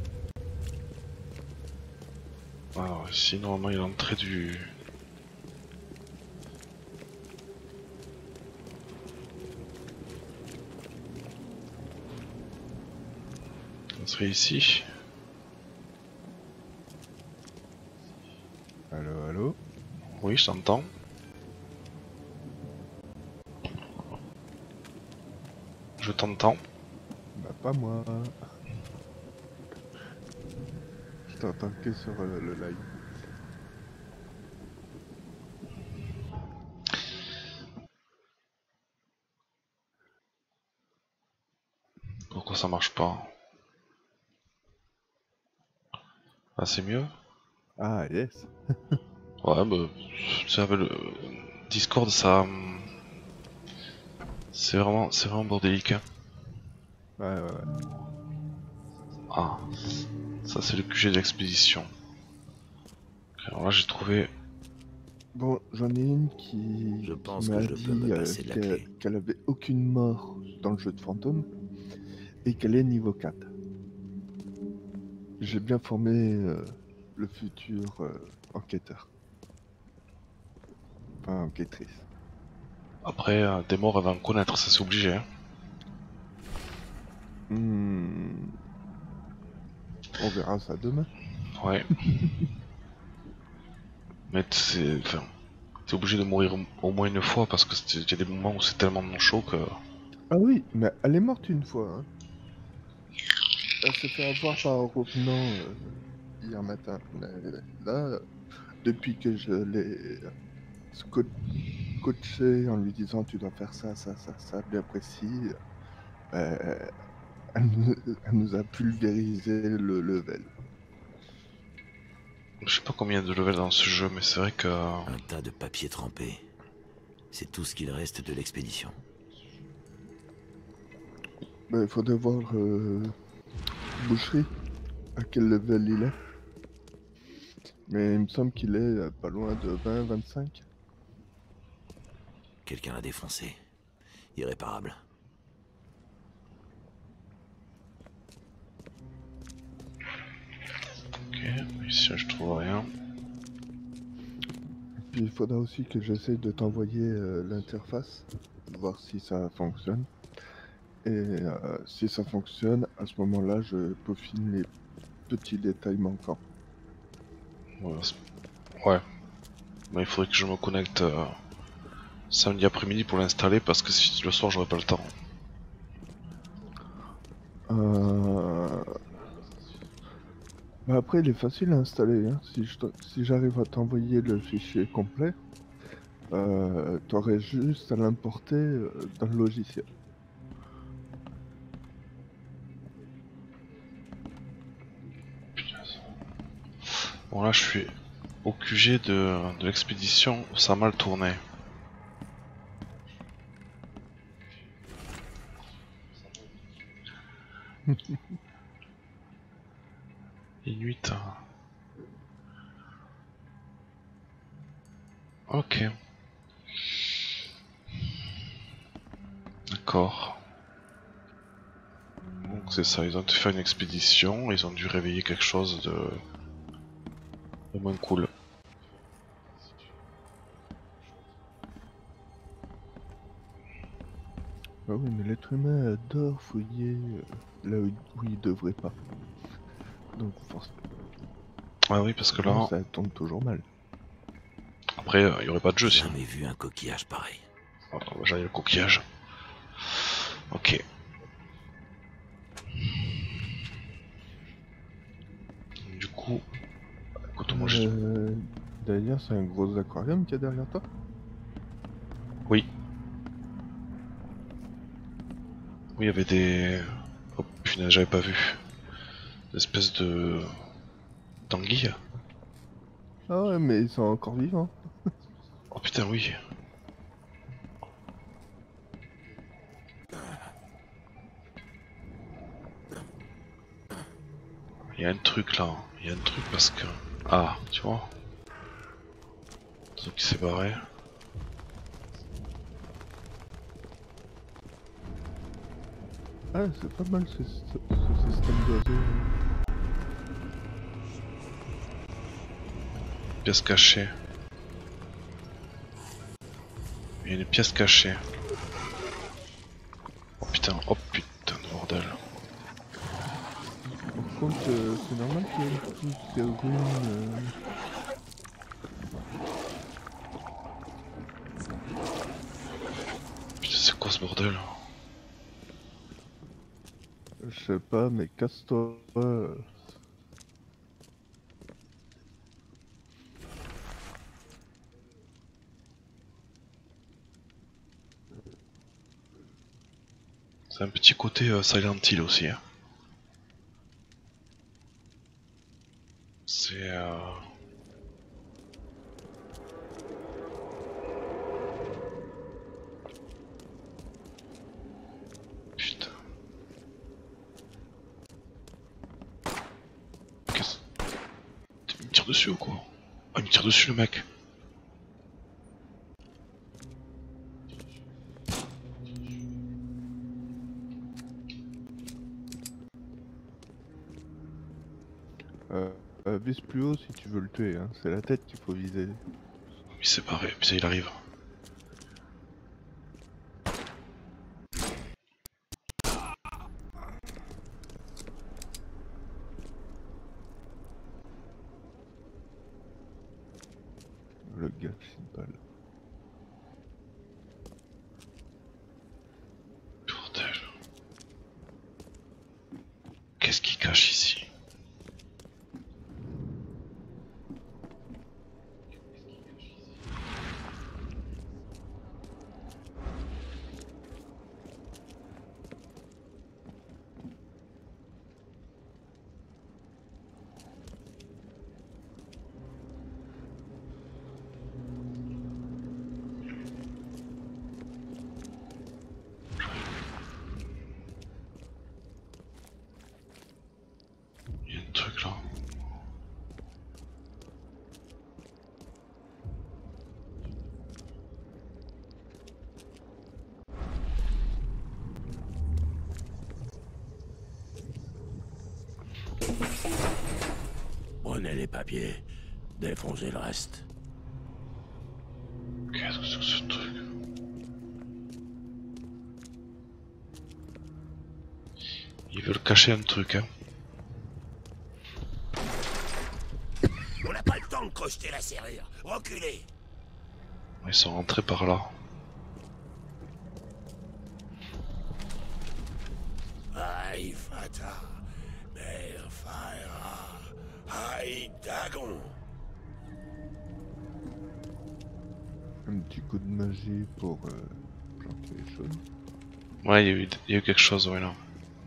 S1: Alors ici normalement il y a l'entrée du... On serait ici.
S11: Allô, allô?
S1: Oui, je t'entends. Je t'entends.
S11: Bah pas moi. Je t'entends que sur le, le live.
S1: Pourquoi ça marche pas? Ah c'est mieux?
S11: Ah yes.
S1: Ouais bah... Tu savais le... Discord ça... C'est vraiment... C'est vraiment bordélique hein.
S11: Ouais, ouais, ouais.
S1: Ah, ça c'est le Q G de l'expédition. Alors là j'ai trouvé...
S11: Bon, j'en ai une qui,
S2: Je
S11: qui
S2: pense
S11: m'a
S2: que je peux
S11: dit
S2: me
S11: euh,
S2: passer de la
S11: qu'elle
S2: clé.
S11: qu'elle avait aucune mort dans le jeu de fantôme et qu'elle est niveau quatre. J'ai bien formé euh, le futur euh, enquêteur. Enfin, enquêtrice.
S1: Après, euh, des morts elle va en connaître, ça c'est obligé. Hein.
S11: Hmm. On verra ça demain.
S1: Ouais. Mais c'est... Enfin, t'es obligé de mourir au moins une fois parce que il y a des moments où c'est tellement chaud que...
S11: Ah oui, mais elle est morte une fois. Hein. Elle s'est fait avoir par un revenant euh, hier matin. Mais là, depuis que je l'ai sco- coaché en lui disant tu dois faire ça, ça, ça, ça, bien précis, euh, elle, nous, elle nous a pulvérisé le level.
S1: Je sais pas combien de levels dans ce jeu, mais c'est vrai que...
S2: Un tas de papier trempé. C'est tout ce qu'il reste de l'expédition.
S11: Bah, il faudrait voir euh, Boucherie, à quel level il est. Mais il me semble qu'il est euh, pas loin de vingt vingt-cinq.
S2: Quelqu'un l'a défoncé. Irréparable.
S1: Ok, ici je trouve rien.
S11: Puis il faudra aussi que j'essaye de t'envoyer euh, l'interface, voir si ça fonctionne. Et euh, si ça fonctionne, à ce moment-là, je peaufine les petits détails manquants.
S1: Ouais. ouais. Mais il faudrait que je me connecte euh, samedi après-midi pour l'installer parce que si le soir j'aurai pas le temps.
S11: Euh... Bah après, il est facile à installer. Hein. Si, je si j'arrive à t'envoyer le fichier complet, euh, tu aurais juste à l'importer euh, dans le logiciel.
S1: Bon là je suis au Q G de, de l'expédition où ça a mal tourné. Inuit. Ok. D'accord. Donc c'est ça, ils ont dû faire une expédition, ils ont dû réveiller quelque chose de, de moins cool.
S11: Ah oui, mais l'être humain adore fouiller euh, là où, où il devrait pas. Donc forcément.
S1: Ah oui, parce que là...
S11: ça tombe toujours mal.
S1: Après, il euh, n'y aurait pas de jeu sinon.
S2: J'ai jamais vu un coquillage pareil.
S1: Oh, j'ai le coquillage. Ok. Du coup... Écoute, moi j'ai...
S11: Euh, D'ailleurs, c'est un gros aquarium qu'il y a derrière toi?
S1: Oui. Oui, il y avait des... Oh punaise, j'avais pas vu. Des espèces de... d'anguilles.
S11: Ah ouais, mais ils sont encore vivants.
S1: Oh putain, oui. Il y a un truc là, il y a un truc parce que... Ah, tu vois. Un truc qui s'est barré.
S11: Ah, c'est pas mal ce, ce, ce système d'oiseaux.
S1: Pièce cachée. Il y a une pièce cachée. Oh putain, oh putain de bordel.
S11: Par contre, euh, c'est normal qu'il y ait une petite rune. Euh...
S1: Putain, c'est quoi ce bordel?
S11: Je sais pas, mais casse-toi. Euh...
S1: C'est un petit côté euh, Silent Hill aussi. Hein. C'est... Euh... Putain. tire dessus ou quoi? Ah, il me tire dessus le mec.
S11: Euh, euh, vise plus haut si tu veux le tuer, hein. C'est la tête qu'il faut viser.
S1: Il s'est barré, puis ça il arrive.
S11: Le gars, c'est une balle.
S1: Bordel. Qu'est-ce qu'il cache ici? Il y a un truc là.
S3: Prenez les papiers, défoncez le reste.
S1: Qu'est-ce que c'est que ce truc? Ils veulent cacher un truc, hein.
S9: On n'a pas le temps de crocheter la serrure. Reculez.
S1: Ils sont rentrés par là.
S9: Aïe, Fata. Mère Faira. Aïe, Dagon.
S11: Un petit coup de magie pour euh, planter les choses.
S1: Ouais, il y, a eu, il y a eu quelque chose, ouais, là.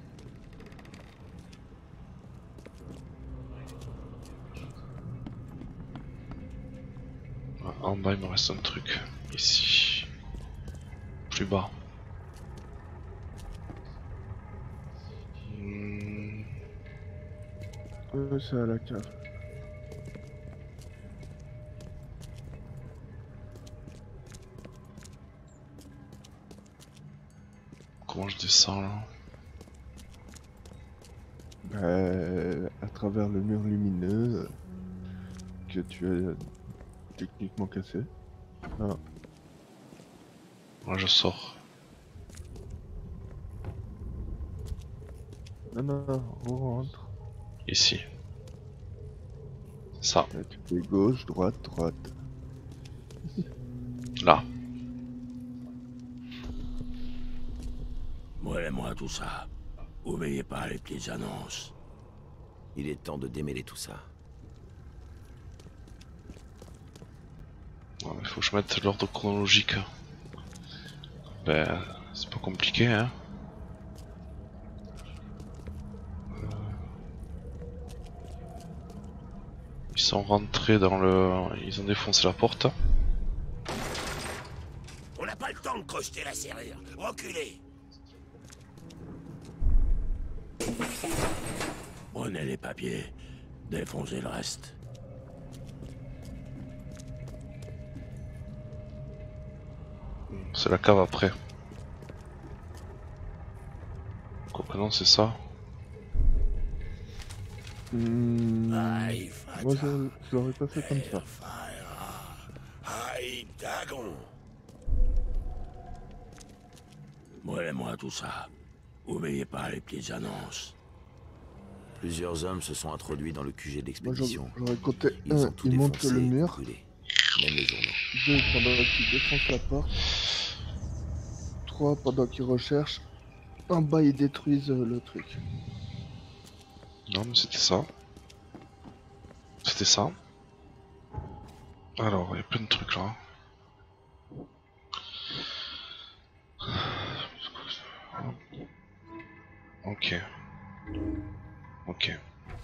S1: Ouais, en bas, il me reste un truc. Ici. Plus bas. Hmm.
S11: Euh, c'est à la cave.
S1: Comment je descends là?
S11: Bah, à travers le mur lumineux euh, que tu as techniquement cassé. Ah.
S1: Moi je sors.
S11: Non, non, non, on rentre.
S1: Ici. Ça.
S11: Là, tu fais gauche, droite, droite.
S1: Là.
S3: Moellez-moi tout ça. Oubliez pas les petites annonces.
S2: Il est temps de démêler tout ça.
S1: Ouais, mais faut que je mette l'ordre chronologique. Ben, c'est pas compliqué, hein. Ils sont rentrés dans le... Ils ont défoncé la porte.
S9: On n'a pas le temps de crocheter la serrure. Reculez.
S3: Prenez les papiers, défoncez le reste.
S1: C'est la cave après. Quoique non, c'est ça.
S11: Mmh,
S9: Aïe,
S11: moi,
S9: Fata.
S11: je, je l'aurais pas fait comme ça.
S9: Mère Faira. Aïe, Dagon.
S3: Moellez-moi tout ça. Oubliez pas les petites annonces.
S2: Plusieurs hommes se sont introduits dans le Q G
S11: Moi,
S2: d'expédition.
S11: j'aurais j'aurais compté
S2: Ils
S11: un,
S2: ont tout
S11: ils montent
S2: défoncé
S11: le
S2: et
S11: mur.
S2: brûlé. Même les journaux.
S11: Deux, pendant qu'ils défoncent la porte. Trois, pendant qu'ils recherchent. En bas, ils détruisent euh, le truc.
S1: Non, mais c'était ça. C'était ça. Alors, il y a plein de trucs là. Ok. Ok.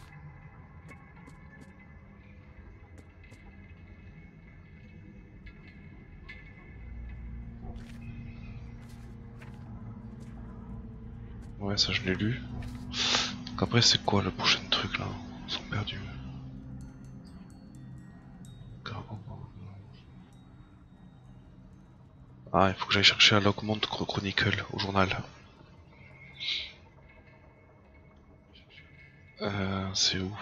S1: Ouais, ça je l'ai lu. Donc après, c'est quoi le prochain truc là? Ils sont perdus. Ah, il faut que j'aille chercher à Logmont Chronicle au journal. Euh, c'est où?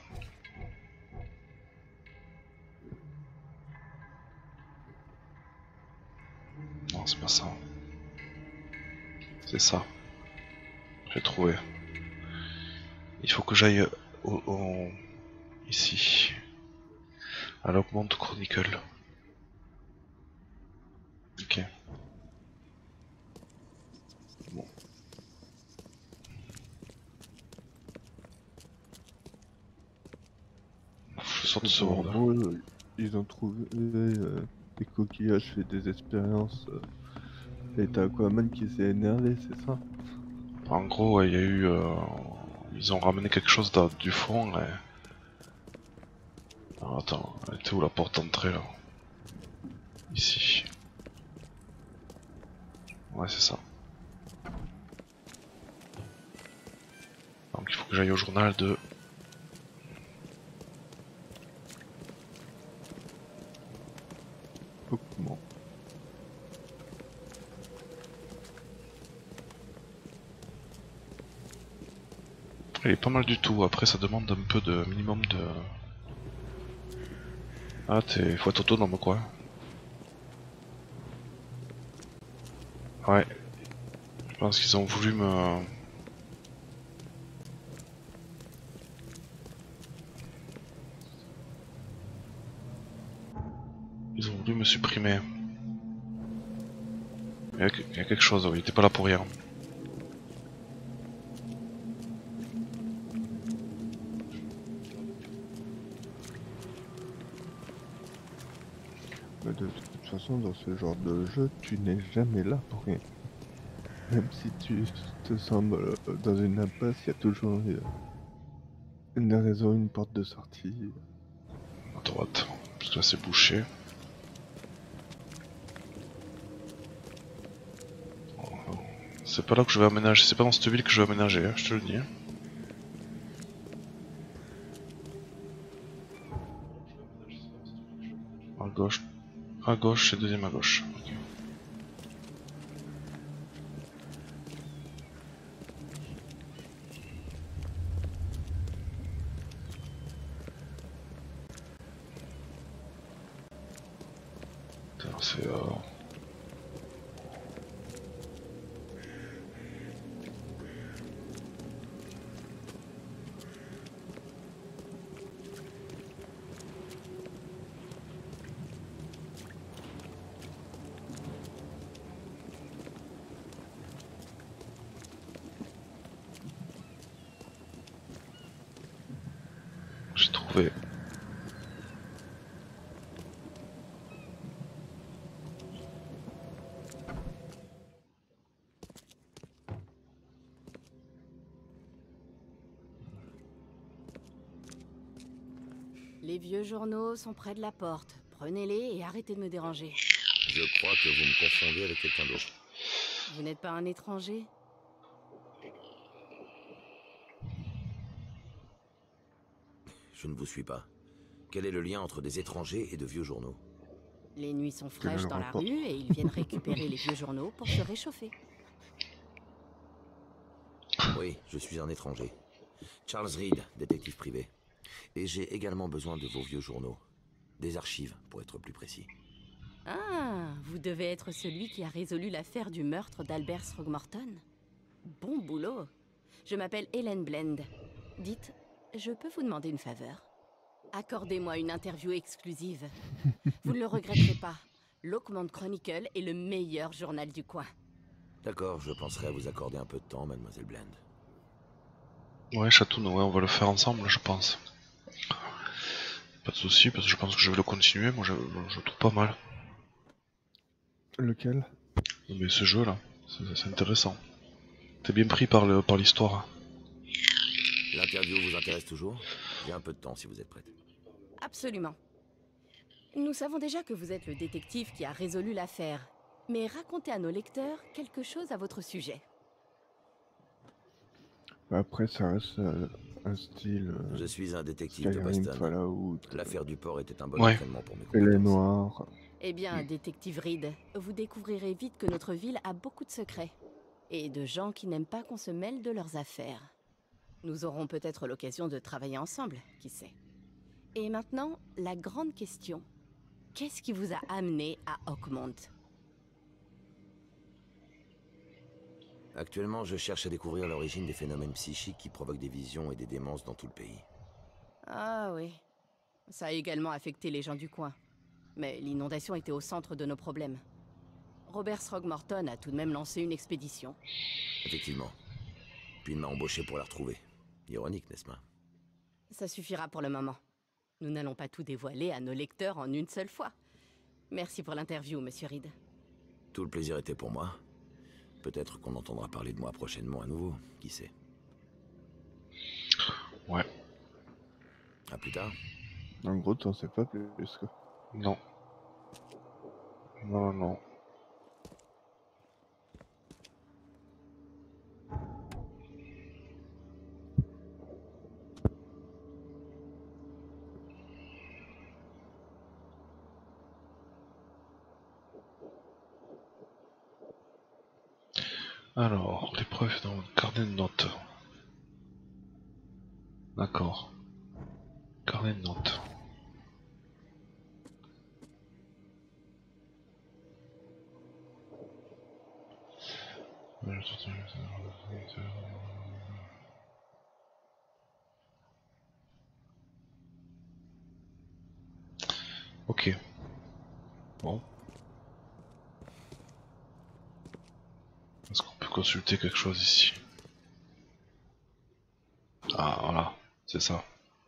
S1: Non, c'est pas ça. C'est ça. J'ai trouvé. Il faut que j'aille au, au... ici. À Logmont Chronicle. Ok. Bon. Je sors de ce monde.
S11: En gros, ils ont trouvé euh, des coquillages et des expériences. Euh, et t'as Aquaman qui s'est énervé, c'est ça?
S1: En gros, il y a eu... Euh, ils ont ramené quelque chose du fond et... Alors attends, elle était où la porte d'entrée là? Ici. Ouais, c'est ça. Donc il faut que j'aille au journal de...
S11: Comment?
S1: Il est pas mal du tout, après ça demande un peu de minimum de... Ah, t'es... faut être autonome quoi. Ouais. Je pense qu'ils ont voulu me... Ils ont voulu me supprimer. Il y a, il y a quelque chose, oui, il était pas là pour rien.
S11: De toute façon, dans ce genre de jeu, tu n'es jamais là pour rien. Même si tu te sembles dans une impasse, il y a toujours une raison, une porte de sortie.
S1: À droite, parce que là c'est bouché. C'est pas là que je vais aménager, c'est pas dans cette ville que je vais aménager, hein, je te le dis. À gauche, à gauche et deuxième à gauche. Okay. C'est euh... j'ai trouvé.
S10: Les vieux journaux sont près de la porte. Prenez-les et arrêtez de me déranger.
S2: Je crois que vous me confondez avec quelqu'un d'autre.
S10: Vous n'êtes pas un étranger?
S2: Je ne vous suis pas. Quel est le lien entre des étrangers et de vieux journaux?
S10: Les nuits sont fraîches dans la rue et ils viennent récupérer les vieux journaux pour se réchauffer.
S2: Oui, je suis un étranger. Charles Reed, détective privé. Et j'ai également besoin de vos vieux journaux. Des archives, pour être plus précis.
S10: Ah, vous devez être celui qui a résolu l'affaire du meurtre d'Albert Throgmorton. Bon boulot. Je m'appelle Helen Blend. Dites, je peux vous demander une faveur? Accordez-moi une interview exclusive. Vous ne le regretterez pas. Logmont Chronicle est le meilleur journal du coin.
S2: D'accord, je penserai à vous accorder un peu de temps, mademoiselle Blend.
S1: Ouais, Chatoun, ouais, on va le faire ensemble, je pense. Pas de soucis, parce que je pense que je vais le continuer, moi je, je trouve pas mal.
S11: Lequel?
S1: Mais ce jeu là, c'est intéressant. T'es bien pris par le par l'histoire.
S2: L'interview vous intéresse toujours? J'ai un peu de temps si vous êtes prête.
S10: Absolument. Nous savons déjà que vous êtes le détective qui a résolu l'affaire. Mais racontez à nos lecteurs quelque chose à votre sujet.
S11: Après, ça reste euh, un style... Euh,
S2: Je suis un détective
S11: Skyrim,
S2: de Boston.
S11: Fallout...
S2: L'affaire du port était un bon
S1: ouais.
S2: entraînement pour mes
S11: Et les
S2: compétences.
S11: noirs...
S10: Eh bien, détective Reed, vous découvrirez vite que notre ville a beaucoup de secrets. Et de gens qui n'aiment pas qu'on se mêle de leurs affaires. Nous aurons peut-être l'occasion de travailler ensemble, qui sait. Et maintenant, la grande question. Qu'est-ce qui vous a amené à Oakmont?
S2: Actuellement, je cherche à découvrir l'origine des phénomènes psychiques qui provoquent des visions et des démences dans tout le pays.
S10: Ah oui. Ça a également affecté les gens du coin. Mais l'inondation était au centre de nos problèmes. Robert Throgmorton a tout de même lancé une expédition.
S2: Effectivement. Puis il m'a embauché pour la retrouver. Ironique, n'est-ce pas?
S10: Ça suffira pour le moment. Nous n'allons pas tout dévoiler à nos lecteurs en une seule fois. Merci pour l'interview, monsieur Reed.
S2: Tout le plaisir était pour moi. Peut-être qu'on entendra parler de moi prochainement à nouveau, qui sait.
S1: Ouais.
S2: À plus tard.
S11: En gros, t'en sais pas plus, quoi.
S1: Non. Non, non. Alors, les preuves dans le carnet de notes. D'accord. Carnet de notes. Ok. Bon. Est-ce qu'on peut consulter quelque chose ici? Ah voilà, c'est ça.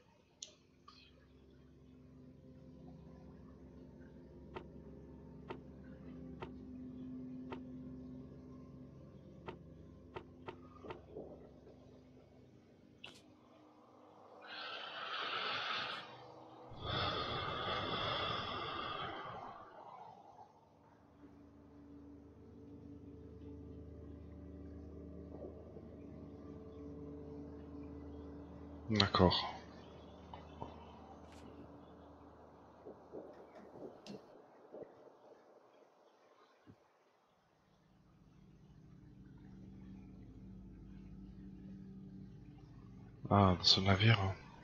S1: D'accord. Ah, dans ce navire.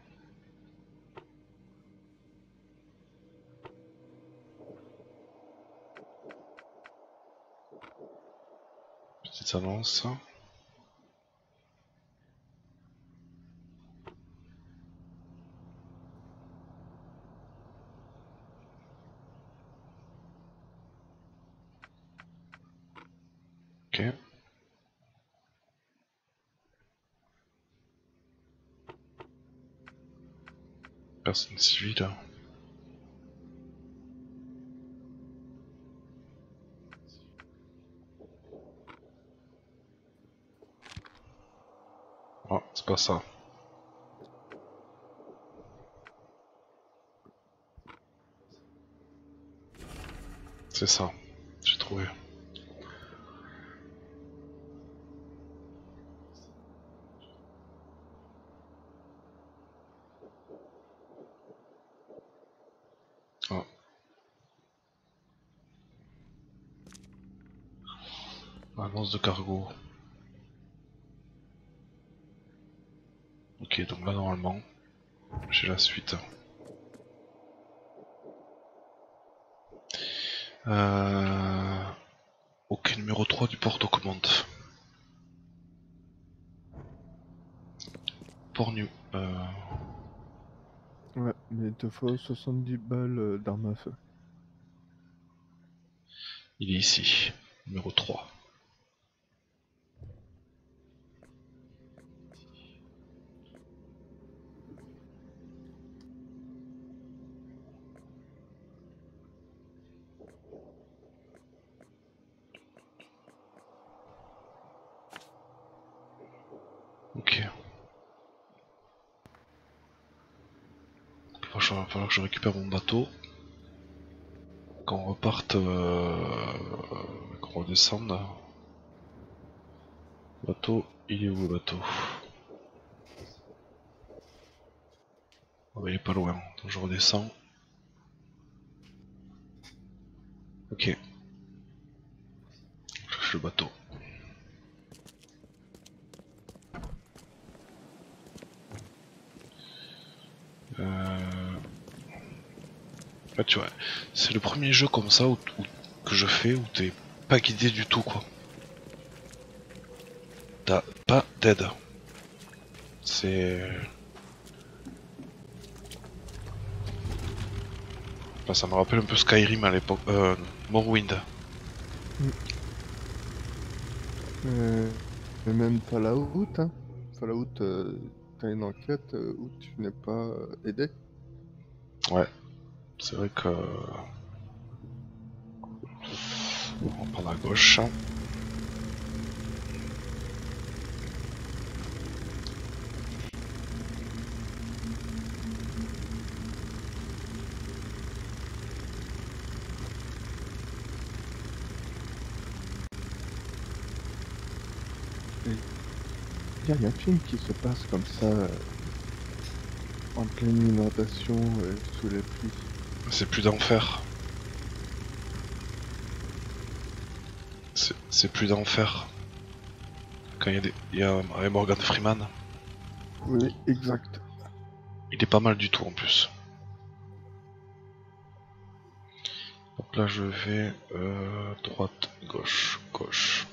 S1: Petite annonce. Ok. Personne civile. Oh, c'est pas ça. C'est ça. J'ai trouvé. Ah. Annonce de cargo. Ok, donc là normalement, j'ai la suite. Euh... Ok, numéro trois du port Oakmont. Port New. Euh...
S11: Ouais, mais il te faut soixante-dix balles euh, d'armes à feu.
S1: Il est ici. Numéro trois. Ok. Il va falloir que je récupère mon bateau. Qu'on reparte, euh... qu'on redescende. Bateau, il est où le bateau? Oh, bah, il est pas loin, donc je redescends. Ok. Je cherche le bateau. Euh... Là, tu vois, c'est le premier jeu comme ça où, où- que je fais où t'es pas guidé du tout, quoi. T'as pas d'aide. C'est... Enfin, ça me rappelle un peu Skyrim à l'époque. Euh, Morrowind.
S11: Euh, et même Fallout, hein. Fallout, euh, t'as une enquête euh, où tu n'es pas euh, aidé.
S1: Ouais. C'est vrai que... On va prendre à gauche.
S11: Il y a un film qui se passe comme ça, euh, en pleine inondation, euh, sous les pluies.
S1: C'est plus d'enfer. C'est c'est plus d'enfer. Quand il y a des... Il y a avec Morgan Freeman.
S11: Oui, exact.
S1: Il est pas mal du tout en plus. Donc là je vais euh, droite, gauche, gauche.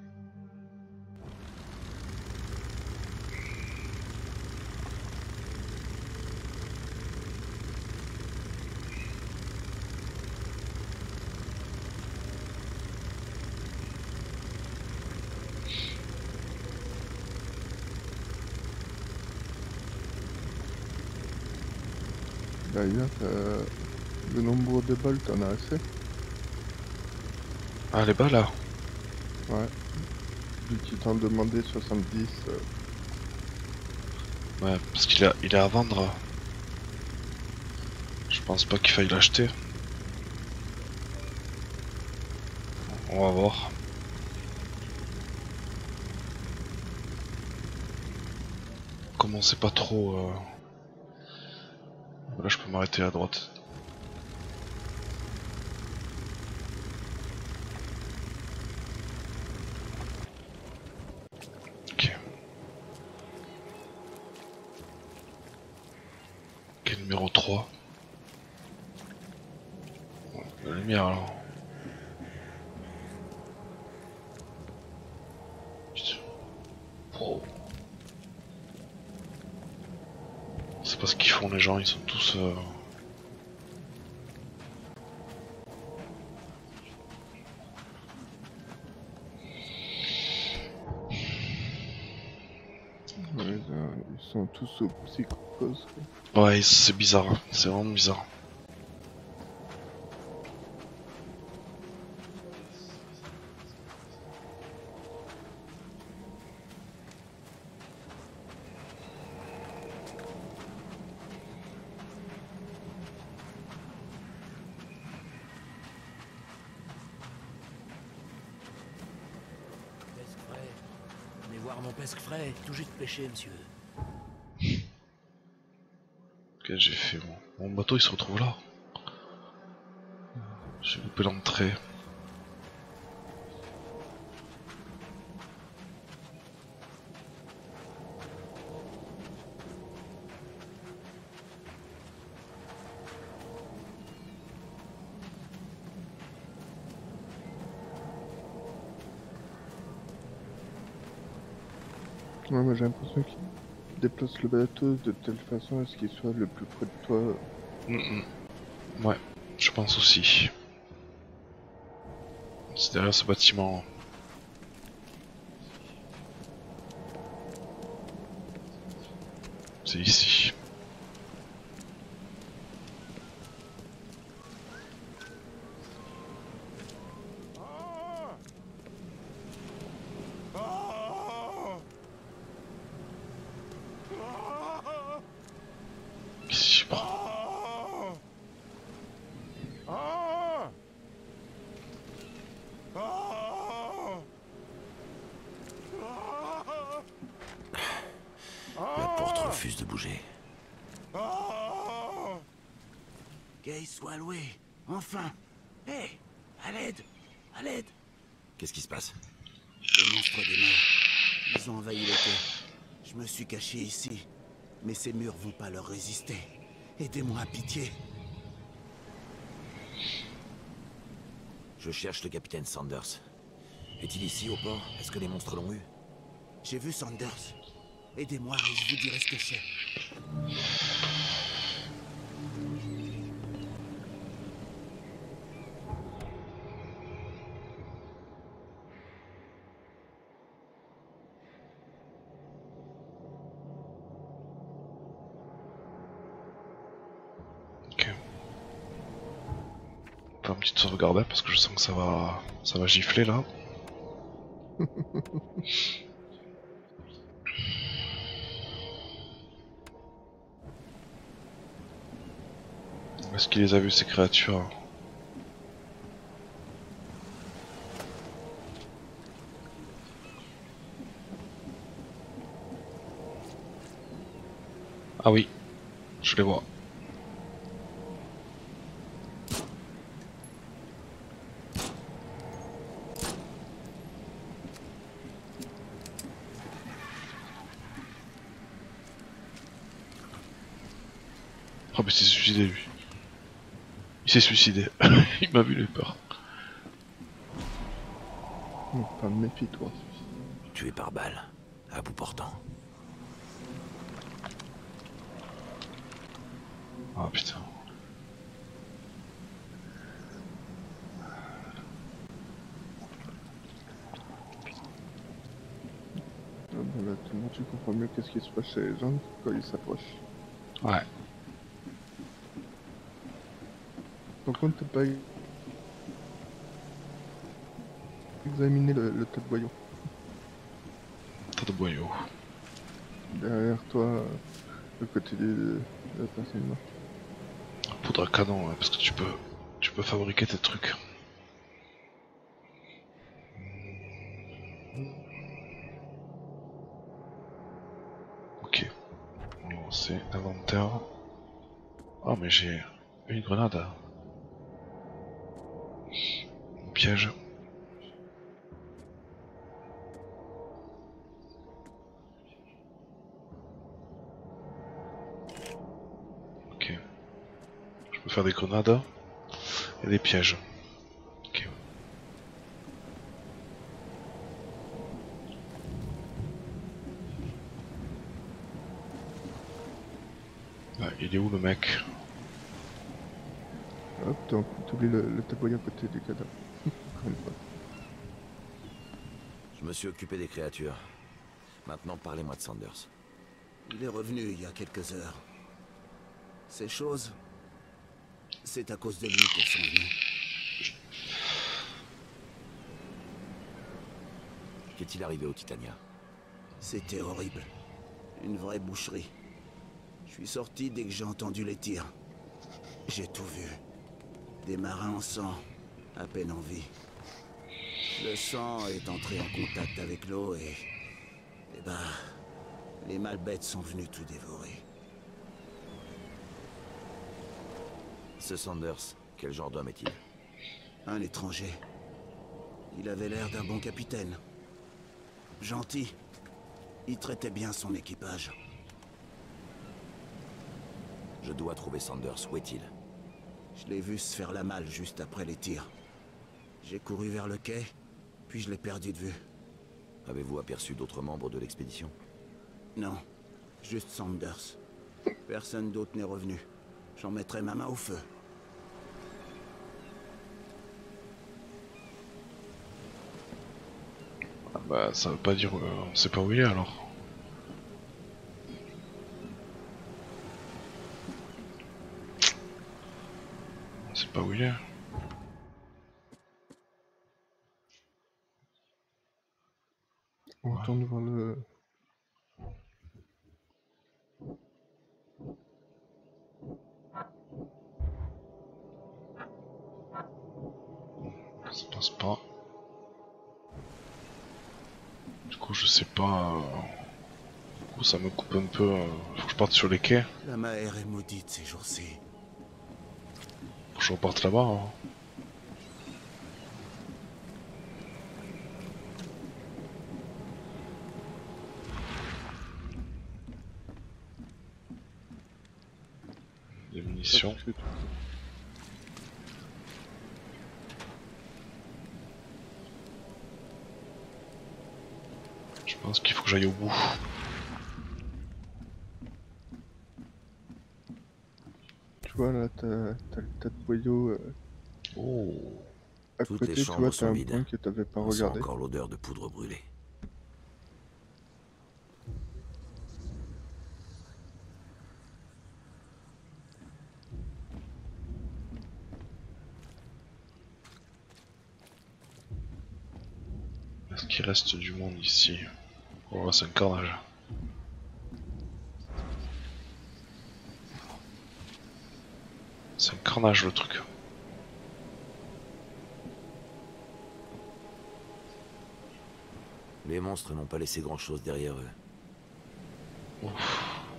S11: D'ailleurs, euh, le nombre de balles, t'en as assez?
S1: Ah les balles là.
S11: Ouais. Vu qu'ils t'ont demandé soixante-dix. Euh...
S1: Ouais, parce qu'il a, il est à vendre. Je pense pas qu'il faille l'acheter. On va voir. Comme on sait pas trop... Euh... Là je peux m'arrêter à droite. Ok. Ok, numéro trois. Bon, la lumière alors. Putain. Oh. C'est pas ce qu'ils font les gens, ils sont tous... Euh...
S11: Ouais, euh, ils sont tous sous psychose. Quoi.
S1: Ouais, c'est bizarre, c'est vraiment bizarre.
S5: Pesque frais. Venez voir mon pesque frais, tout juste pêché, monsieur.
S1: Ok, j'ai fait mon... Mon bateau il se retrouve là. J'ai loupé l'entrée.
S11: Ouais, moi j'ai l'impression qu'ils déplacent le bateau de telle façon à ce qu'il soit le plus près de toi.
S1: Mm-mm. Ouais, je pense aussi. C'est derrière ce bâtiment. C'est ici. Ici, bon.
S2: La porte refuse de bouger.
S9: Gay soit loué. Enfin. Hé, À l'aide! À l'aide!
S2: Qu'est-ce qui se passe?
S9: Les monstres des mers. Ils ont envahi le quai. Je me suis caché ici. Mais ces murs vont pas leur résister. Aidez-moi à pitié.
S2: Je cherche le capitaine Sanders. Est-il ici au port? Est-ce que les monstres l'ont eu?
S9: J'ai vu Sanders. Aidez-moi et je vous dirai ce que c'est.
S1: Ok. Faire une petite sauvegarde parce que je sens que ça va, ça va gifler là. Est-ce qu'il les a vus ces créatures? Ah oui, je les vois. Oh mais il s'est suicidé lui. Il s'est suicidé. Il m'a vu les peurs.
S11: Pas méfie-toi.
S2: Tué par balle, à bout portant.
S1: Ah putain.
S11: Ah, ben là, tout le monde, tu comprends mieux qu'est-ce qui se passe chez les gens quand ils s'approchent.
S1: Ouais.
S11: Par contre, t'as pas examiné le, le tas de boyaux.
S1: Tas de boyaux.
S11: Derrière toi, euh, le côté de, de la personne là.
S1: Poudre à canon, ouais, parce que tu peux, tu peux fabriquer tes trucs. Ok. On c'est inventaire. Oh mais j'ai une grenade. Un piège. Ok. Je peux faire des grenades et des pièges. Ok. Ah, il est où le mec?
S11: Hop, donc t'oublies le, le tas de boyaux à côté du cadavre. Encore une fois.
S2: Je me suis occupé des créatures. Maintenant, parlez-moi de Sanders.
S9: Il est revenu il y a quelques heures. Ces choses... C'est à cause de lui qu'elles sont venues.
S2: Qu'est-il arrivé au Titania?
S9: C'était horrible. Une vraie boucherie. Je suis sorti dès que j'ai entendu les tirs. J'ai tout vu. Des marins en sang, à peine en vie. Le sang est entré en contact avec l'eau et... Et bah... Les malbêtes sont venus tout dévorer.
S2: Ce Sanders, quel genre d'homme est-il?
S9: Un étranger. Il avait l'air d'un bon capitaine. Gentil. Il traitait bien son équipage.
S2: Je dois trouver Sanders. Où est-il?
S9: Je l'ai vu se faire la malle juste après les tirs. J'ai couru vers le quai, puis je l'ai perdu de vue.
S2: Avez-vous aperçu d'autres membres de l'expédition?
S9: Non, juste Sanders. Personne d'autre n'est revenu. J'en mettrai ma main au feu.
S1: Ah bah ça veut pas dire euh, on sait pas où il est alors. On sait pas où il est.
S11: On
S1: Ouais.
S11: retourne voir le...
S1: Ça passe pas. Du coup je sais pas. Euh... Du coup ça me coupe un peu. Euh... Faut que je parte sur les quais.
S9: La mer est maudite ces jours-ci.
S1: Faut que je reparte là-bas. Hein. munitions. Je pense qu'il faut que j'aille au bout.
S11: Tu vois là, t'as t'as le tas de boyaux. Euh...
S1: Oh.
S11: À
S2: Toutes
S11: côté,
S2: les
S11: tu vois,
S2: chambres
S11: t'as
S2: sont
S11: un
S2: vides.
S11: point que t'avais pas
S2: On sent
S11: regardé.
S2: encore l'odeur de poudre brûlée.
S1: Est-ce qu'il reste du monde ici? Oh, c'est un carnage. C'est un carnage le truc.
S2: Les monstres n'ont pas laissé grand-chose derrière eux.
S1: Ouf.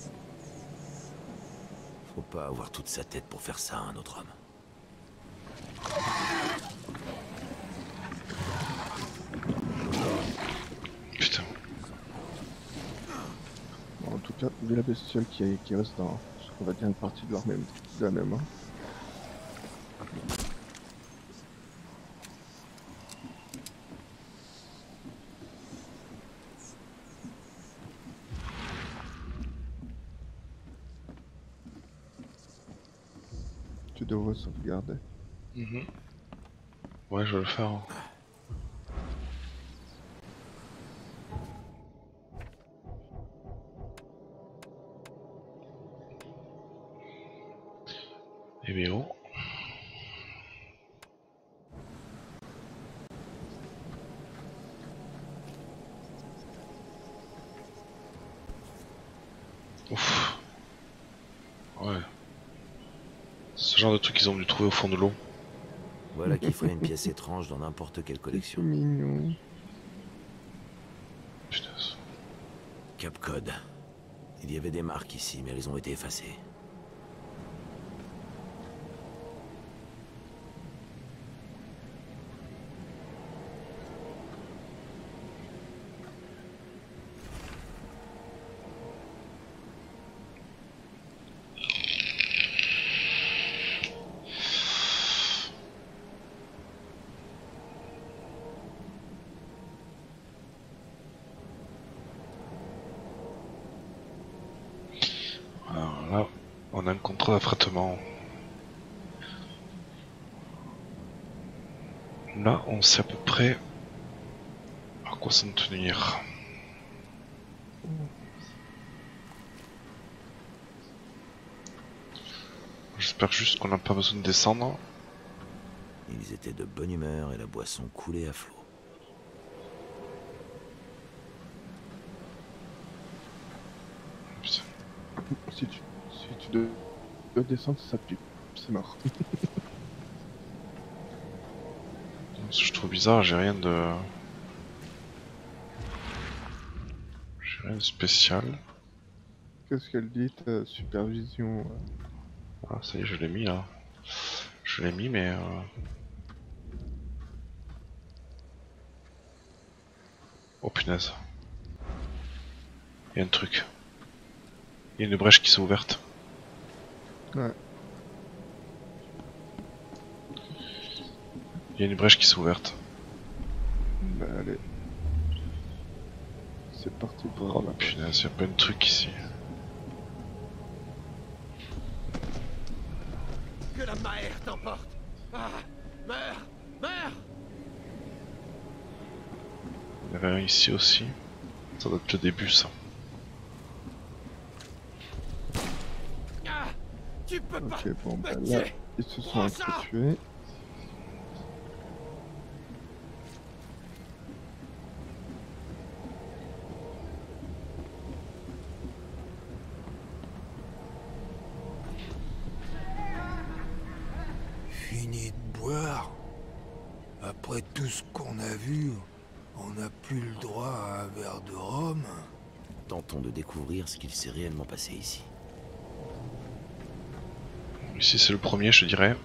S2: Faut pas avoir toute sa tête pour faire ça à un autre homme.
S1: Putain.
S11: Bon, en tout cas, vu la bestiole qui, qui reste dans, on va dire, une partie de leur même, de la même main. Tu devrais sauvegarder.
S1: Mmh. Ouais, je vais le faire. Et bien oh. Ouf. Ouais. Ce genre de truc qu'ils ont dû trouver au fond de l'eau.
S2: Voilà qui ferait une pièce étrange dans n'importe quelle
S11: C'est
S2: collection.
S11: mignon.
S1: Putain.
S2: Cap code. Il y avait des marques ici, mais elles ont été effacées.
S1: Alors là, on a un contrat d'affrètement. Là, on sait à peu près à quoi s'en tenir. J'espère juste qu'on n'a pas besoin de descendre.
S2: Ils étaient de bonne humeur et la boisson coulait à flot.
S1: Putain.
S11: Si tu, si tu dois dois descendre, ça pue. C'est mort.
S1: Ce que je trouve bizarre, j'ai rien de... J'ai rien de spécial.
S11: Qu'est-ce qu'elle dit, ta supervision? euh,
S1: Ah, ça y est, je l'ai mis là. Je l'ai mis, mais... Euh... Oh punaise. Il y a un truc. Il y a une brèche qui s'est ouverte.
S11: Ouais.
S1: Il y a une brèche qui s'est ouverte.
S11: Bah allez. C'est parti pour
S1: Oh
S11: la
S1: punaise, il y a plein de trucs ici.
S9: Que la mer t'emporte. Ah, meurs, meurs.
S1: Il y avait un ici aussi. Ça doit être le début ça.
S9: Ah, tu peux pas
S11: Ok, bon, bah
S9: me
S11: là,
S9: tuer.
S11: ils se sont
S9: Prends ça.
S11: entretués.
S9: Fini de boire. Après tout ce qu'on a vu, on n'a plus le droit à un verre de rhum.
S2: Tentons de découvrir ce qu'il s'est réellement passé ici.
S1: Ici c'est le premier, je dirais.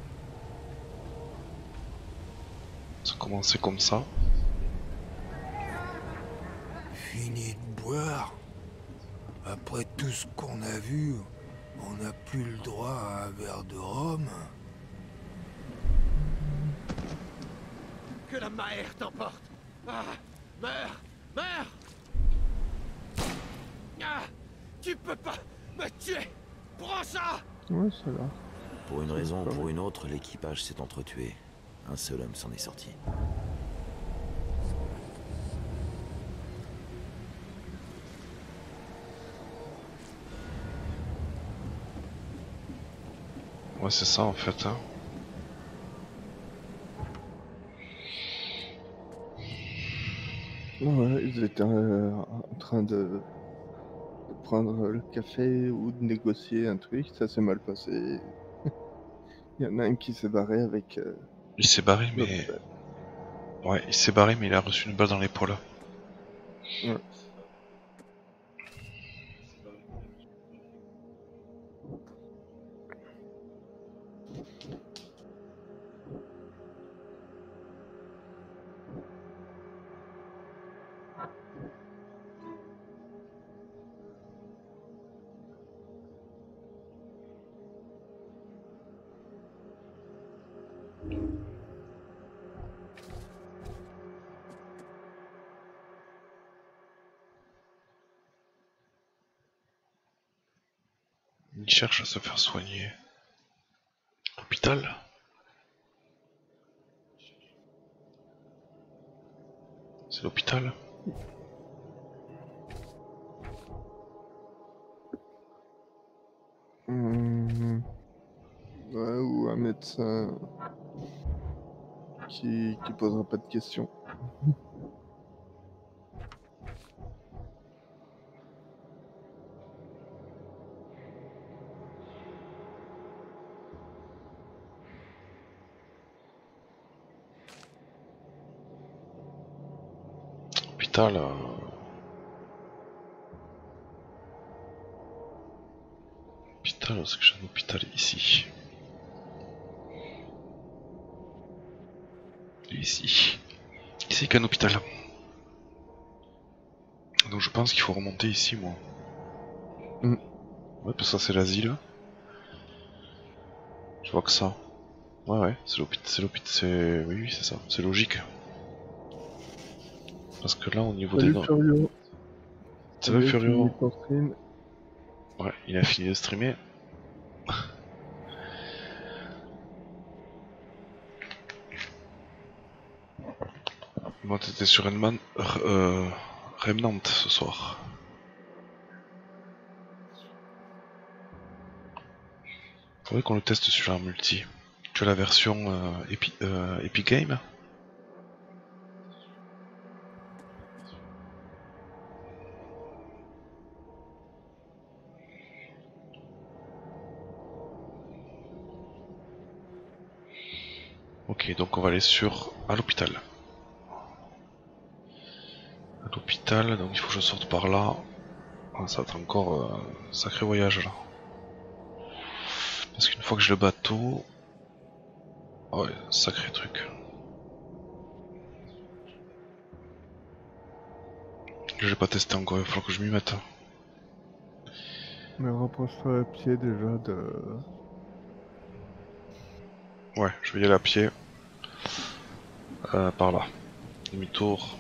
S1: Ça a commencé comme ça.
S9: Fini de boire. Après tout ce qu'on a vu, On n'a plus le droit à un verre de rhum.
S12: Que la Maher t'emporte. Ah, meurs, meurs. Ah, tu peux pas me tuer. Prends ça.
S11: Ouais, ça va.
S2: Pour une raison ou pour une autre, l'équipage s'est entretué. Un seul homme s'en est sorti.
S1: Ouais, c'est ça en fait. Hein.
S11: Ouais, ils étaient euh, en train de... de prendre le café ou de négocier un truc, ça s'est mal passé. Il y en a un qui s'est barré avec... Euh,
S1: il s'est barré mais... Ouais, il s'est barré mais il a reçu une balle dans l'épaule.
S11: Ouais.
S1: Il cherche à se faire soigner. Hôpital? C'est l'hôpital?
S11: Mmh. Ouais, ou un médecin qui, qui posera pas de questions.
S1: Hôpital. Euh... Hôpital, est-ce que j'ai un hôpital ici? Ici. Ici qu'un hôpital. Donc je pense qu'il faut remonter ici, moi.
S11: Mm.
S1: Ouais, parce que ça c'est l'asile. Je vois que ça. Ouais, ouais, c'est l'hôpital, c'est l'hôpital, c'est... Oui, oui, c'est ça, c'est logique. Parce que là, au niveau
S11: Salut,
S1: des noms...
S11: Furio.
S1: Ça va, Furio?
S11: Stream.
S1: Ouais, il a fini de streamer. Moi, t'étais sur Redman... Euh... Remnant ce soir. Faudrait qu'on le teste sur un multi. Tu as la version euh, Epi... Euh, Epic Game? Ok, donc on va aller sur... à l'hôpital. À l'hôpital, donc il faut que je sorte par là. Ah, ça va être encore euh, un sacré voyage là. Parce qu'une fois que j'ai le bateau... Ouais, sacré truc. Je l'ai pas testé encore, il va falloir que je m'y mette.
S11: Mais rapproche-toi à pied déjà de...
S1: Ouais, je vais y aller à pied. Euh, par là. Demi-tour.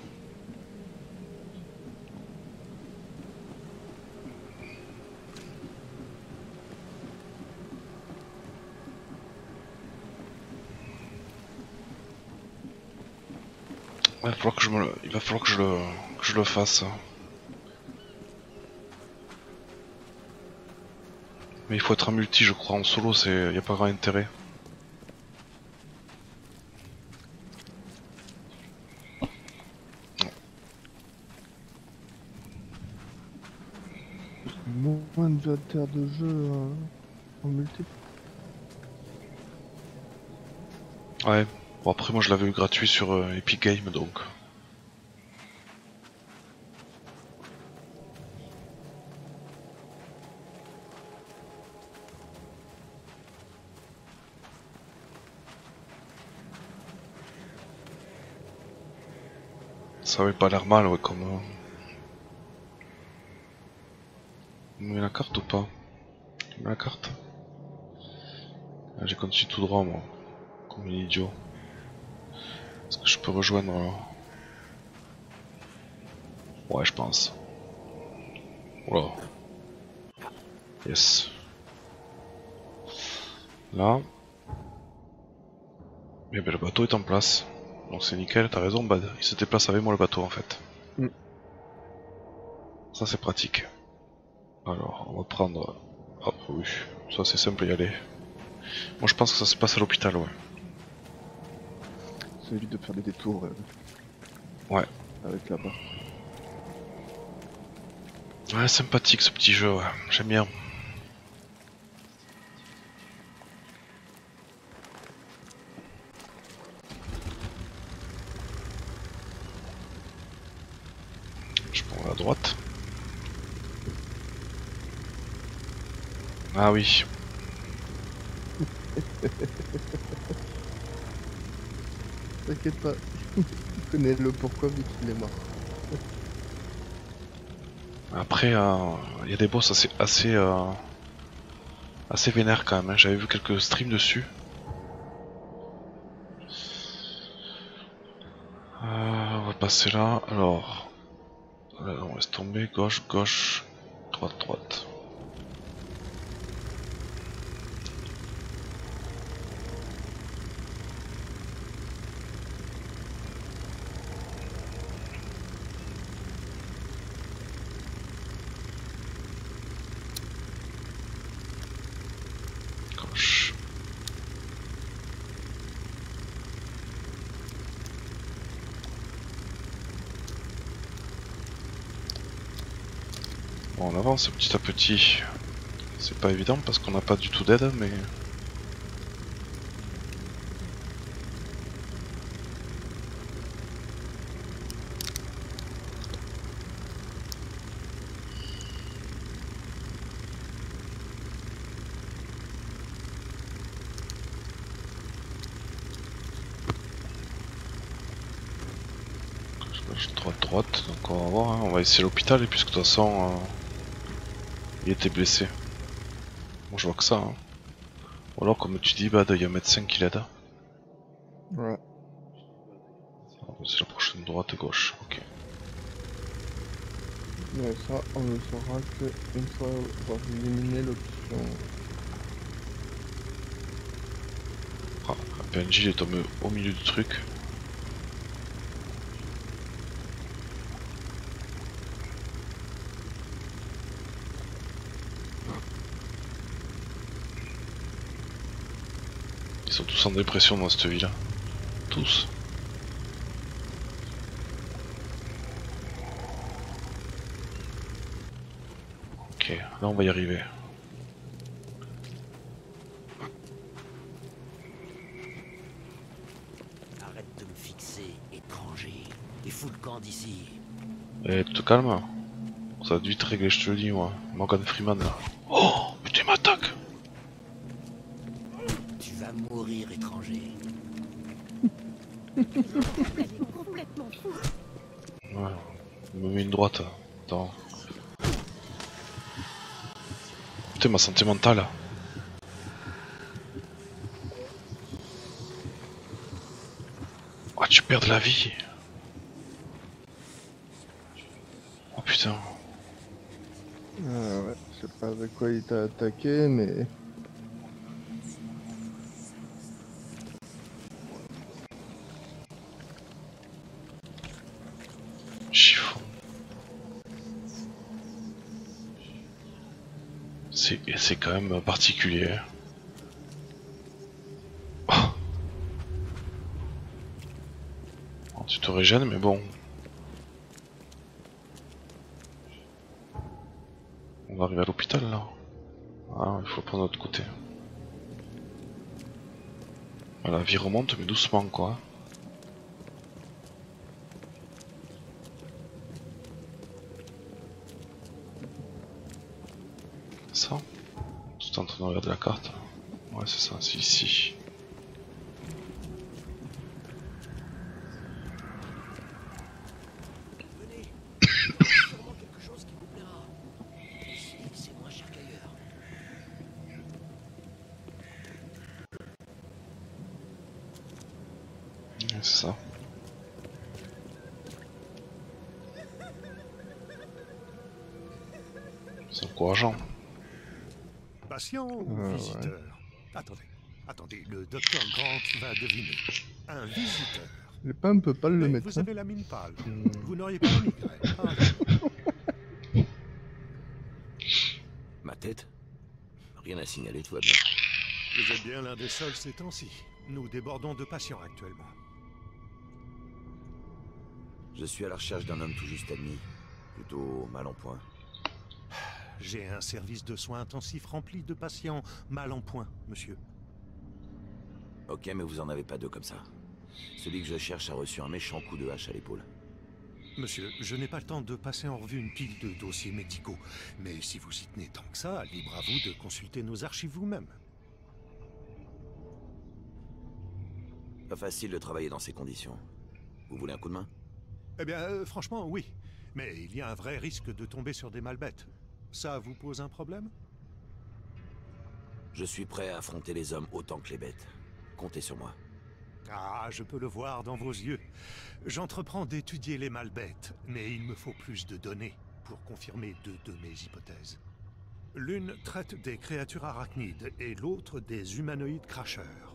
S1: Ouais, il va falloir que je me le... il va falloir que je le, que je le fasse. Mais il faut être en multi, je crois. En solo, c'est, y a pas grand intérêt.
S11: Moins de vecteurs de jeu euh, en multi.
S1: Ouais. Bon après moi je l'avais eu gratuit sur euh, Epic Game donc. Ça avait pas l'air mal, ouais, comme... Euh... On met la carte ou pas? Je mets la carte. Ah, j'ai continué tout droit moi. Comme un idiot. Est-ce que je peux rejoindre... euh, Ouais, je pense. Oula. Yes. Là. Et ben le bateau est en place. Donc c'est nickel, t'as raison Bad. Il se déplace avec moi le bateau en fait.
S11: Mm.
S1: Ça c'est pratique. Alors on va prendre... Hop, oui. Ça c'est simple y aller. Moi je pense que ça se passe à l'hôpital, ouais.
S11: Ça évite de faire des détours. Euh,
S1: ouais.
S11: Avec la barre.
S1: Ouais, sympathique ce petit jeu, ouais. J'aime bien. Je prends à droite. Ah oui.
S11: T'inquiète pas, tu connais le pourquoi vu qu'il est mort.
S1: Après, il euh, y a des boss assez assez, euh, assez vénères quand même, hein. J'avais vu quelques streams dessus. Euh, on va passer là, alors... Là, on laisse tomber, gauche, gauche, droite, droite. Gauche. Bon, on avance petit à petit. C'est pas évident parce qu'on n'a pas du tout d'aide, mais... Droite, droite, donc on va voir, hein. On va essayer l'hôpital, puisque de toute façon euh, il était blessé. Bon, je vois que ça, hein. Ou alors comme tu dis, bah il y a un médecin qui l'aide.
S11: Ouais.
S1: C'est la prochaine droite et gauche, ok.
S11: Mais ça, on ne saura que une fois avoir éliminé l'option.
S1: Ah, un P N J est tombé au milieu du truc. Ils sont tous en dépression dans cette ville. Tous. Ok, là on va y arriver.
S9: Arrête de me fixer, étranger, et fous le camp d'ici.
S1: Et tu te calmes. Ça va vite régler, je te le dis moi. Morgan Freeman là. Oh putain, il m'attaque.
S9: Tu vas mourir, étranger.
S10: Complètement fou.
S1: Ouais, il me met une droite. Attends. Putain, ma santé mentale. Oh, tu perds de la vie. Oh putain.
S11: Ah ouais, je sais pas avec quoi il t'a attaqué, mais...
S1: Chiffon. C'est quand même particulier. Oh. Oh, tu te régènes, mais bon. On va arriver à l'hôpital là. Ah, il faut prendre l'autre côté. Ah, la vie remonte, mais doucement quoi. Ça? Tout en train de regarder la carte. Ouais, c'est ça, c'est ici. ça. C'est encourageant.
S3: Patient ou
S11: Euh,
S3: visiteur?
S11: ouais.
S3: Attendez, attendez, le docteur Grant va deviner. Un visiteur.
S11: Il est pas un peu pâle le
S3: Mais
S11: médecin.
S3: vous avez la mine pâle.
S11: Hmm.
S3: Vous n'auriez pas la migraine. Ah,
S2: Ma tête? Rien à signaler, tout va bien.
S3: vous êtes bien l'un des seuls ces temps-ci. Nous débordons de patients actuellement.
S2: Je suis à la recherche d'un homme tout juste admis. Plutôt mal en point.
S3: J'ai un service de soins intensifs rempli de patients mal en point, monsieur.
S2: Ok, mais vous en avez pas deux comme ça. Celui que je cherche a reçu un méchant coup de hache à l'épaule.
S3: Monsieur, je n'ai pas le temps de passer en revue une pile de dossiers médicaux. Mais si vous y tenez tant que ça, libre à vous de consulter nos archives vous-même.
S2: Pas facile de travailler dans ces conditions. Vous voulez un coup de main?
S3: Eh bien, euh, franchement, oui. Mais il y a un vrai risque de tomber sur des malbêtes. Ça vous pose un problème?
S2: Je suis prêt à affronter les hommes autant que les bêtes. Comptez sur moi.
S3: Ah, je peux le voir dans vos yeux. J'entreprends d'étudier les malbêtes, mais il me faut plus de données pour confirmer deux de mes hypothèses. L'une traite des créatures arachnides et l'autre des humanoïdes cracheurs.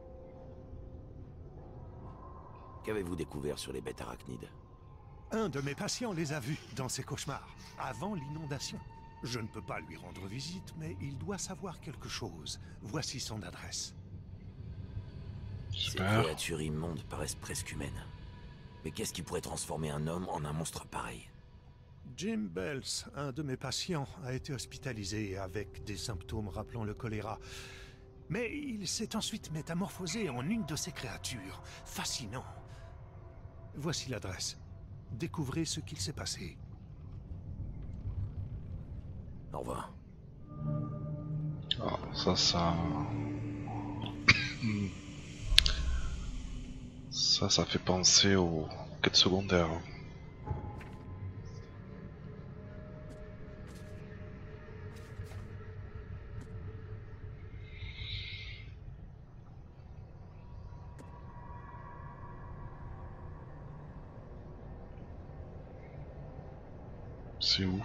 S2: Qu'avez-vous découvert sur les bêtes arachnides?
S3: Un de mes patients les a vus dans ses cauchemars, avant l'inondation. Je ne peux pas lui rendre visite, mais il doit savoir quelque chose. Voici son adresse.
S2: Ces créatures immondes paraissent presque humaines. Mais qu'est-ce qui pourrait transformer un homme en un monstre pareil?
S3: Jim Bells, un de mes patients, a été hospitalisé avec des symptômes rappelant le choléra. Mais il s'est ensuite métamorphosé en une de ces créatures. Fascinant. Voici l'adresse. Découvrez ce qu'il s'est passé.
S2: Au revoir.
S1: Ah, ça, ça... Ça, ça fait penser aux quêtes secondaires. C'est où?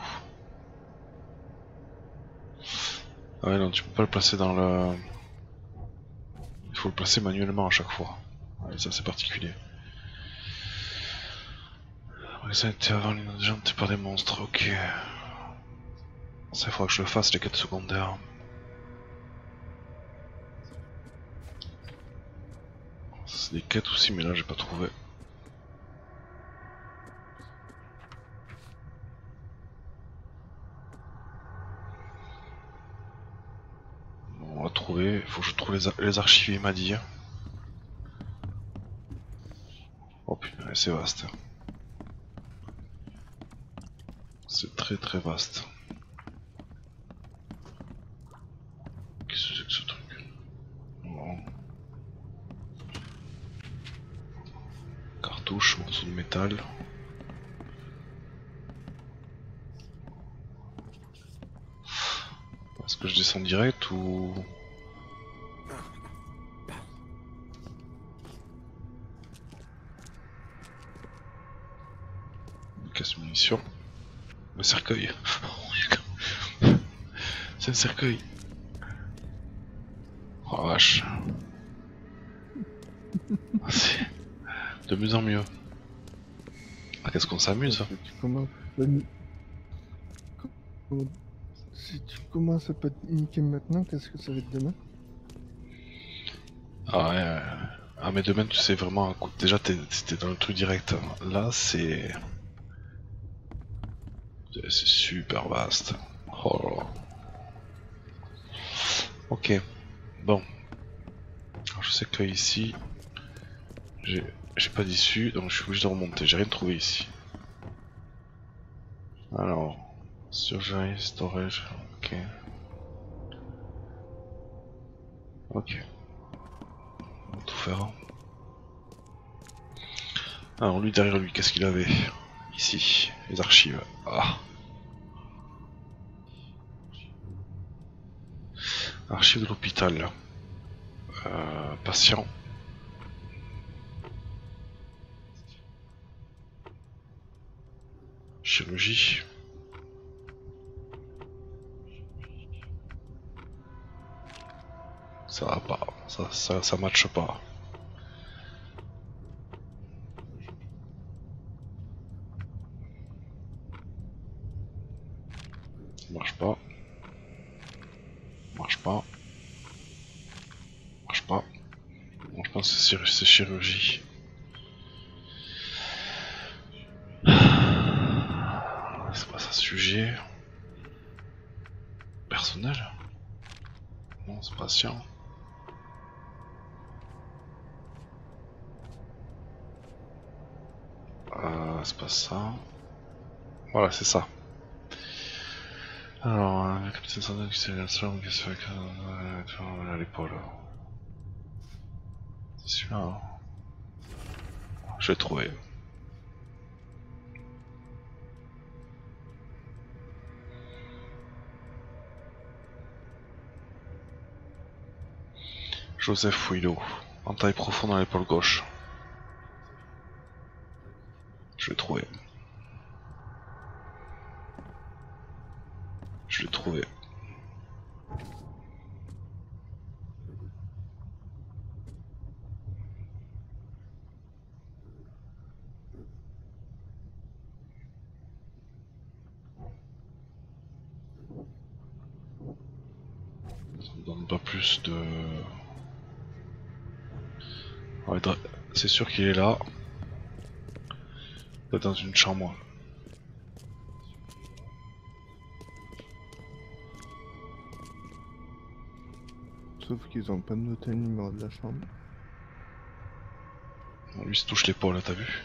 S1: Ah ouais, non, tu peux pas le placer dans le... Il faut le placer manuellement à chaque fois. Ouais, ça c'est particulier. Ouais, ça a été avant l'inondation par des monstres, ok. Ça, il faudra que je le fasse, les quêtes secondaires. C'est des quêtes aussi, mais là j'ai pas trouvé. On va trouver, il faut que je trouve les, les archives, il m'a dit. Oh putain, c'est vaste. C'est très très vaste. Qu'est-ce que c'est que ce truc? Bon. Cartouche, morceau de métal. Est-ce que je descends direct ou... Casse munitions. Le cercueil. C'est un cercueil. Oh la vache. C'est de mieux en mieux. Ah, qu'est-ce qu'on s'amuse.
S11: Tu commences à... Si tu commences à paniquer maintenant, qu'est-ce que ça va être demain?
S1: Ah ouais. euh, Ah mais demain tu sais vraiment. Déjà t'es dans le truc direct. Là c'est... C'est super vaste. Oh là là. Ok. Bon. Alors, je sais que ici, j'ai pas d'issue, donc je suis obligé de remonter. J'ai rien trouvé ici. Alors, surgery, storage, ok. Ok. On va tout faire. Alors lui derrière lui, qu'est-ce qu'il avait? Ici, les archives. Ah. Archives de l'hôpital. Euh, patient. Chirurgie. Ça va pas, ça, ça, ça matche pas. Ça marche pas. Marche pas. Marche pas. Bon, je pense que c'est chir- c'est chirurgie. C'est pas ça sujet. Personnel. Non, c'est patient. Euh, c'est pas ça. Voilà, c'est ça. Alors, euh, le capitaine Sanders qui s'est lancé, qu'est-ce que c'est que à l'épaule. C'est celui-là. Hein. Je l'ai trouvé. Joseph Fouillot, entaille profonde dans l'épaule gauche. Je l'ai trouvé. Je l'ai trouvé. Ça me donne pas plus de... Ouais, c'est sûr qu'il est là. Il est dans une chambre.
S11: Sauf qu'ils ont pas noté le numéro de la chambre.
S1: Lui il se touche l'épaule, t'as vu?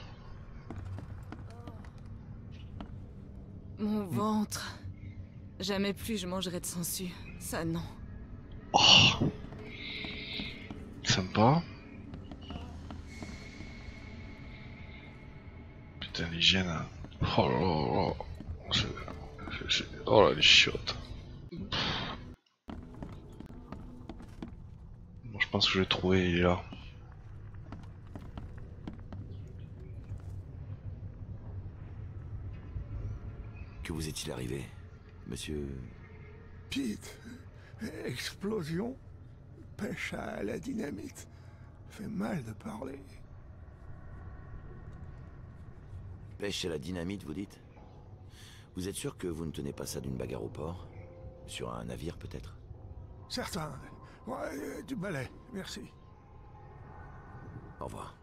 S13: Mon ventre. Jamais plus je mangerai de sangsue. Ça non.
S1: Oh. Sympa. Putain, l'hygiène. Hein. Oh là là. Je... Je... Je... Oh là, les chiottes. Bon, je pense que je l'ai trouvé, il est là.
S2: Que vous est-il arrivé, monsieur...
S8: Pete, explosion, pêche à la dynamite. Fait mal de parler.
S2: Pêche à la dynamite, vous dites? Vous êtes sûr que vous ne tenez pas ça d'une bagarre au port? Sur un navire, peut-être?
S8: Certain. Ouais, euh, du balai, merci.
S2: Au revoir.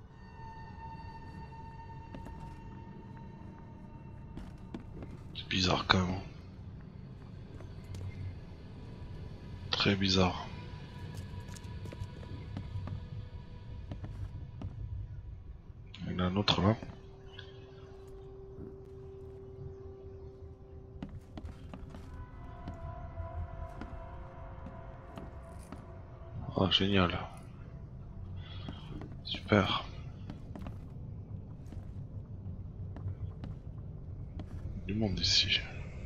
S1: C'est bizarre quand même. Très bizarre. Il y en a un autre là. Ah, génial. Super. Du monde ici.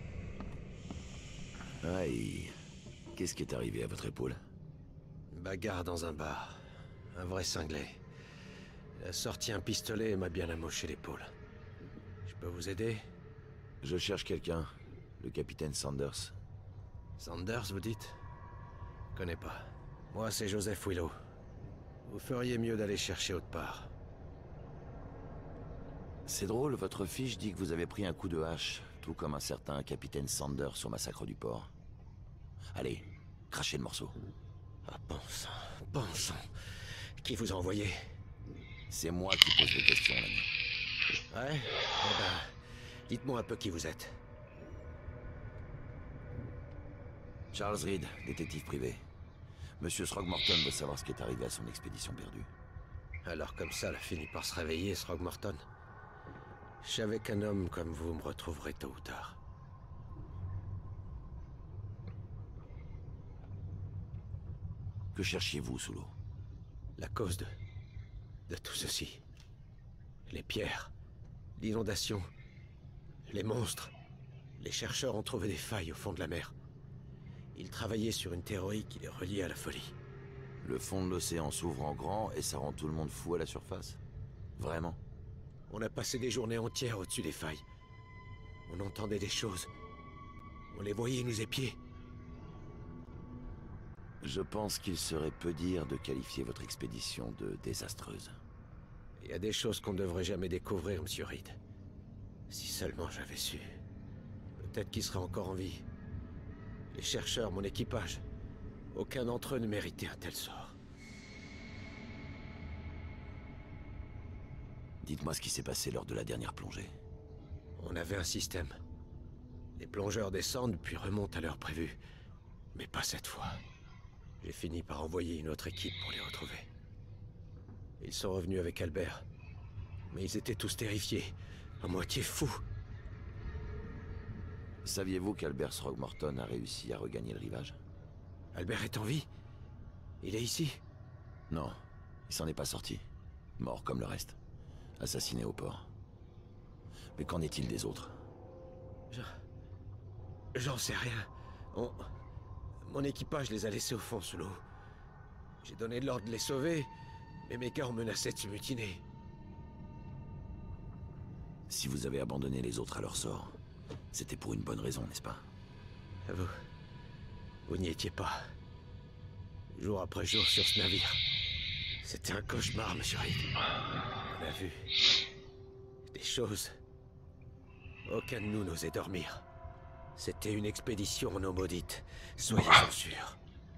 S2: Aïe. Qu'est-ce qui est arrivé à votre épaule?
S14: Bagarre dans un bar. Un vrai cinglé. Il a sorti un pistolet et m'a bien amoché l'épaule. Je peux vous aider?
S2: Je cherche quelqu'un. Le capitaine Sanders.
S14: Sanders, vous dites? Connais pas. Moi, c'est Joseph Willow. Vous feriez mieux d'aller chercher autre part.
S2: C'est drôle, votre fiche dit que vous avez pris un coup de hache, tout comme un certain capitaine Sanders au massacre du port. Allez, crachez le morceau.
S14: Ah, bon sang, bon sang. Qui vous a envoyé?
S2: C'est moi qui pose des questions, l'ami.
S14: Ouais? Eh ben, dites-moi un peu qui vous êtes.
S2: Charles Reed, détective privé. Monsieur Throgmorton veut savoir ce qui est arrivé à son expédition perdue.
S14: Alors comme ça, elle a fini par se réveiller, Throgmorton. Je savais qu'un homme comme vous me retrouverait tôt ou tard.
S2: Que cherchiez-vous sous l'eau?
S14: La cause de... de tout ceci. Les pierres, l'inondation, les monstres. Les chercheurs ont trouvé des failles au fond de la mer. Ils travaillaient sur une théorie qui les reliait à la folie.
S2: Le fond de l'océan s'ouvre en grand et ça rend tout le monde fou à la surface? Vraiment?
S14: On a passé des journées entières au-dessus des failles. On entendait des choses. On les voyait nous épier.
S2: Je pense qu'il serait peu dire de qualifier votre expédition de désastreuse.
S14: Il y a des choses qu'on ne devrait jamais découvrir, monsieur Reed. Si seulement j'avais su. Peut-être qu'il serait encore en vie. Les chercheurs, mon équipage, aucun d'entre eux ne méritait un tel sort.
S2: Dites-moi ce qui s'est passé lors de la dernière plongée.
S14: On avait un système. Les plongeurs descendent puis remontent à l'heure prévue. Mais pas cette fois. J'ai fini par envoyer une autre équipe pour les retrouver. Ils sont revenus avec Albert. Mais ils étaient tous terrifiés, à moitié fous.
S2: Saviez-vous qu'Albert Throgmorton a réussi à regagner le rivage?
S14: Albert est en vie? Il est ici?
S2: Non, il s'en est pas sorti. Mort comme le reste. Assassiné au port. Mais qu'en est-il des autres?
S14: Je... J'en sais rien. On... Mon équipage les a laissés au fond sous l'eau. J'ai donné de l'ordre de les sauver, mais mes gars ont menacé de se mutiner.
S2: Si vous avez abandonné les autres à leur sort, c'était pour une bonne raison, n'est-ce pas?
S14: Vous... Vous n'y étiez pas. Jour après jour sur ce navire. C'était un cauchemar, monsieur Reed. On a vu... des choses... Aucun de nous n'osait dormir. C'était une expédition en eau maudite. Soyez-en sûrs.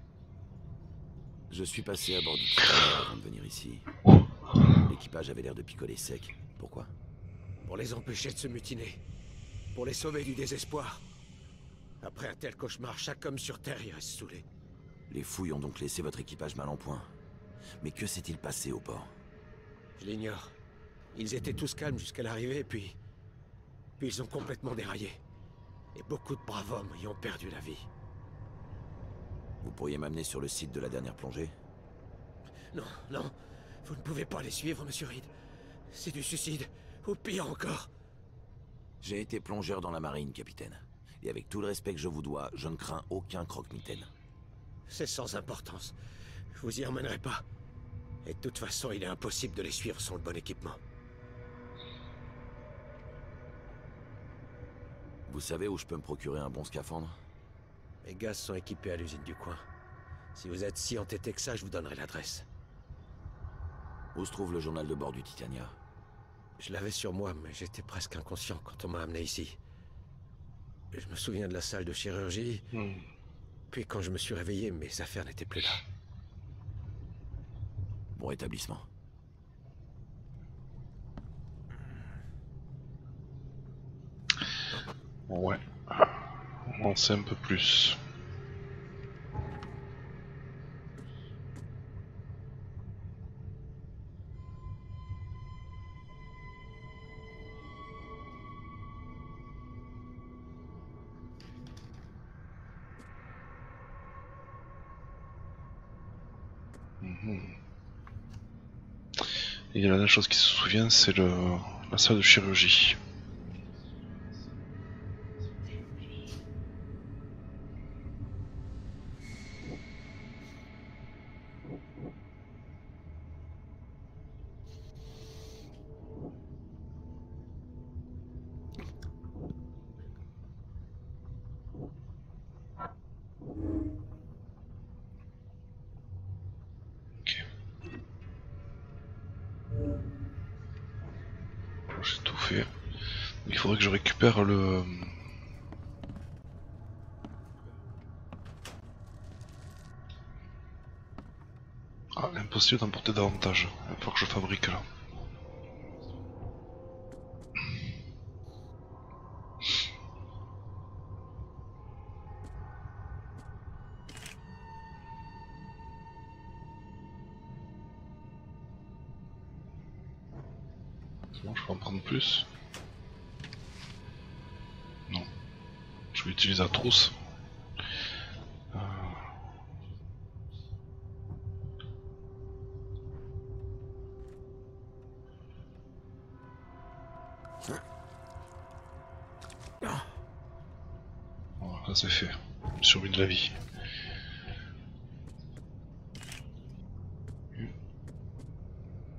S2: Je suis passé à bord du Titania avant de venir ici. L'équipage avait l'air de picoler sec. Pourquoi?
S14: Pour les empêcher de se mutiner. Pour les sauver du désespoir. Après un tel cauchemar, chaque homme sur Terre y reste saoulé.
S2: Les fouilles ont donc laissé votre équipage mal en point. Mais que s'est-il passé au port?
S14: Je l'ignore. Ils étaient tous calmes jusqu'à l'arrivée, puis... Puis ils ont complètement déraillé. Et beaucoup de braves hommes y ont perdu la vie.
S2: Vous pourriez m'amener sur le site de la dernière plongée?
S14: Non, non. Vous ne pouvez pas les suivre, monsieur Reed. C'est du suicide. Ou pire encore.
S2: J'ai été plongeur dans la marine, capitaine. Et avec tout le respect que je vous dois, je ne crains aucun croque-mitaine.
S14: C'est sans importance. Je vous y emmènerai pas. Et de toute façon, il est impossible de les suivre sans le bon équipement.
S2: Vous savez où je peux me procurer un bon scaphandre?
S14: Mes gaz sont équipés à l'usine du coin. Si vous êtes si entêté que ça, je vous donnerai l'adresse.
S2: Où se trouve le journal de bord du Titania?
S14: Je l'avais sur moi, mais j'étais presque inconscient quand on m'a amené ici. Je me souviens de la salle de chirurgie. Hmm. Puis quand je me suis réveillé, mes affaires n'étaient plus là.
S2: Bon rétablissement.
S1: Ouais. On en sait un peu plus. Mmh. Et la dernière chose qui se souvient, c'est le la salle de chirurgie. J'ai tout fait. Il faudrait que je récupère le... Ah, impossible d'en porter davantage. Il va falloir que je fabrique là. Bon, je peux en prendre plus. Non. Je vais utiliser la trousse. Euh... Voilà, là c'est fait. Survie de la vie.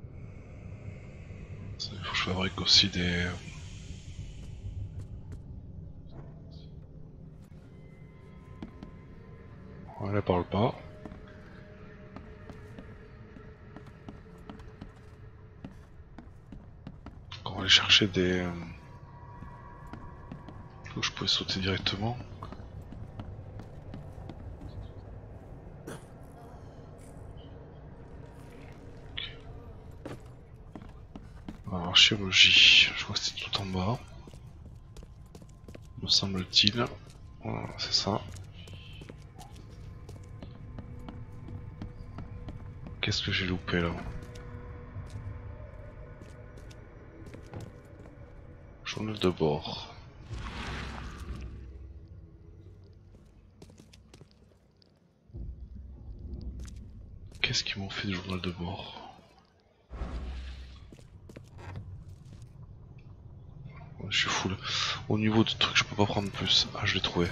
S1: Il faut que je fabrique aussi des... Elle parle pas. On va aller chercher des... Euh... Où je pouvais sauter directement. Alors, archéologie, je crois que c'est tout en bas. Me semble-t-il. Voilà, c'est ça. Qu'est-ce que j'ai loupé là? Journal de bord. Qu'est-ce qu'ils m'ont fait du journal de bord? Ouais, je suis full. Au niveau du truc, je peux pas prendre plus. Ah, je l'ai trouvé.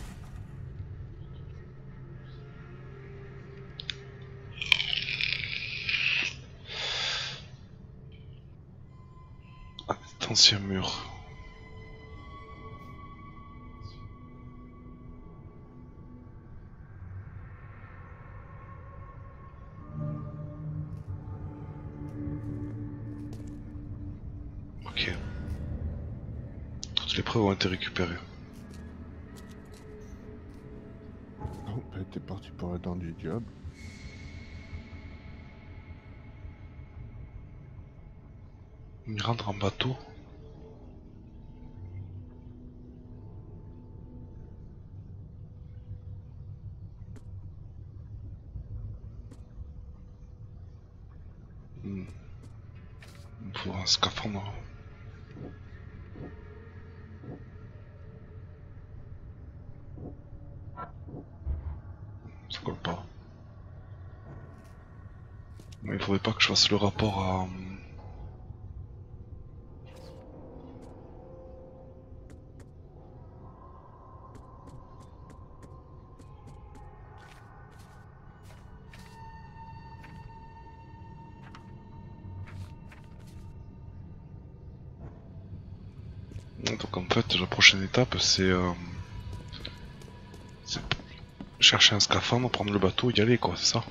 S1: Ah, cet ancien mur. Ok. Toutes les preuves ont été récupérées.
S11: Oh, bah t'es parti pour la dent du diable.
S1: Il rentre en bateau. Hmm. Il me faudra un scaphandre. Ça colle pas. Mais il faudrait pas que je fasse le rapport à... Donc en fait la prochaine étape c'est euh, chercher un scaphandre, prendre le bateau, y aller quoi, c'est ça?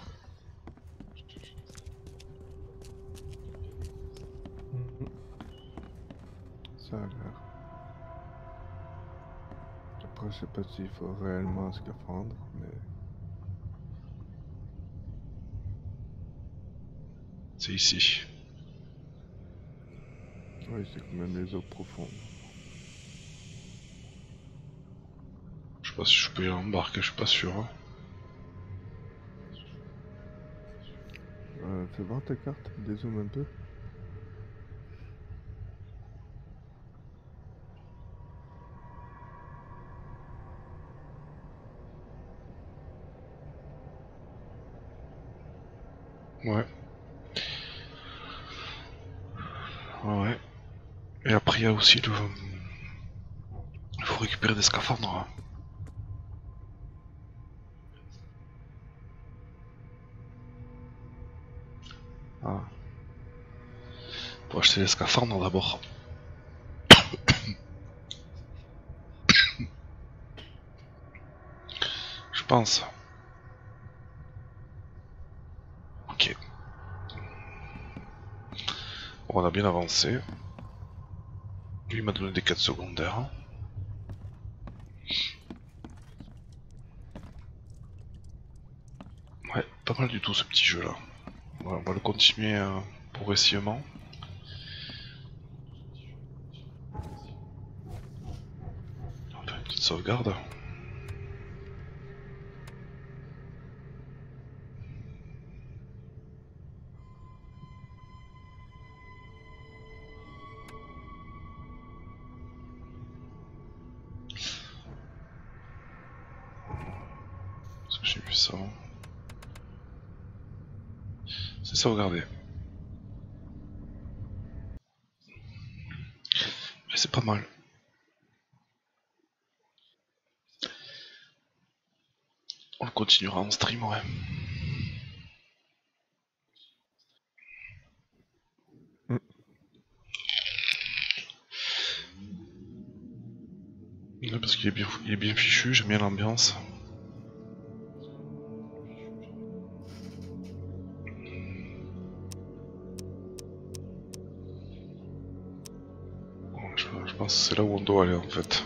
S11: Ça a l'air. Après je sais pas s'il faut réellement un scaphandre, mais...
S1: C'est ici.
S11: Oui, c'est quand même les eaux profondes.
S1: Je sais pas si je peux y embarquer, je suis pas sûr. Hein.
S11: Euh, fais voir ta carte, dézoome un peu.
S1: Ouais. Ouais. Et après il y a aussi le... Il faut récupérer des scaphandres. Hein. Ah. Faut acheter les scaphandres d'abord. Je pense. Ok. Bon, on a bien avancé. Lui il m'a donné des quêtes secondaires. Ouais, pas mal du tout ce petit jeu là. Voilà, on va le continuer euh, progressivement. On va faire une petite sauvegarde. Est-ce que j'ai vu ça? C'est sauvegardé. Mais c'est pas mal. On le continuera en stream, ouais.
S11: Mm.
S1: Ouais, parce qu'il est bien, il est bien fichu, j'aime bien l'ambiance. pense que c'est là où on doit aller en fait.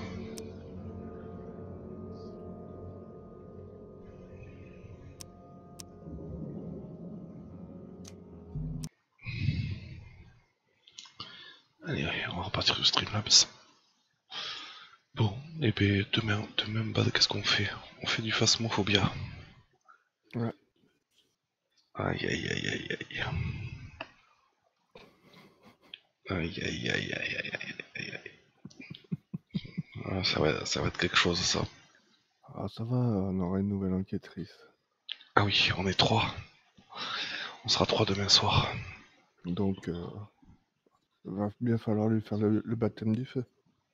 S1: Allez, allez, on va repartir du Streamlabs. Bon, et ben demain, demain Bad, qu'est-ce qu'on fait? On fait du Phasmophobia.
S11: Ouais.
S1: Aïe aïe aïe aïe aïe. Aïe aïe aïe aïe aïe aïe aïe aïe. Ah, ça, va, ça va être quelque chose ça.
S11: Ah, ça va, on aura une nouvelle enquêtrice.
S1: Ah oui, on est trois. On sera trois demain soir.
S11: Donc, euh, il va bien falloir lui faire le, le baptême du feu.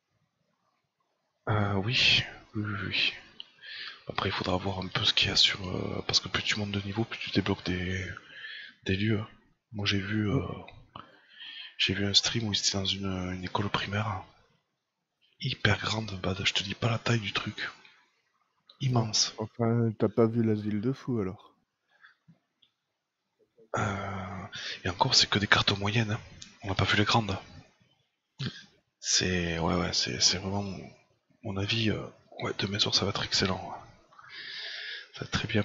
S1: Euh, oui, oui, oui, oui. Après, il faudra voir un peu ce qu'il y a sur... Euh, parce que plus tu montes de niveau, plus tu débloques des, des lieux. Moi, j'ai vu... Euh, j'ai vu un stream où ils étaient dans une, une école primaire. Hyper grande, Bad. Je te dis pas la taille du truc. Immense.
S11: Enfin, t'as pas vu l'asile de fous alors?
S1: Euh, et encore, c'est que des cartes moyennes. Hein. On n'a pas vu les grandes. C'est... Ouais, ouais, c'est, c'est vraiment... Mon avis, euh, ouais, demain soir, ça va être excellent. Ça va être très bien.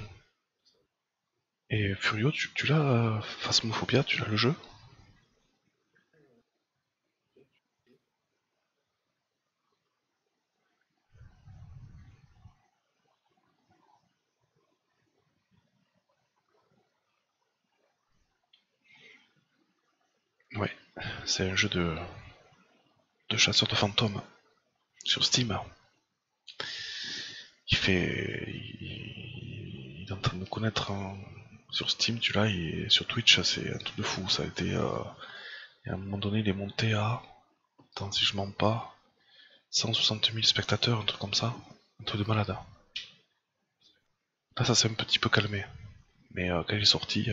S1: Et Furio, tu, tu l'as, euh, Phasmophobia, tu l'as le jeu? Ouais, c'est un jeu de, de chasseur de fantômes sur Steam. Il fait, il, il est en train de connaître un, sur Steam, tu l'as, et sur Twitch, c'est un truc de fou. Ça a été, euh, et à un moment donné, il est monté à, attends si je mens pas, cent soixante mille spectateurs, un truc comme ça, un truc de malade. Là, ça s'est un petit peu calmé, mais euh, quand il est sorti. Euh,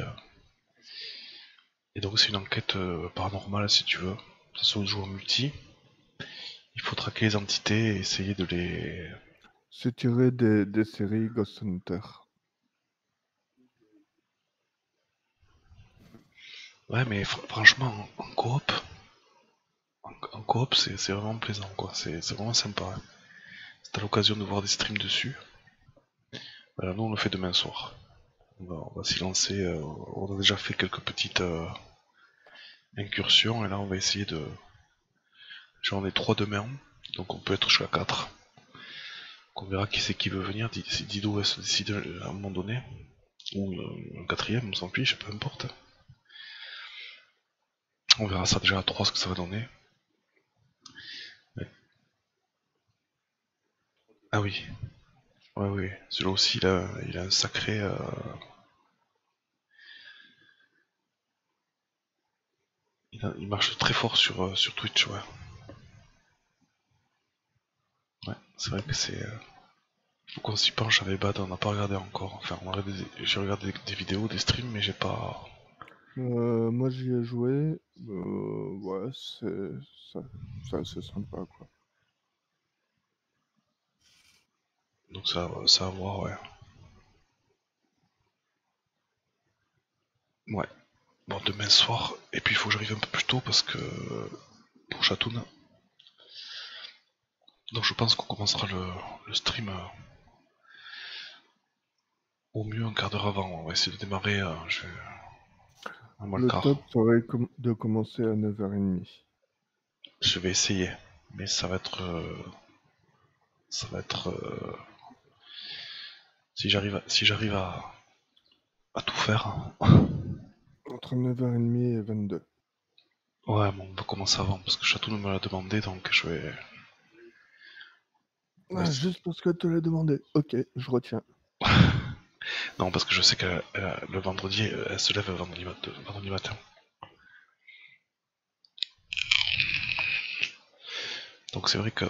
S1: Et donc c'est une enquête euh, paranormale si tu veux. Ça se joue en multi. Il faut traquer les entités et essayer de les...
S11: C'est tiré des, des séries Ghost Hunter.
S1: Ouais mais fr franchement en, en coop, en, en coop c'est vraiment plaisant quoi. C'est vraiment sympa. Hein. Si t'as l'occasion de voir des streams dessus. Voilà, nous on le fait demain soir. On va, on va s'y lancer. Euh, on a déjà fait quelques petites euh, incursions et là on va essayer de... J'en ai trois demain, donc on peut être jusqu'à quatre. On verra qui c'est qui veut venir, si Dido va se décider à un moment donné, ou euh, un quatrième, on s'en fiche, peu importe. On verra ça déjà à trois ce que ça va donner. Ouais. Ah oui, ouais oui, celui-là aussi il a, il a un sacré... Euh... Il, a, il marche très fort sur, euh, sur Twitch, ouais. Ouais, c'est vrai que c'est... Euh... Faut qu'on s'y penche avec Bad, on n'a pas regardé encore. Enfin, j'ai regardé des, des vidéos, des streams, mais j'ai pas...
S11: Euh, moi j'y ai joué, euh, ouais, c'est ça, ça, c'est sympa quoi.
S1: Donc ça, ça va voir, ouais. Ouais. Bon, demain soir, et puis il faut que j'arrive un peu plus tôt parce que... Pour Chatoun. Donc je pense qu'on commencera le, le stream... Euh... Au mieux un quart d'heure avant, on va essayer de démarrer, euh, je vais...
S11: Le, le top serait com de commencer à neuf heures trente.
S1: Je vais essayer, mais ça va être... Euh... Ça va être... Euh... Si j'arrive à... Si j'arrive à... à tout faire...
S11: Entre neuf heures trente et vingt-deux.
S1: Ouais, bon, on peut commencer avant, parce que Chatoun me l'a demandé, donc je vais...
S11: Ah, ouais, juste parce que tu l'as demandé. Ok, je retiens.
S1: Non, parce que je sais que le vendredi, elle se lève vendredi, vendredi matin. Donc c'est vrai que...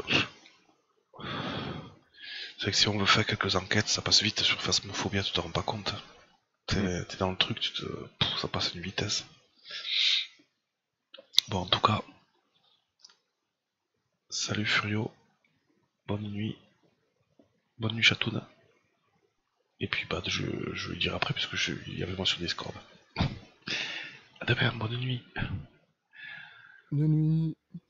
S1: C'est vrai que si on veut faire quelques enquêtes, ça passe vite sur Phasmophobia, tu te rends pas compte. T'es mmh. dans le truc, tu te... Pff, ça passe à une vitesse. Bon, en tout cas... Salut Furio. Bonne nuit. Bonne nuit Chatoun. Et puis bah je, je vais le dire après puisque je, il y avait moi sur Discord. À demain, bonne nuit.
S11: Bonne nuit.